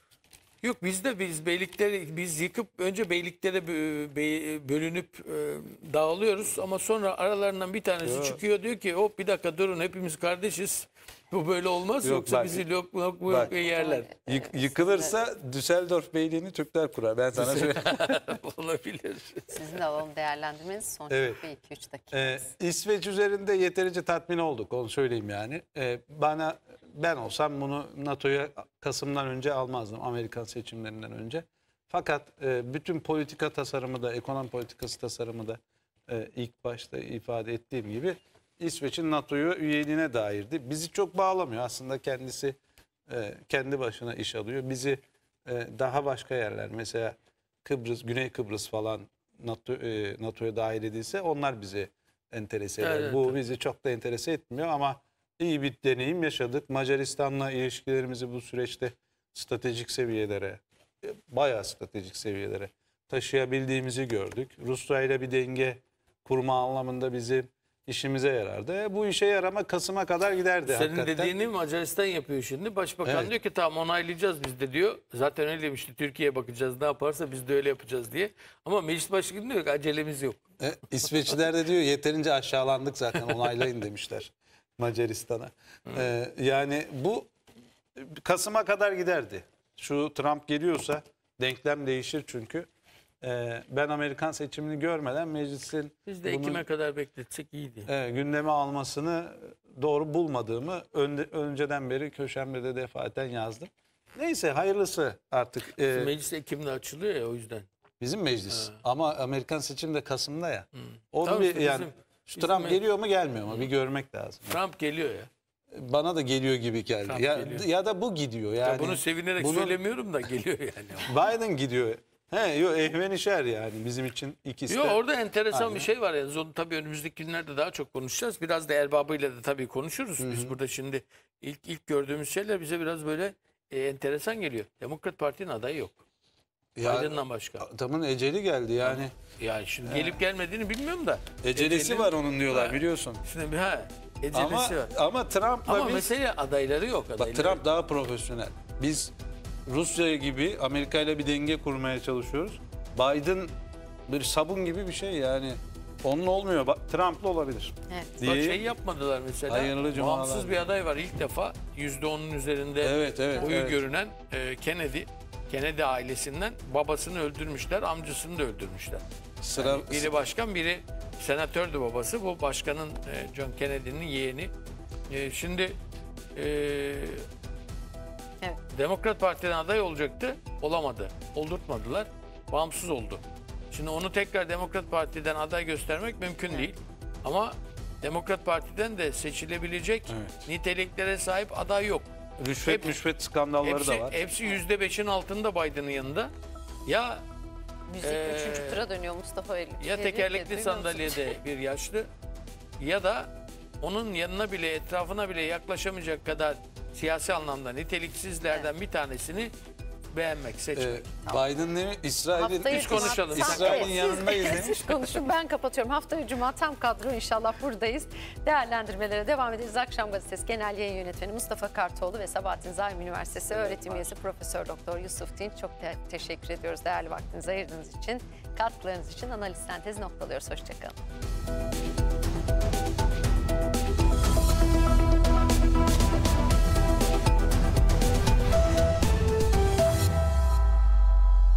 Yok bizde biz beylikleri biz yıkıp önce beyliklere bö- bey- bölünüp e, dağılıyoruz ama sonra aralarından bir tanesi Yok. çıkıyor diyor ki hop bir dakika durun hepimiz kardeşiz. Bu böyle olmaz Yok, yoksa bak- bizi lok lok lok bak. yerler. Yık- yıkılırsa Düsseldorf Beyliği'ni Türkler kurar. Ben sana söyleyeyim. Olabilir. Sizin de alalım değerlendirmeniz son Evet. bir iki üç dakika. Ee, İsveç üzerinde yeterince tatmin olduk, onu söyleyeyim yani. Ee, bana ben olsam bunu NATO'ya Kasım'dan önce almazdım, Amerikan seçimlerinden önce. Fakat e, bütün politika tasarımı da, ekonomi politikası tasarımı da e, ilk başta ifade ettiğim gibi İsveç'in NATO'ya üyeliğine dairdi. Bizi çok bağlamıyor aslında, kendisi e, kendi başına iş alıyor. Bizi e, daha başka yerler, mesela Kıbrıs, Güney Kıbrıs falan NATO, e, NATO'ya dahil edilse onlar bizi enterese eder. Evet, Bu tabii. bizi çok da enterese etmiyor ama iyi bir deneyim yaşadık. Macaristan'la ilişkilerimizi bu süreçte stratejik seviyelere, e, bayağı stratejik seviyelere taşıyabildiğimizi gördük. Rusya ile bir denge kurma anlamında bizim işimize yarardı. E, bu işe yarama Kasım'a kadar giderdi Senin hakikaten. dediğini Macaristan yapıyor şimdi. Başbakan Evet. diyor ki tamam onaylayacağız biz de diyor. Zaten öyle demişti, Türkiye'ye bakacağız ne yaparsa biz de öyle yapacağız diye. Ama meclis başkanı diyor ki acelemiz yok. E, İsveçliler de diyor yeterince aşağılandık zaten, onaylayın demişler Macaristan'a. E, yani bu Kasım'a kadar giderdi. Şu Trump geliyorsa denklem değişir çünkü. E, ben Amerikan seçimini görmeden meclisin Biz de bunu, Ekim'e kadar bekletsek iyiydi. e, gündeme almasını doğru bulmadığımı önde, önceden beri köşemde defaten yazdım. Neyse hayırlısı artık. E, Meclis Ekim'de açılıyor ya o yüzden. bizim meclis ama Amerikan seçimi de Kasım'da ya. Onu Tamam bir işte yani bizim- şu bizim Trump me- geliyor mu gelmiyor mu bir görmek lazım. Trump geliyor ya. Bana da geliyor gibi geldi. Trump Ya, geliyor. ya da bu gidiyor yani. Ya bunu sevinerek bunun- söylemiyorum da geliyor yani. Biden gidiyor. He, yok ehvenişer yani bizim için ikisi de. Yok orada enteresan Aynen. bir şey var yani. Onu tabii önümüzdeki günlerde daha çok konuşacağız. Biraz da erbabıyla da tabii konuşuruz. Biz burada şimdi ilk ilk gördüğümüz şeyler bize biraz böyle e, enteresan geliyor. Demokrat Parti'nin adayı yok. Ya, Biden'dan başka. adamın eceli geldi yani. Yani şimdi gelip gelmediğini bilmiyorum da. Ecelesi Eceli- var onun diyorlar Ha. biliyorsun. Şimdi bir ha ecelesi Ama var. ama Trump'la Ama biz mesele adayları yok. bak Adayları. Trump daha profesyonel. Biz Rusya gibi Amerika ile bir denge kurmaya çalışıyoruz. Biden bir sabun gibi bir şey yani. Onunla olmuyor. Bak, Trump'la olabilir. Evet. Bak Diye. şey yapmadılar mesela. Hayırlı cumalar. Bağımsız bir aday var ilk defa. yüzde onun üzerinde Evet, evet, oyu evet. görünen e, Kennedy. Kennedy ailesinden babasını öldürmüşler, amcasını da öldürmüşler. Sıra Biri başkan, biri senatördü babası. Bu başkanın e, John Kennedy'nin yeğeni. E, şimdi e, Evet. Demokrat Parti'den aday olacaktı. Olamadı. Oldurtmadılar. Bağımsız oldu. Şimdi onu tekrar Demokrat Parti'den aday göstermek mümkün değil. Ama Demokrat Parti'den de seçilebilecek Evet. niteliklere sahip aday yok. rüşvet Hep- müşvet skandalları Hepsi, da var. hepsi yüzde beşin altında Biden'ın yanında. Ya Müzik Ee, üçüncü tura dönüyor Mustafa Elif. ya tekerlekli sandalyede bir yaşlı ya da onun yanına bile etrafına bile yaklaşamayacak kadar siyasi anlamda niteliksizlerden bir tanesini beğenmek, seçmek. Ee, Biden ne mi? İsrail'in Haftaya Biz konuşalım. Cuma- İsrail'in Siz- yanındayız siz- demiş. Siz konuşun, ben kapatıyorum. Haftaya Cuma tam kadro inşallah buradayız. Değerlendirmelere devam ederiz. Akşam Gazetesi Genel Yayın Yönetmeni Mustafa Kartoğlu ve Sabahattin Zaim Üniversitesi öğretim üyesi Profesör Doktor Yusuf Dinç. Çok te- teşekkür ediyoruz değerli vaktinizi ayırdığınız için, katkılarınız için. Analiz Sentezi noktalıyoruz. Hoşçakalın.